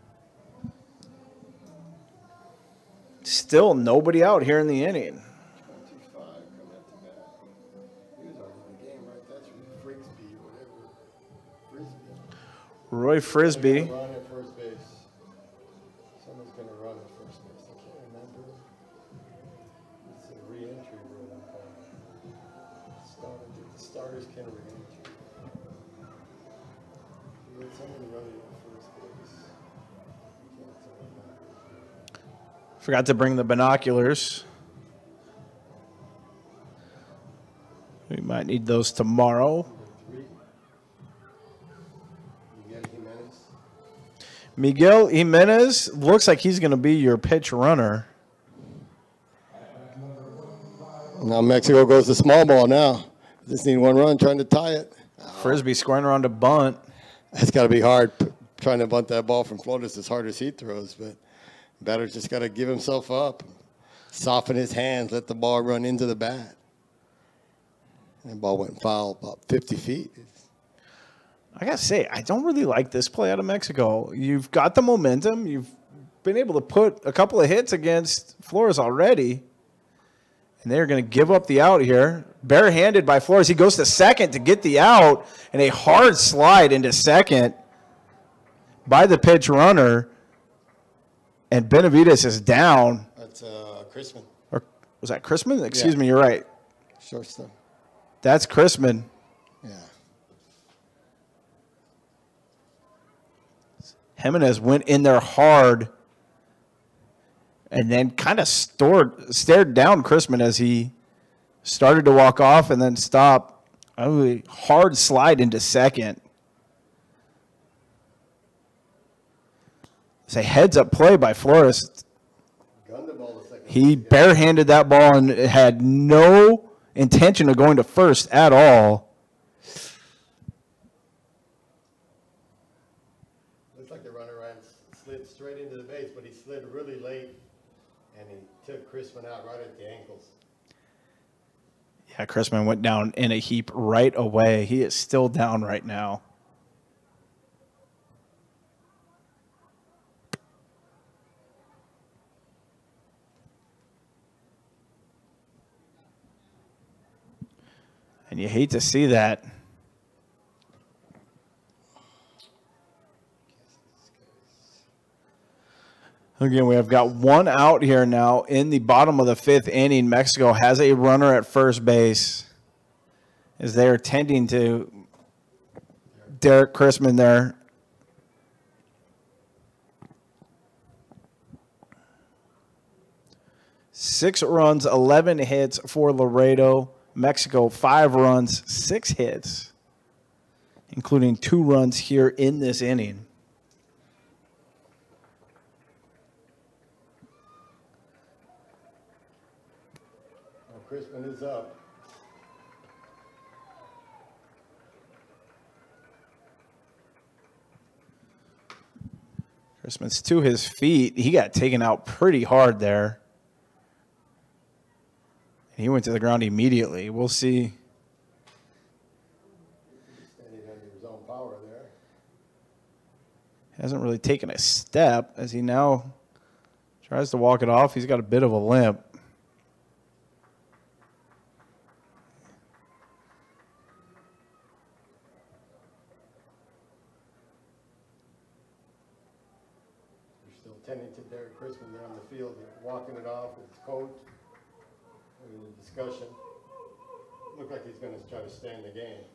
Still nobody out here in the inning. Roy Frisbee. Run at first base. Someone's going to run at first base. I can't remember. It's a re-entry rule. Starters can re-entry. You get someone running at first base. You can't tell them. Forgot to bring the binoculars. We might need those tomorrow. Miguel Jimenez looks like he's going to be your pitch runner. Now Mexico goes to small ball now. Just need 1 run trying to tie it. Frisbee scoring around a bunt. That's got to be hard trying to bunt that ball from Flores as hard as he throws. But batter's just got to give himself up, soften his hands, let the ball run into the bat. And the ball went foul about 50 feet. I got to say, I don't really like this play out of Mexico. You've got the momentum. You've been able to put a couple of hits against Flores already. And they're going to give up the out here. Barehanded by Flores. He goes to second to get the out. And a hard slide into second by the pitch runner. And Benavides is down. That's Chrisman. Or was that Chrisman? Excuse me, you're right. Shortstop. That's Chrisman. Yeah. Jimenez went in there hard and then kind of stared down Chrisman as he started to walk off and then stop. A hard slide into second. It's a heads-up play by Flores. He barehanded that ball and had no intention of going to first at all. Slid straight into the base, but he slid really late, and he took Chrisman out right at the ankles. Yeah, Chrisman went down in a heap right away. He is still down right now. And you hate to see that. Again, we have got 1 out here now in the bottom of the 5th inning. Mexico has a runner at first base as they are tending to Derek Chrisman there. Six runs, 11 hits for Laredo. Mexico, 5 runs, 6 hits, including 2 runs here in this inning. Chrisman is up. Chrisman's to his feet. He got taken out pretty hard there. And he went to the ground immediately. We'll see. Standing under his own power there. Hasn't really taken a step as he now tries to walk it off. He's got a bit of a limp. Tending to Derek Chrisman there on the field, walking it off with his coach. In the discussion. Looked like he's going to try to stay in the game.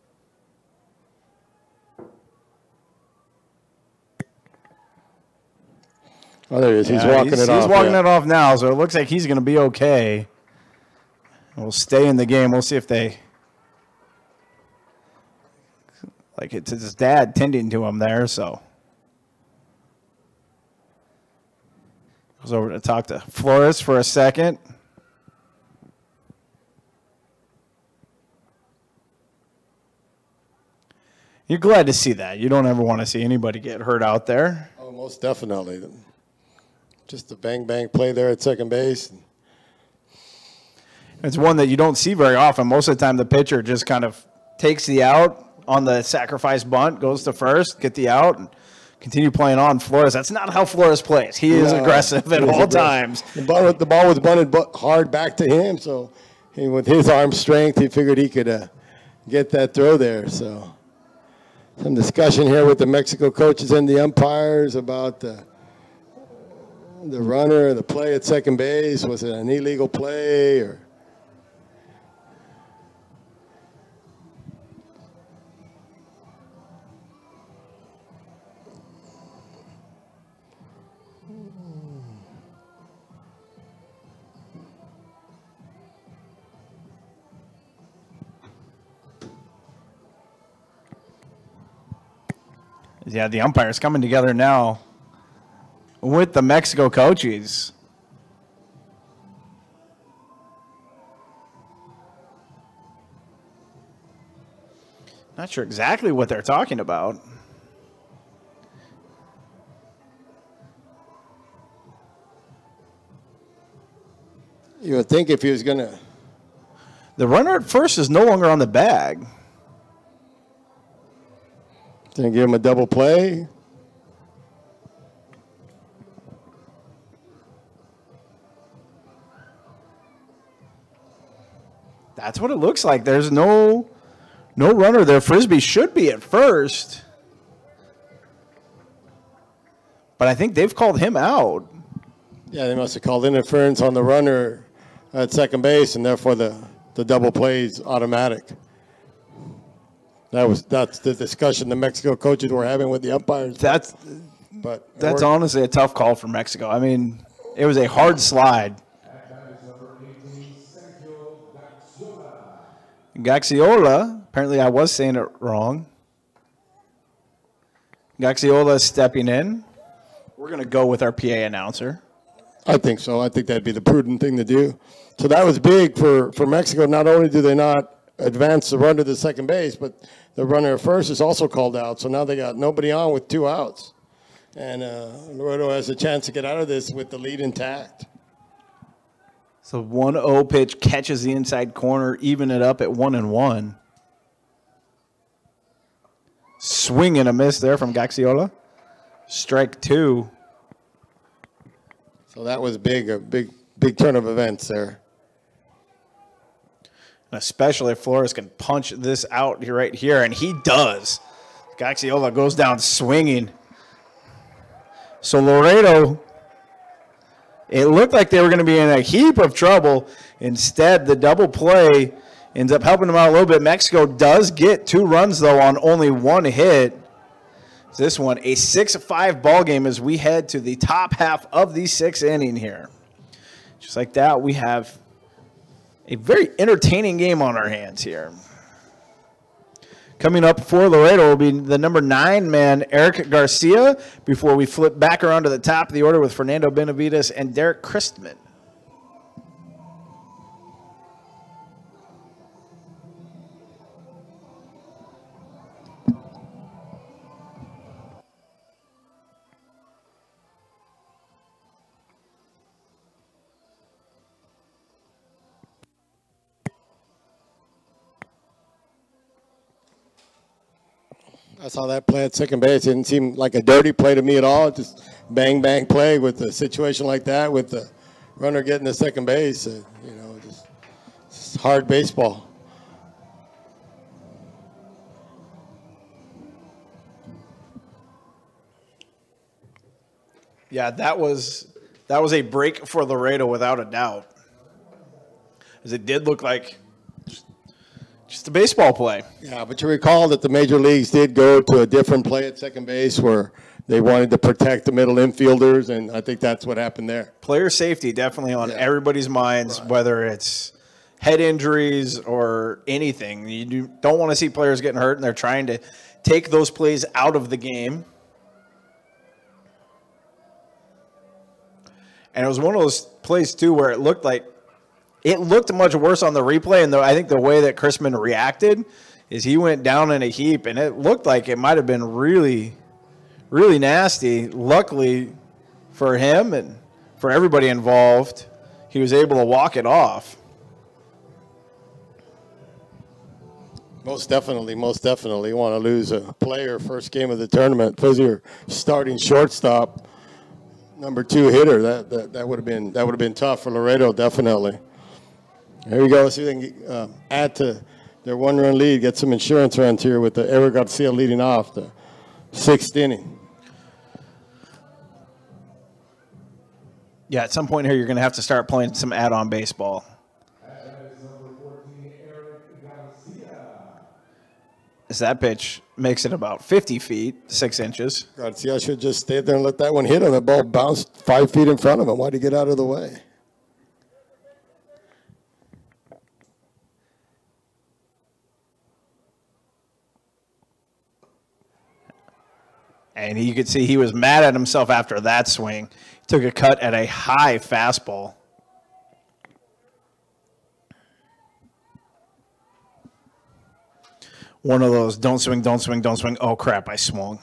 Oh, there he is. He's walking it off. He's walking it off now, so it looks like he's going to be okay. We'll stay in the game. We'll see if they... Like, it's his dad tending to him there, so... Goes over to talk to Flores for a second. You're glad to see that. You don't ever want to see anybody get hurt out there. Oh, most definitely. Just a bang-bang play there at second base. It's one that you don't see very often. Most of the time, the pitcher just kind of takes the out on the sacrifice bunt, goes to first, get the out, and continue playing on. Flores, that's not how Flores plays. He is aggressive at all times. The ball was bunted hard back to him, so with his arm strength, he figured he could get that throw there. So some discussion here with the Mexico coaches and the umpires about the runner, the play at second base. Was it an illegal play or? Yeah, the umpires coming together now with the Mexico coaches. Not sure exactly what they're talking about. You would think if he was going to. The runner at first is no longer on the bag. Didn't give him a double play. That's what it looks like. There's no runner there. Frisbee should be at first. But I think they've called him out. Yeah, they must have called interference on the runner at second base, and therefore the double play is automatic. That's the discussion the Mexico coaches were having with the umpires. That's honestly a tough call for Mexico. I mean, it was a hard slide. Gaxiola, apparently I was saying it wrong. Gaxiola is stepping in. We're going to go with our PA announcer. I think so. I think that'd be the prudent thing to do. So that was big for Mexico. Not only do they not advance the runner to second base, but the runner at first is also called out. So now they got nobody on with 2 outs. And Laredo has a chance to get out of this with the lead intact. So 1-0 pitch catches the inside corner, even it up at 1-1. Swing and a miss there from Gaxiola. Strike 2. So that was big, a big turn of events there. Especially if Flores can punch this out right here, and he does. Gaxiola goes down swinging. So Laredo, it looked like they were going to be in a heap of trouble. Instead, the double play ends up helping them out a little bit. Mexico does get 2 runs, though, on only 1 hit. This one, a 6-5 ball game as we head to the top half of the 6th inning here. Just like that, we have a very entertaining game on our hands here. Coming up for Laredo will be the number 9 man, Eric Garcia, before we flip back around to the top of the order with Fernando Benavides and Derek Christman. I saw that play at second base. It didn't seem like a dirty play to me at all. Just bang, bang play with a situation like that with the runner getting to second base. Just hard baseball. Yeah, that was a break for Laredo without a doubt. As it did look like just a baseball play. Yeah, but you recall that the major leagues did go to a different play at second base where they wanted to protect the middle infielders, and I think that's what happened there. Player safety definitely on everybody's minds, right, whether it's head injuries or anything. You don't want to see players getting hurt, and they're trying to take those plays out of the game. And it was one of those plays, too, where it looked much worse on the replay. And I think the way that Chrisman reacted is he went down in a heap, and it looked like it might have been really, really nasty. Luckily for him and for everybody involved, he was able to walk it off. Most definitely. You want to lose a player first game of the tournament because you're starting shortstop, number 2 hitter. That would have been tough for Laredo, definitely. Here we go. See if they can add to their 1-run lead, get some insurance runs here with the Eric Garcia leading off the 6th inning. Yeah, at some point here, you're going to have to start playing some add-on baseball. As that pitch makes it about 50 feet, 6 inches. Garcia should just stay there and let that one hit him. The ball bounced 5 feet in front of him. Why'd he get out of the way? And you could see he was mad at himself after that swing. He took a cut at a high fastball. One of those, don't swing, don't swing, don't swing. Oh, crap, I swung.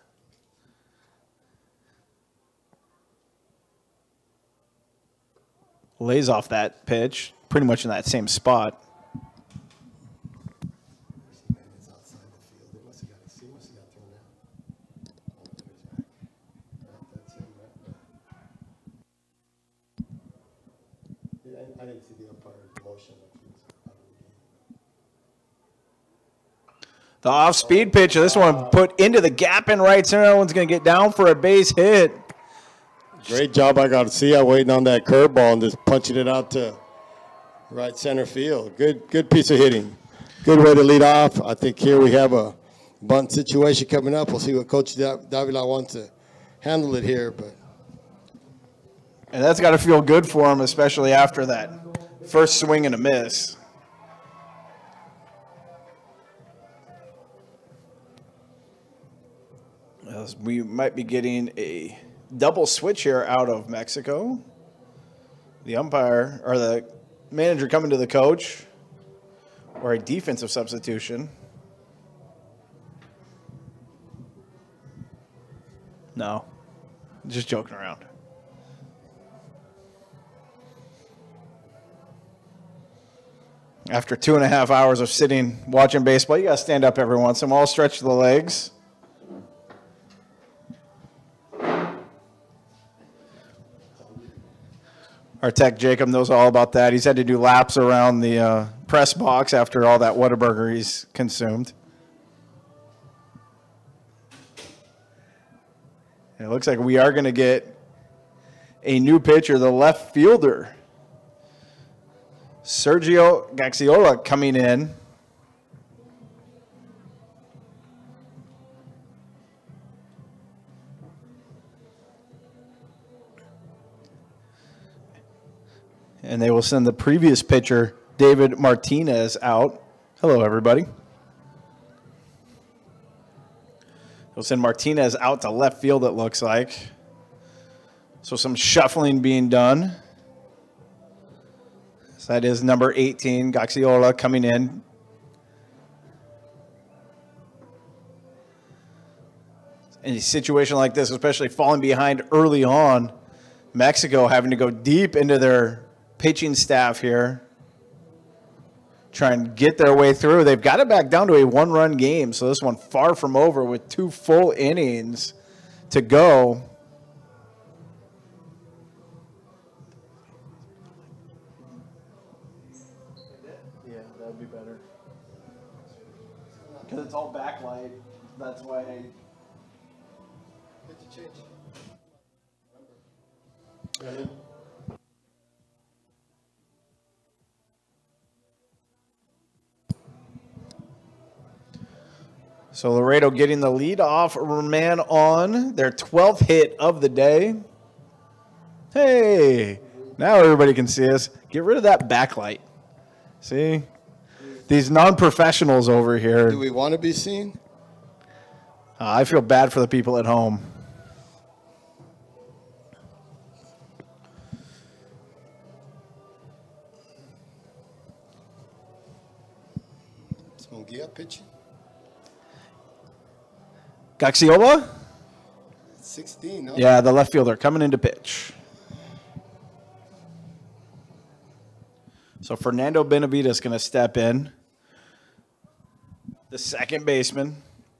Lays off that pitch, pretty much in that same spot. I didn't see the umpire's motion. The off-speed pitch, this one put into the gap in right center. That one's going to get down for a base hit. Great job by Garcia waiting on that curveball and just punching it out to right center field. Good piece of hitting. Good way to lead off. I think here we have a bunt situation coming up. We'll see what Coach Davila wants to handle it here. And that's got to feel good for him, especially after that first swing and a miss. We might be getting a double switch here out of Mexico. The umpire or the manager coming to the coach, or a defensive substitution. No, just joking around. After 2.5 hours of sitting watching baseball, you got to stand up every once in a while, stretch the legs. Our tech, Jacob, knows all about that. He's had to do laps around the press box after all that Whataburger he's consumed. And it looks like we are going to get a new pitcher, the left fielder, Sergio Gaxiola, coming in. And they will send the previous pitcher, David Martinez, out. Hello, everybody. They'll send Martinez out to left field, it looks like. So some shuffling being done. So that is number 18, Gaxiola, coming in. In a situation like this, especially falling behind early on, Mexico having to go deep into their pitching staff here, try and get their way through. They've got it back down to a 1-run game, so this one far from over with 2 full innings to go. Yeah, that would be better. Because it's all backlight. That's why I... Get the change. So Laredo getting the lead-off man on their 12th hit of the day. Hey, now everybody can see us. Get rid of that backlight. See? These non-professionals over here. Do we want to be seen? I feel bad for the people at home. Munguia pitching. Gaxiola? 16, no? Yeah, the left fielder coming into pitch. So Fernando Benavides is going to step in. The second baseman.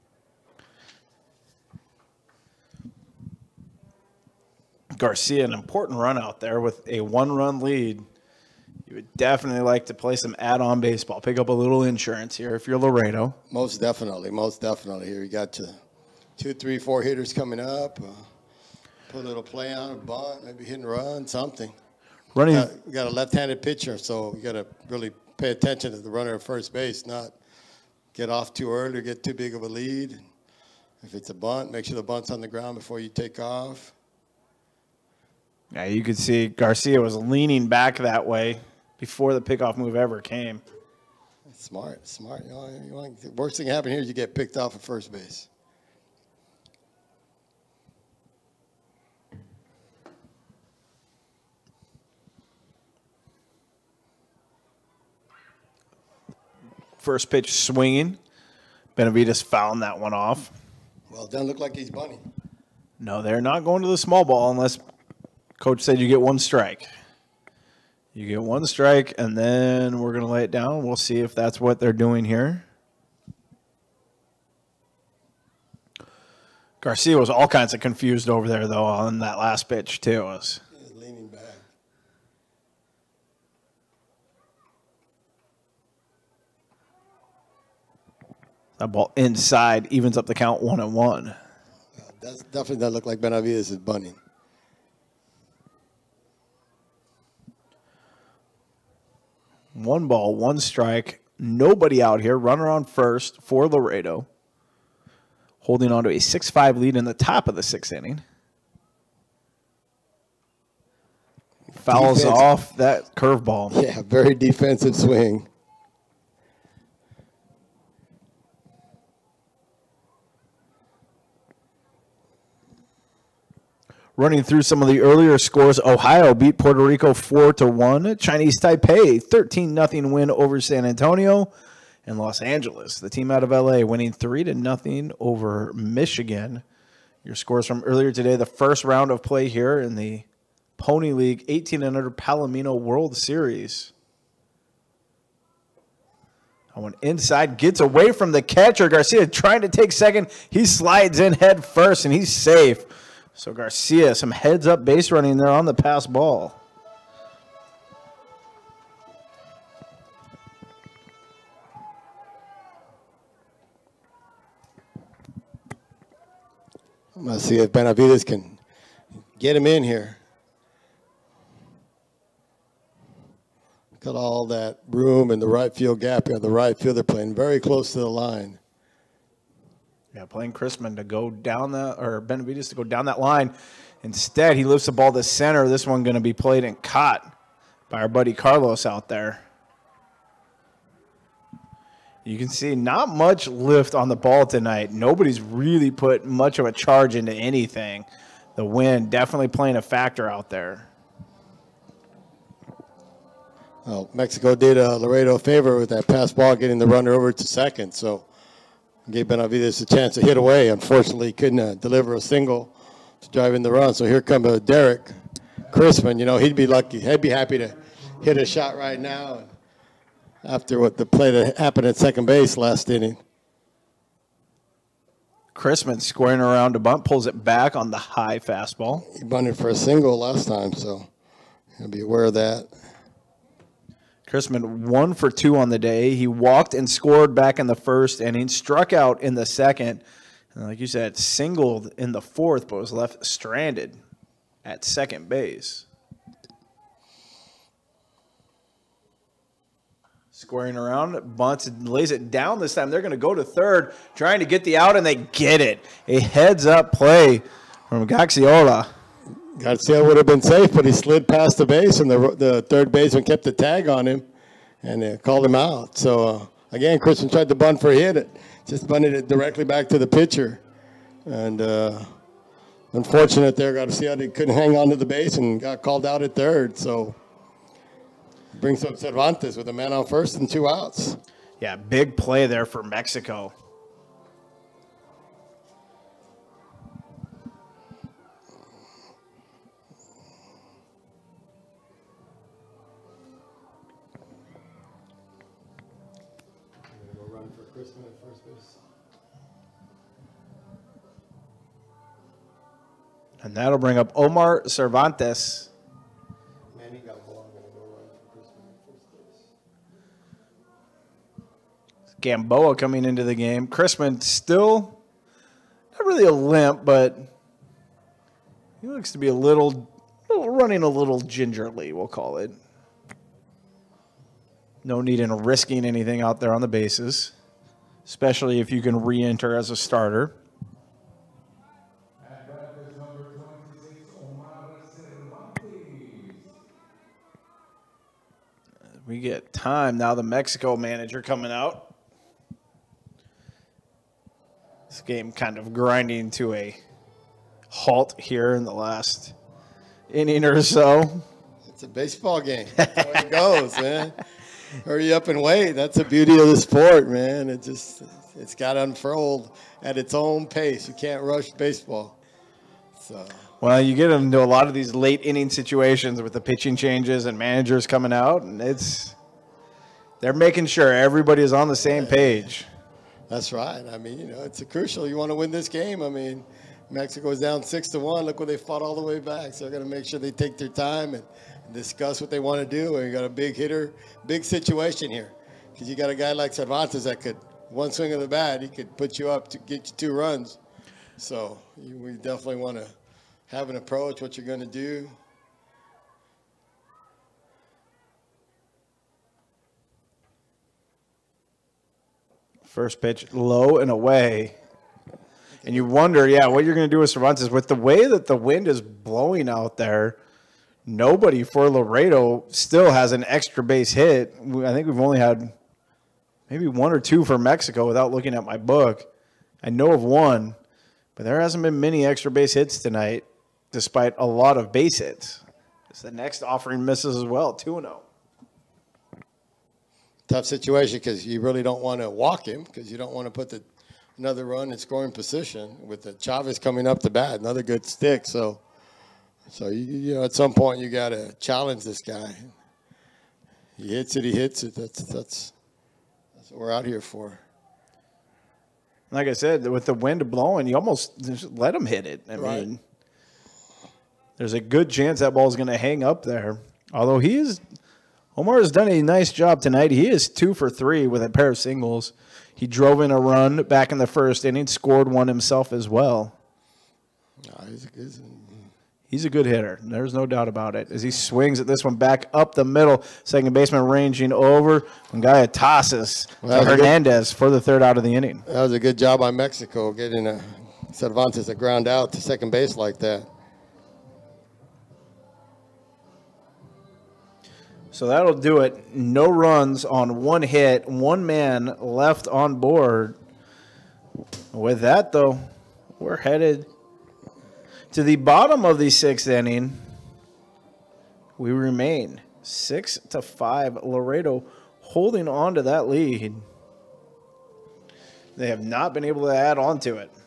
Garcia, an important run out there with a 1-run lead. You would definitely like to play some add-on baseball. Pick up a little insurance here if you're Laredo. Most definitely. Here you got 2, 3, 4 hitters coming up. Put a little play on a bunt, maybe hit and run, something. We got a left-handed pitcher, so you got to really pay attention to the runner at first base, not get off too early or get too big of a lead. If it's a bunt, make sure the bunt's on the ground before you take off. Yeah, you could see Garcia was leaning back that way before the pickoff move ever came. Smart. The worst thing happen here is you get picked off at first base. First pitch swinging. Benavides found that one off. Well, it doesn't look like he's bunting. No, they're not going to the small ball unless Coach said you get 1 strike. You get 1 strike, and then we're going to lay it down. We'll see if that's what they're doing here. Garcia was all kinds of confused over there, though, on that last pitch, too. He was leaning back. That ball inside evens up the count 1-1. That definitely doesn't look like Benavides is bunting. One ball, 1 strike. Nobody out here. Runner on first for Laredo. Holding on to a 6-5 lead in the top of the 6th inning. Fouls off that curveball. Yeah, very defensive swing. Running through some of the earlier scores, Ohio beat Puerto Rico 4-1. Chinese Taipei 13-0 win over San Antonio. And Los Angeles, the team out of LA, winning 3-0 over Michigan. Your scores from earlier today, the first round of play here in the Pony League 18 and under Palomino World Series. That one inside, gets away from the catcher. Garcia trying to take second. He slides in head first, and he's safe. So Garcia, some heads-up base running there on the pass ball. I'm going to see if Benavides can get him in here. Got all that room in the right field gap here. The right fielder playing very close to the line. Yeah, playing Chrisman to go down that, or Benavides to go down that line. Instead, he lifts the ball to center. This one going to be played and caught by our buddy Carlos out there. You can see not much lift on the ball tonight. Nobody's really put much of a charge into anything. The wind definitely playing a factor out there. Well, Mexico did Laredo a favor with that pass ball, getting the runner over to second. So gave Benavides a chance to hit away. Unfortunately, couldn't deliver a single to drive in the run. So here comes Derek Chrisman. You know, he'd be lucky. He'd be happy to hit a shot right now after what the play that happened at second base last inning. Chrisman squaring around to bunt, pulls it back on the high fastball. He bunted for a single last time, so you'll be aware of that. Chrisman 1 for 2 on the day. He walked and scored back in the first inning, struck out in the second. And like you said, singled in the fourth, but was left stranded at second base. Squaring around, bunts, lays it down this time. They're going to go to third, trying to get the out, and they get it. A heads-up play from Gaxiola. Garcia would have been safe, but he slid past the base, and the third baseman kept the tag on him, and they called him out. So, again, Christian tried to bunt for a hit. Just bunted it directly back to the pitcher. And unfortunate there, Garcia couldn't hang on to the base and got called out at third. So, brings up Cervantes with a man on first and 2 outs. Yeah, big play there for Mexico. And that'll bring up Omar Cervantes. Gamboa coming into the game. Chrisman still not really a limp, but he looks to be running a little gingerly, we'll call it. No need in risking anything out there on the bases, especially if you can re-enter as a starter. We get time now. The Mexico manager coming out. This game kind of grinding to a halt here in the last inning or so. It's a baseball game. That's how it goes, man. Hurry up and wait. That's the beauty of the sport, man. It's got to unfold at its own pace. You can't rush baseball. So. Well, you get into a lot of these late inning situations with the pitching changes and managers coming out, and they're making sure everybody is on the same page. That's right. I mean, it's crucial. You want to win this game. I mean, Mexico's down 6-1. Look where they fought all the way back. So they're going to make sure they take their time and discuss what they want to do. And you got a big hitter, big situation here. Because you got a guy like Cervantes that could, one swing of the bat, he could put you up to get you 2 runs. So we definitely want to have an approach, what you're going to do. First pitch low and away. And you wonder, what you're going to do with Cervantes. With the way that the wind is blowing out there, nobody for Laredo still has an extra base hit. I think we've only had maybe 1 or 2 for Mexico without looking at my book. I know of 1, but there hasn't been many extra base hits tonight, despite a lot of base hits. The next offering misses as well, 2-0. Tough situation because you really don't want to walk him because you don't want to put another run in scoring position with the Chavez coming up the bat, another good stick. So at some point you got to challenge this guy. He hits it. That's what we're out here for. Like I said, with the wind blowing, you almost just let him hit it. I mean, there's a good chance that ball is going to hang up there. Although Omar has done a nice job tonight. He is 2 for 3 with a pair of singles. He drove in a run back in the first inning, scored one himself as well. He's a good hitter. There's no doubt about it. As he swings at this one back up the middle, second baseman ranging over. Guy tosses Hernandez for the 3rd out of the inning. That was a good job by Mexico getting Cervantes a ground out to second base like that. So that'll do it. No runs on 1 hit, 1 man left on board. With that, though, we're headed to the bottom of the 6th inning. We remain 6-5. Laredo holding on to that lead. They have not been able to add on to it.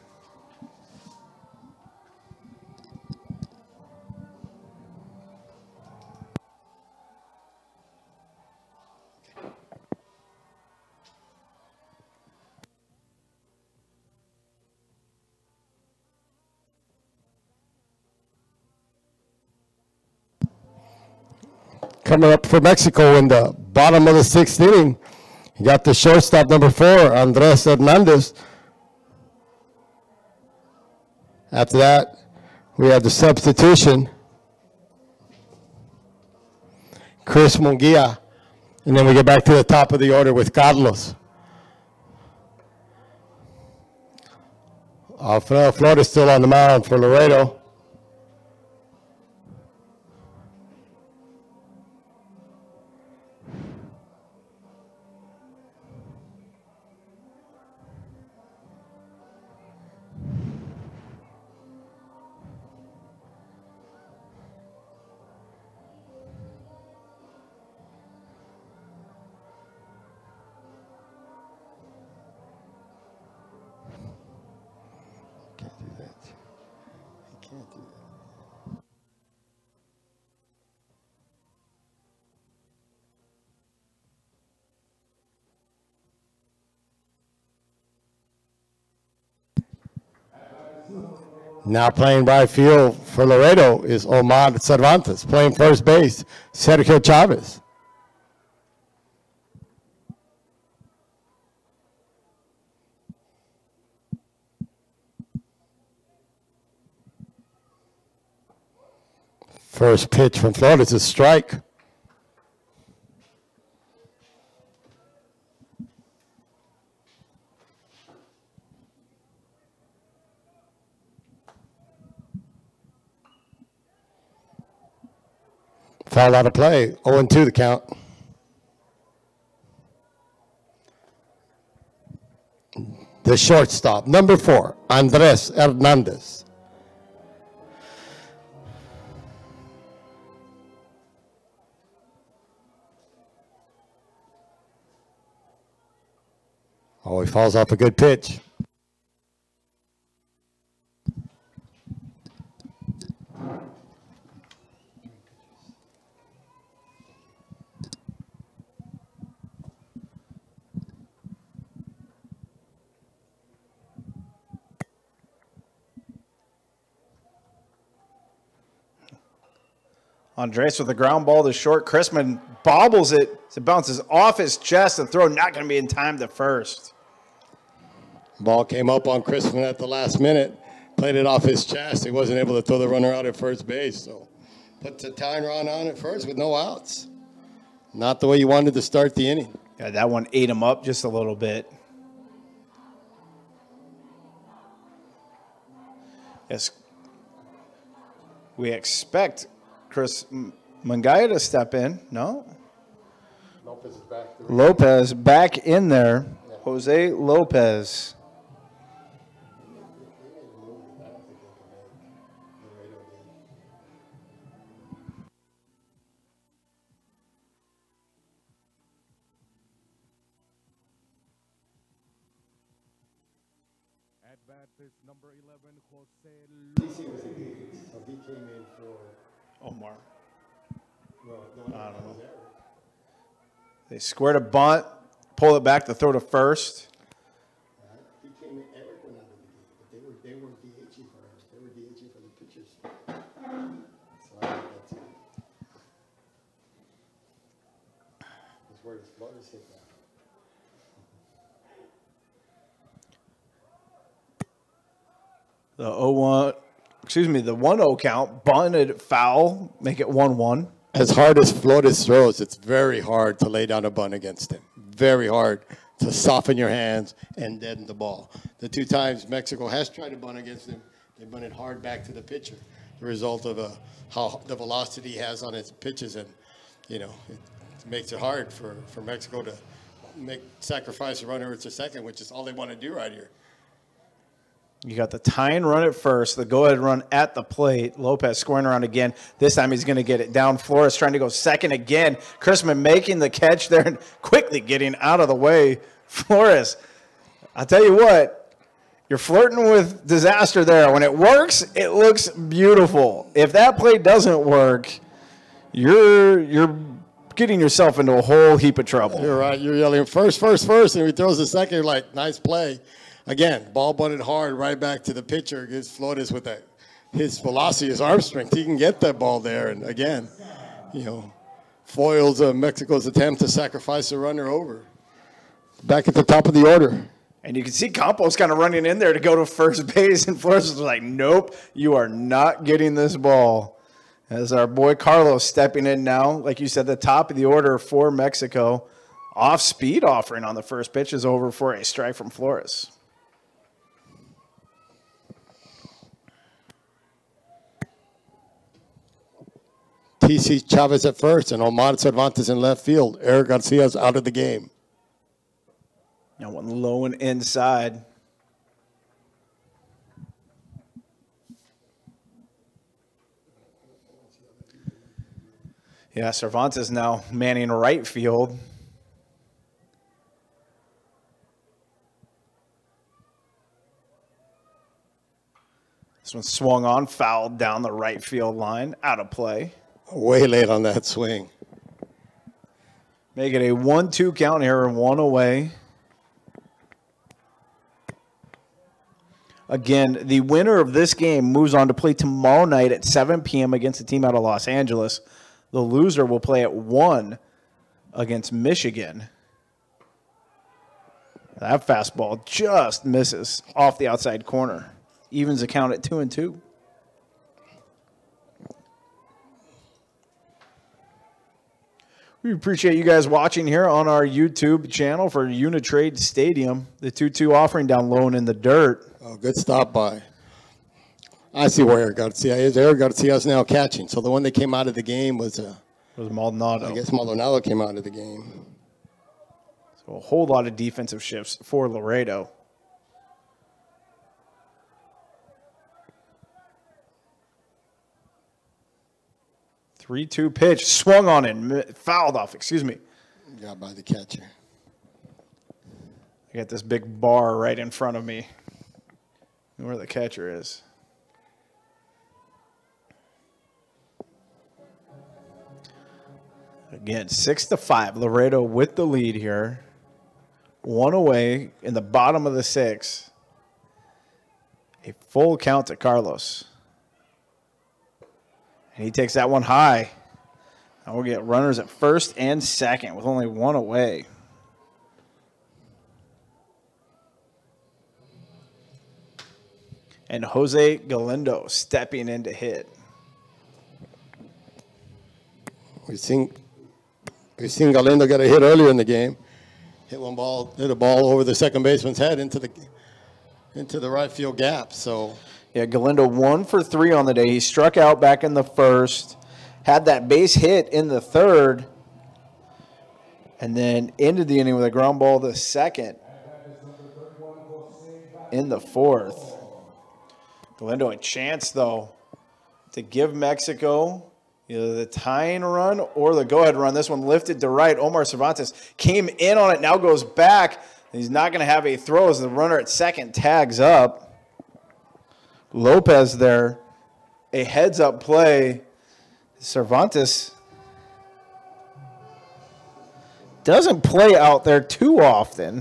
Coming up for Mexico in the bottom of the 6th inning, you got the shortstop number 4, Andres Hernandez. After that, we have the substitution, Chris Munguia. And then we get back to the top of the order with Carlos. Flores still on the mound for Laredo. Now playing right field for Laredo is Omar Cervantes. Playing first base, Sergio Chavez. First pitch from Florida is a strike. Foul out of play. 0-2 the count. The shortstop, number 4, Andres Hernandez. Oh, he falls off a good pitch. Andres with a ground ball to short. Chrisman bobbles it. It bounces off his chest. The throw not going to be in time to first. Ball came up on Chrisman at the last minute. Played it off his chest. He wasn't able to throw the runner out at first base. So puts a tying run on at first with no outs. Not the way you wanted to start the inning. Yeah, that one ate him up just a little bit. Yes. We expect Chris Mangaya to step in. No? Lopez is back. Lopez back in there. Yeah. Jose Lopez. At bat is number 11, Jose Lopez. He came in for Omar. Well, I don't know. They squared a bunt, pull it back to throw to first. He came in, Eric went out of the game, but they were DHing for us. They were DHing for the pitchers. So I think that's it. That's where the floaters hit that. The 1-0 count, bunted foul, make it 1-1. As hard as Flores throws, it's very hard to lay down a bunt against him. Very hard to soften your hands and deaden the ball. The 2 times Mexico has tried to bunt against him, they bunted hard back to the pitcher. The result of how the velocity he has on his pitches, and it makes it hard for Mexico to sacrifice a runner to second, which is all they want to do right here. You got the tying run at first, the go-ahead run at the plate. Lopez scoring around again. This time he's going to get it down. Flores trying to go second again. Chrisman making the catch there and quickly getting out of the way. Flores, I'll tell you what, you're flirting with disaster there. When it works, it looks beautiful. If that play doesn't work, you're getting yourself into a whole heap of trouble. You're right. You're yelling first, and he throws the second. You're like, nice play. Again, ball bunted hard right back to the pitcher. Gives Flores with that. His velocity, his arm strength. He can get that ball there. And again, foils Mexico's attempt to sacrifice a runner over. Back at the top of the order. And you can see Campos kind of running in there to go to first base. And Flores was like, nope, you are not getting this ball. As our boy Carlos stepping in now. Like you said, the top of the order for Mexico. Off-speed offering on the first pitch is over for a strike from Flores. TC Chavez at first and Omar Cervantes in left field. Eric Garcia's out of the game. Now one low and inside. Yeah, Cervantes now manning right field. This one swung on, fouled down the right field line, out of play. Way late on that swing. Make it a 1-2 count here and 1 away. Again, the winner of this game moves on to play tomorrow night at 7 p.m. against a team out of Los Angeles. The loser will play at 1 against Michigan. That fastball just misses off the outside corner. Evens the count at 2-2. We appreciate you guys watching here on our YouTube channel for Unitrade Stadium. The 2-2 offering down low and in the dirt. Oh, good stop by. I see where Eric got to see. Eric got to see us now catching. So the one that came out of the game was Maldonado. I guess Maldonado came out of the game. So a whole lot of defensive shifts for Laredo. Three-two pitch, swung on it, fouled off, excuse me. Got by the catcher. I got this big bar right in front of me where the catcher is. Again, 6-5. Laredo with the lead here. 1 away in the bottom of the 6th. A full count to Carlos. And he takes that one high. And we'll get runners at first and second with only 1 away. And Jose Galindo stepping in to hit. We've seen Galindo get a hit earlier in the game. Hit a ball over the second baseman's head into the right field gap. So yeah, Galindo 1 for 3 on the day. He struck out back in the first, had that base hit in the third, and then ended the inning with a ground ball the second in the fourth. Galindo a chance, though, to give Mexico either the tying run or the go-ahead run. This one lifted to right. Omar Cervantes came in on it, now goes back. He's not going to have a throw as the runner at second tags up. Lopez there, a heads-up play. Cervantes doesn't play out there too often.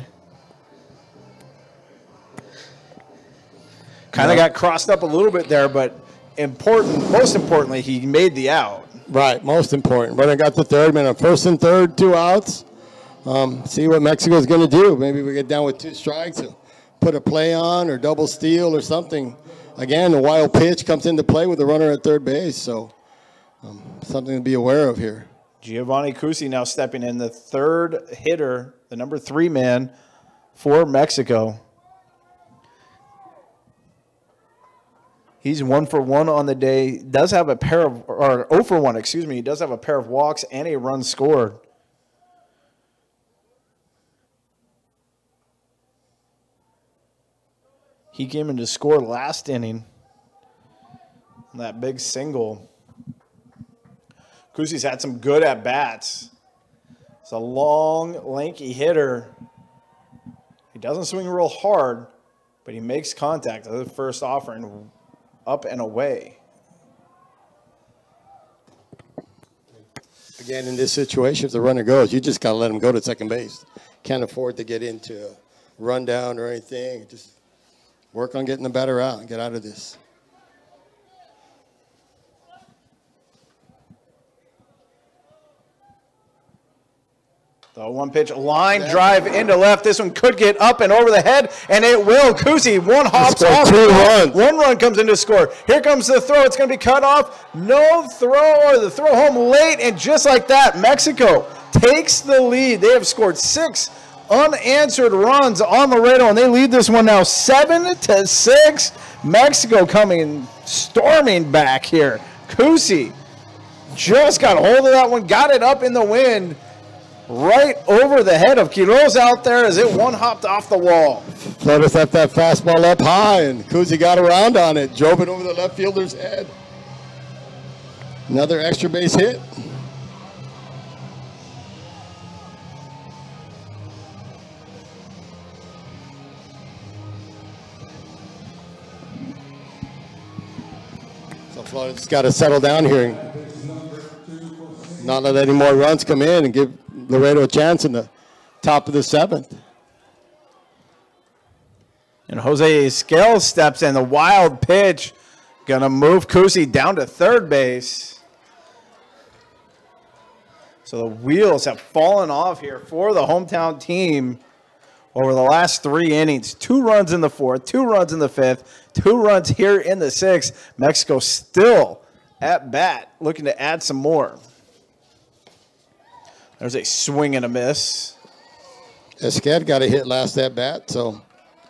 Kind of got crossed up a little bit there, but most importantly, he made the out. Right, most important. Runner got the third man on first and third, 2 outs. See what Mexico's going to do. Maybe we get down with 2 strikes, put a play on or double steal or something. Again, the wild pitch comes into play with the runner at third base, so something to be aware of here. Giovanni Cusi now stepping in, the third hitter, the number 3 man for Mexico. He's 1 for 1 on the day. Does have a pair of, or 0 for 1, excuse me. He does have a pair of walks and a run scored. He came in to score last inning. That big single. Cusi's had some good at-bats. It's a long, lanky hitter. He doesn't swing real hard, but he makes contact at the first offering. Up and away. Again, in this situation, if the runner goes, you just got to let him go to second base. Can't afford to get into a rundown or anything. Just work on getting the batter out and get out of this. The 1 pitch line drive into left. This one could get up and over the head, and it will. Cusi, 1 hops off. 2 runs. 1 run comes into score. Here comes the throw. It's going to be cut off. No throw, or the throw home late, and just like that, Mexico takes the lead. They have scored 6 unanswered runs on Laredo, and they lead this one now 7-6. Mexico coming storming back here. Cusi just got a hold of that one, got it up in the wind. Right over the head of Quiroz out there as it 1-hopped off the wall. Flores left that fastball up high, and Cusi got around on it, drove it over the left fielder's head. Another extra base hit. So Flores got to settle down here and not let any more runs come in and give Laredo a chance in the top of the 7th. And Jose Esquel steps in. The wild pitch. Going to move Kusi down to third base. So the wheels have fallen off here for the hometown team over the last 3 innings. 2 runs in the 4th, 2 runs in the 5th, 2 runs here in the 6th. Mexico still at bat, looking to add some more. There's a swing and a miss. Esqued got a hit last at bat, so.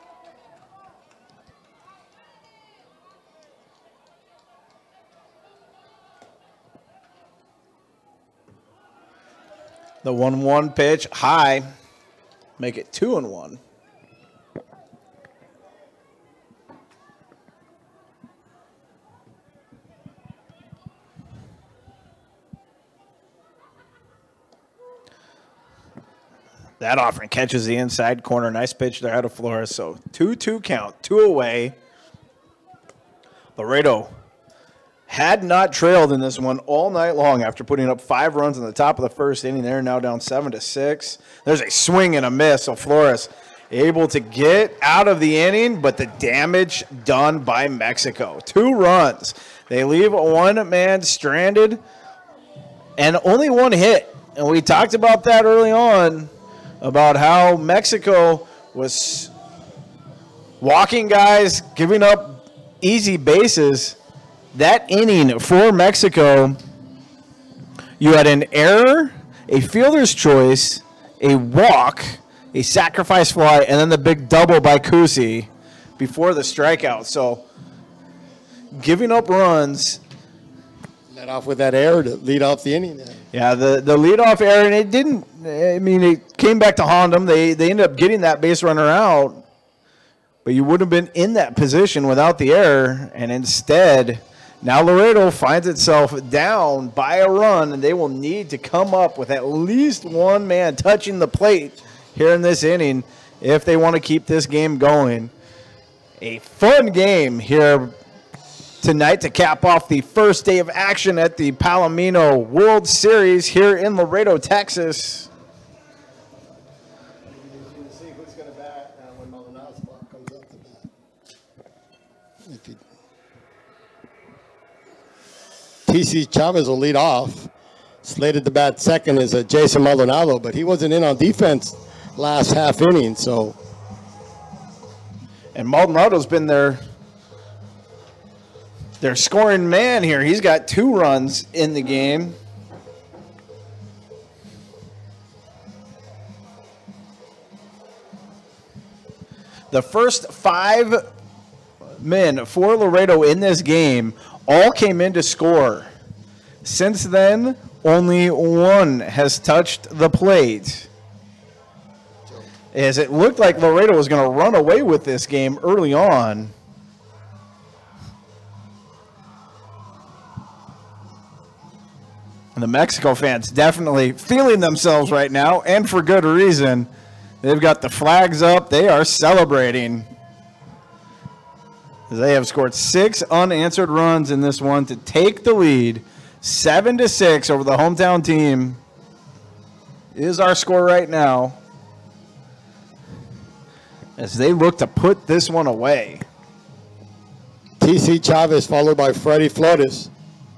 The 1-1 pitch, high. Make it 2-1. That offering catches the inside corner. Nice pitch there out of Flores. So 2-2 count, 2 away. Laredo had not trailed in this one all night long after putting up 5 runs in the top of the first inning. They're now down 7-6. There's a swing and a miss. So Flores able to get out of the inning, but the damage done by Mexico. 2 runs. They leave one man stranded and only 1 hit. And we talked about that early on, about how Mexico was walking guys, giving up easy bases. That inning for Mexico, you had an error, a fielder's choice, a walk, a sacrifice fly, and then the big double by Kusi before the strikeout. So giving up runs. Let off with that error to lead off the inning there. Yeah, the leadoff error, and it didn't, I mean, it came back to haunt them. They ended up getting that base runner out, but you wouldn't have been in that position without the error, and instead, now Laredo finds itself down by a run, and they will need to come up with at least 1 man touching the plate here in this inning if they want to keep this game going. A fun game here tonight to cap off the first day of action at the Palomino World Series here in Laredo, Texas. TC Chavez will lead off. Slated to bat second is Jason Maldonado, but he wasn't in on defense last half inning, so. And Maldonado's been their scoring man here. He's got 2 runs in the game. The first 5 men for Laredo in this game all came in to score. Since then, only 1 has touched the plate, as it looked like Laredo was going to run away with this game early on. And the Mexico fans definitely feeling themselves right now, and for good reason. They've got the flags up. They are celebrating. They have scored 6 unanswered runs in this one to take the lead. 7-6 over the hometown team is our score right now, as they look to put this one away. TC Chavez followed by Freddie Flores.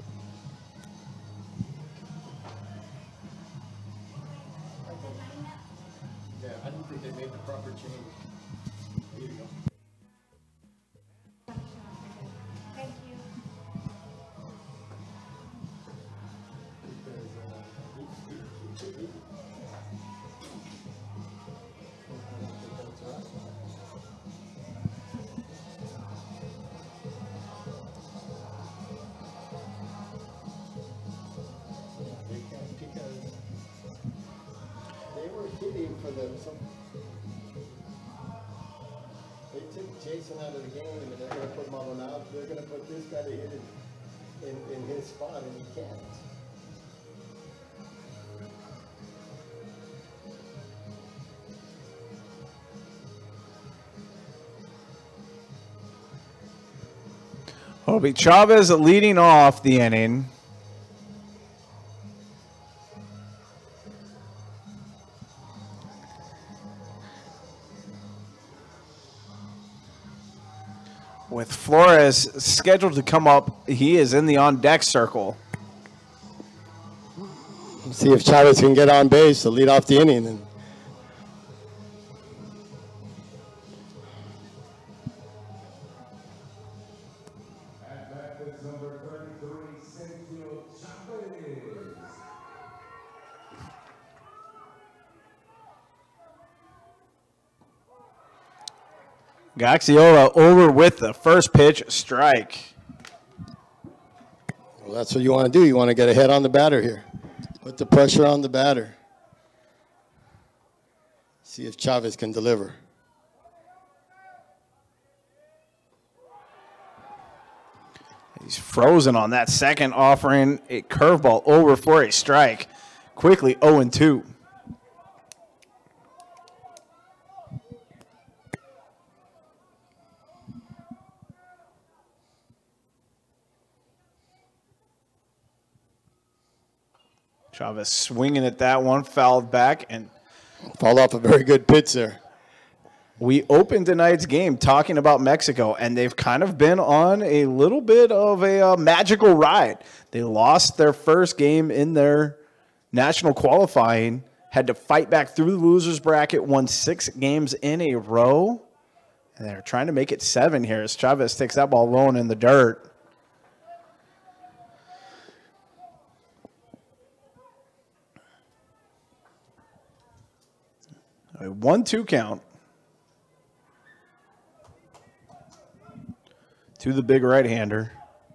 They took Jason out of the game, and they're going to put Maldonado. They're going to put this guy to hit it in his spot, and he can't. It'll be Chavez leading off the inning. With Flores scheduled to come up, he is in the on-deck circle. See if Chavez can get on base to lead off the inning. And Gaxiola over with the first pitch strike. well, that's what you want to do. You want to get ahead on the batter here. Put the pressure on the batter. See if Chavez can deliver. He's frozen on that second, offering a curveball over for a strike. Quickly 0-2. Chavez swinging at that one, fouled back, and Fouled off a very good pitch there. we opened tonight's game talking about Mexico, and they've kind of been on a little bit of a magical ride. They lost their first game in their national qualifying, had to fight back through the losers bracket, won 6 games in a row, and they're trying to make it 7 here as Chavez takes that ball low and in the dirt. A 1-2 count to the big right-hander.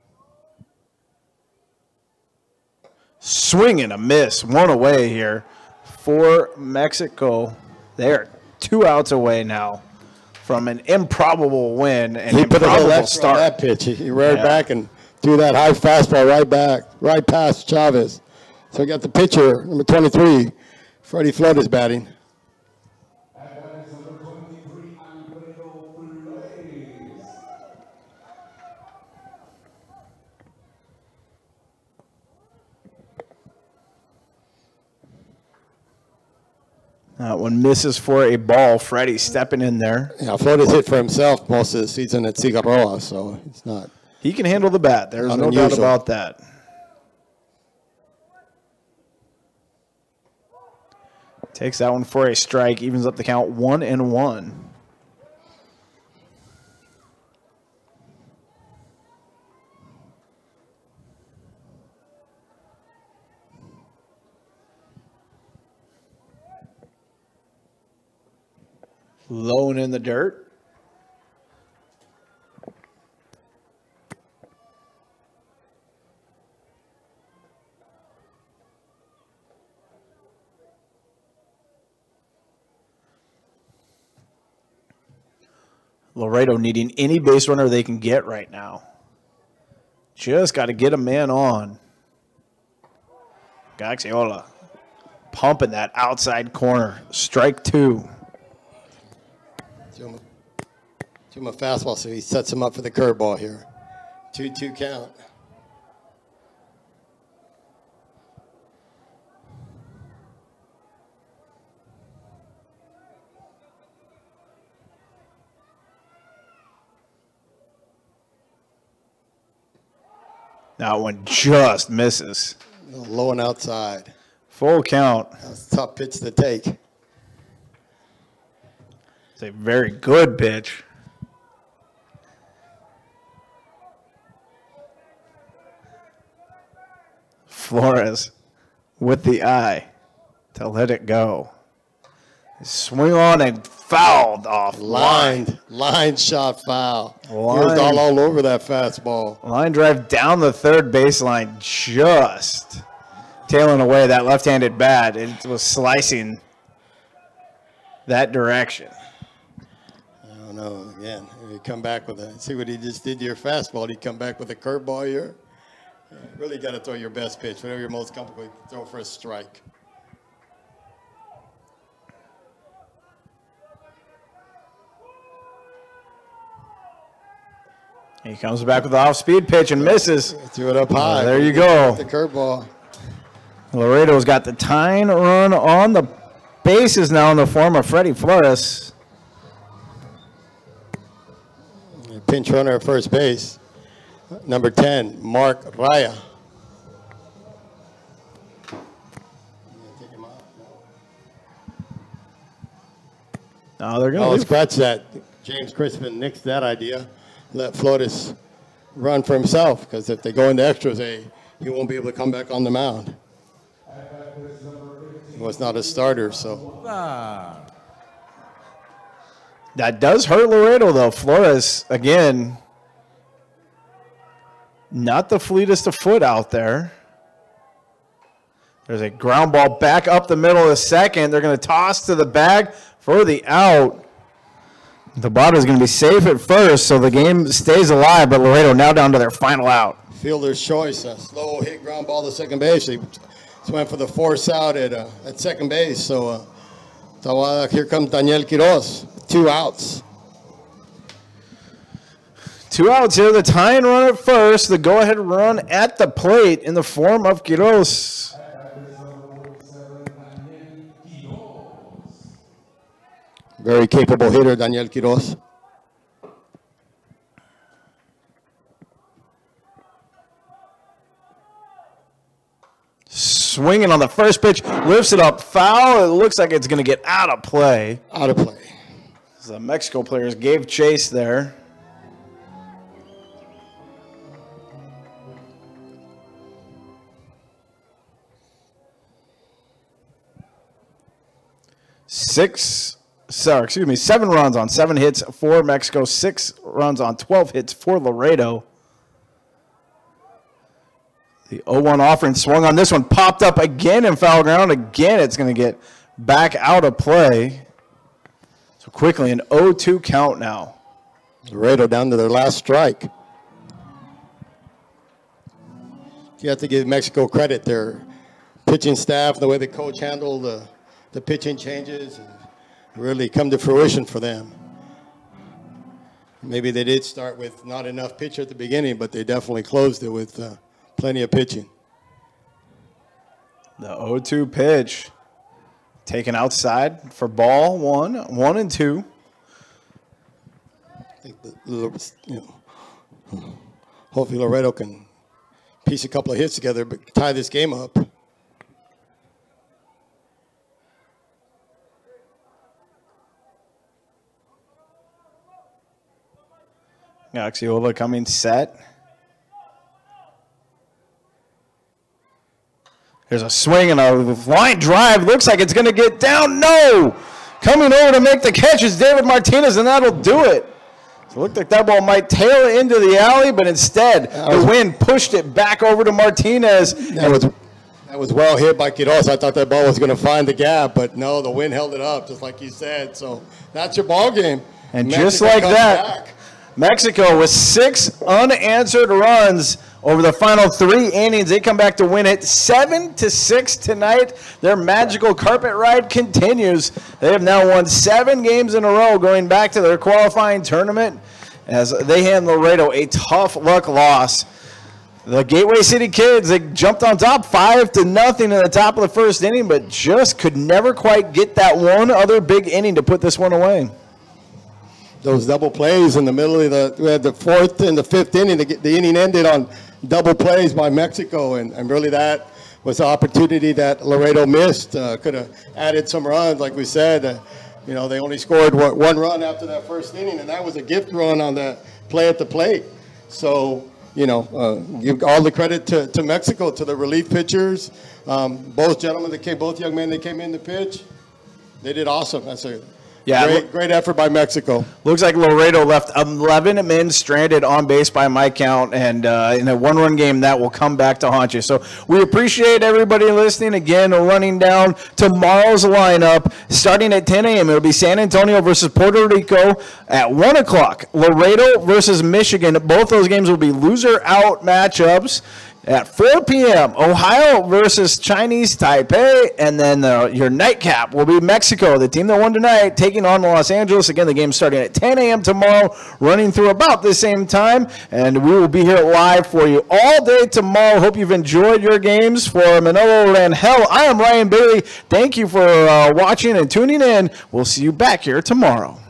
Swing and a miss. One away here for Mexico. They are 2 outs away now from an improbable win and He put a improbable little extra on start. that pitch. He reared back and threw that high fastball right past Chavez. So we got the pitcher, number 23, Freddie Flores batting. That one misses for a ball. Freddie stepping in there. Yeah, Flores hit for himself most of the season at Cigarroa, so it's not. He can handle the bat. There's Not no doubt unusual. about that. Takes that one for a strike. Evens up the count 1-1. Low and in the dirt. Laredo needing any base runner they can get right now. Just got to get a man on. Gaxiola pumping that outside corner. Strike 2. Threw him a fastball, so he sets him up for the curveball here. 2-2 count. That one just misses. Low and outside. Full count. That's a tough pitch to take. It's a very good pitch. Flores with the eye to let it go. Swing on and fouled off. Line shot foul. He was Line. all over that fastball. Line drive down the third baseline, just tailing away that left-handed bat. It was slicing that direction. I don't know. Again, you come back with a, see what he just did to your fastball. He come back with a curveball here. You really got to throw your best pitch, whatever you're most comfortable with, throw for a strike. He comes back with the off-speed pitch and misses. Threw it up high. There you go. The curveball. Laredo's got the tying run on the bases now in the form of Freddie Flores. pinch runner at first base, number 10, Mark Raya. No, they're going to scratch that. James Crispin nixed that idea. Let Flores run for himself, because if they go into extras, he won't be able to come back on the mound. He was not a starter, so. That does hurt Laredo, though. Flores, again, not the fleetest of foot out there. There's a ground ball back up the middle of the second. They're going to toss to the bag for the out. Tabata is going to be safe at first, so the game stays alive, but Laredo now down to their final out. Fielder's choice, a slow hit ground ball to second base. He went for the force out at second base. So here comes Daniel Quiroz, 2 outs. 2 outs here. The tying run at first. The go-ahead run at the plate in the form of Quiroz. Very capable hitter, Daniel Quiroz. Swinging on the first pitch, lifts it up foul. It looks like it's going to get out of play. Out of play. The Mexico players gave chase there. Seven runs on 7 hits for Mexico, 6 runs on 12 hits for Laredo. The 0-1 offering swung on this one, popped up again in foul ground. Again, it's going to get back out of play. So quickly, an 0-2 count now. Laredo down to their last strike. You have to give Mexico credit. Their pitching staff, the way the coach handled the pitching changes, really come to fruition for them. Maybe they did start with not enough pitch at the beginning, but they definitely closed it with plenty of pitching. The 0-2 pitch taken outside for ball 1 and 2. I think hopefully Laredo can piece a couple of hits together, but tie this game up. Axiola coming set. There's a swing and a line drive. Looks like it's going to get down. No! Coming over to make the catch is David Martinez, and that'll do it. So it looked like that ball might tail into the alley, but instead the wind pushed it back over to Martinez. That was well hit by Quiroz. I thought that ball was going to find the gap, but no, the wind held it up, just like you said. So that's your ball game. And Mexico just like that, Mexico with 6 unanswered runs over the final 3 innings. They come back to win it 7-6 tonight. Their magical carpet ride continues. They have now won 7 games in a row going back to their qualifying tournament as they hand Laredo a tough luck loss. The Gateway City Kids, they jumped on top 5-0 in the top of the first inning, but just could never quite get that one other big inning to put this one away. Those double plays in the middle of we had the 4th and the 5th inning. The inning ended on double plays by Mexico, and really that was the opportunity that Laredo missed. Could have added some runs, like we said. They only scored 1 run after that first inning, and that was a gift run on that play at the plate. So, give all the credit to Mexico, to the relief pitchers. Both young men that came in to pitch, they did awesome. That's a great effort by Mexico. Looks like Laredo left 11 men stranded on base by my count, and in a 1-run game, that will come back to haunt you. So we appreciate everybody listening. Again, running down tomorrow's lineup. Starting at 10 a.m., it'll be San Antonio versus Puerto Rico. At 1 o'clock, Laredo versus Michigan. Both those games will be loser-out matchups. At 4 p.m., Ohio versus Chinese Taipei, and then your nightcap will be Mexico, the team that won tonight, taking on Los Angeles. Again, the game's starting at 10 a.m. tomorrow, running through about the same time, and we will be here live for you all day tomorrow. Hope you've enjoyed your games. For Manolo Rangel, I am Ryan Bailey. Thank you for watching and tuning in. We'll see you back here tomorrow.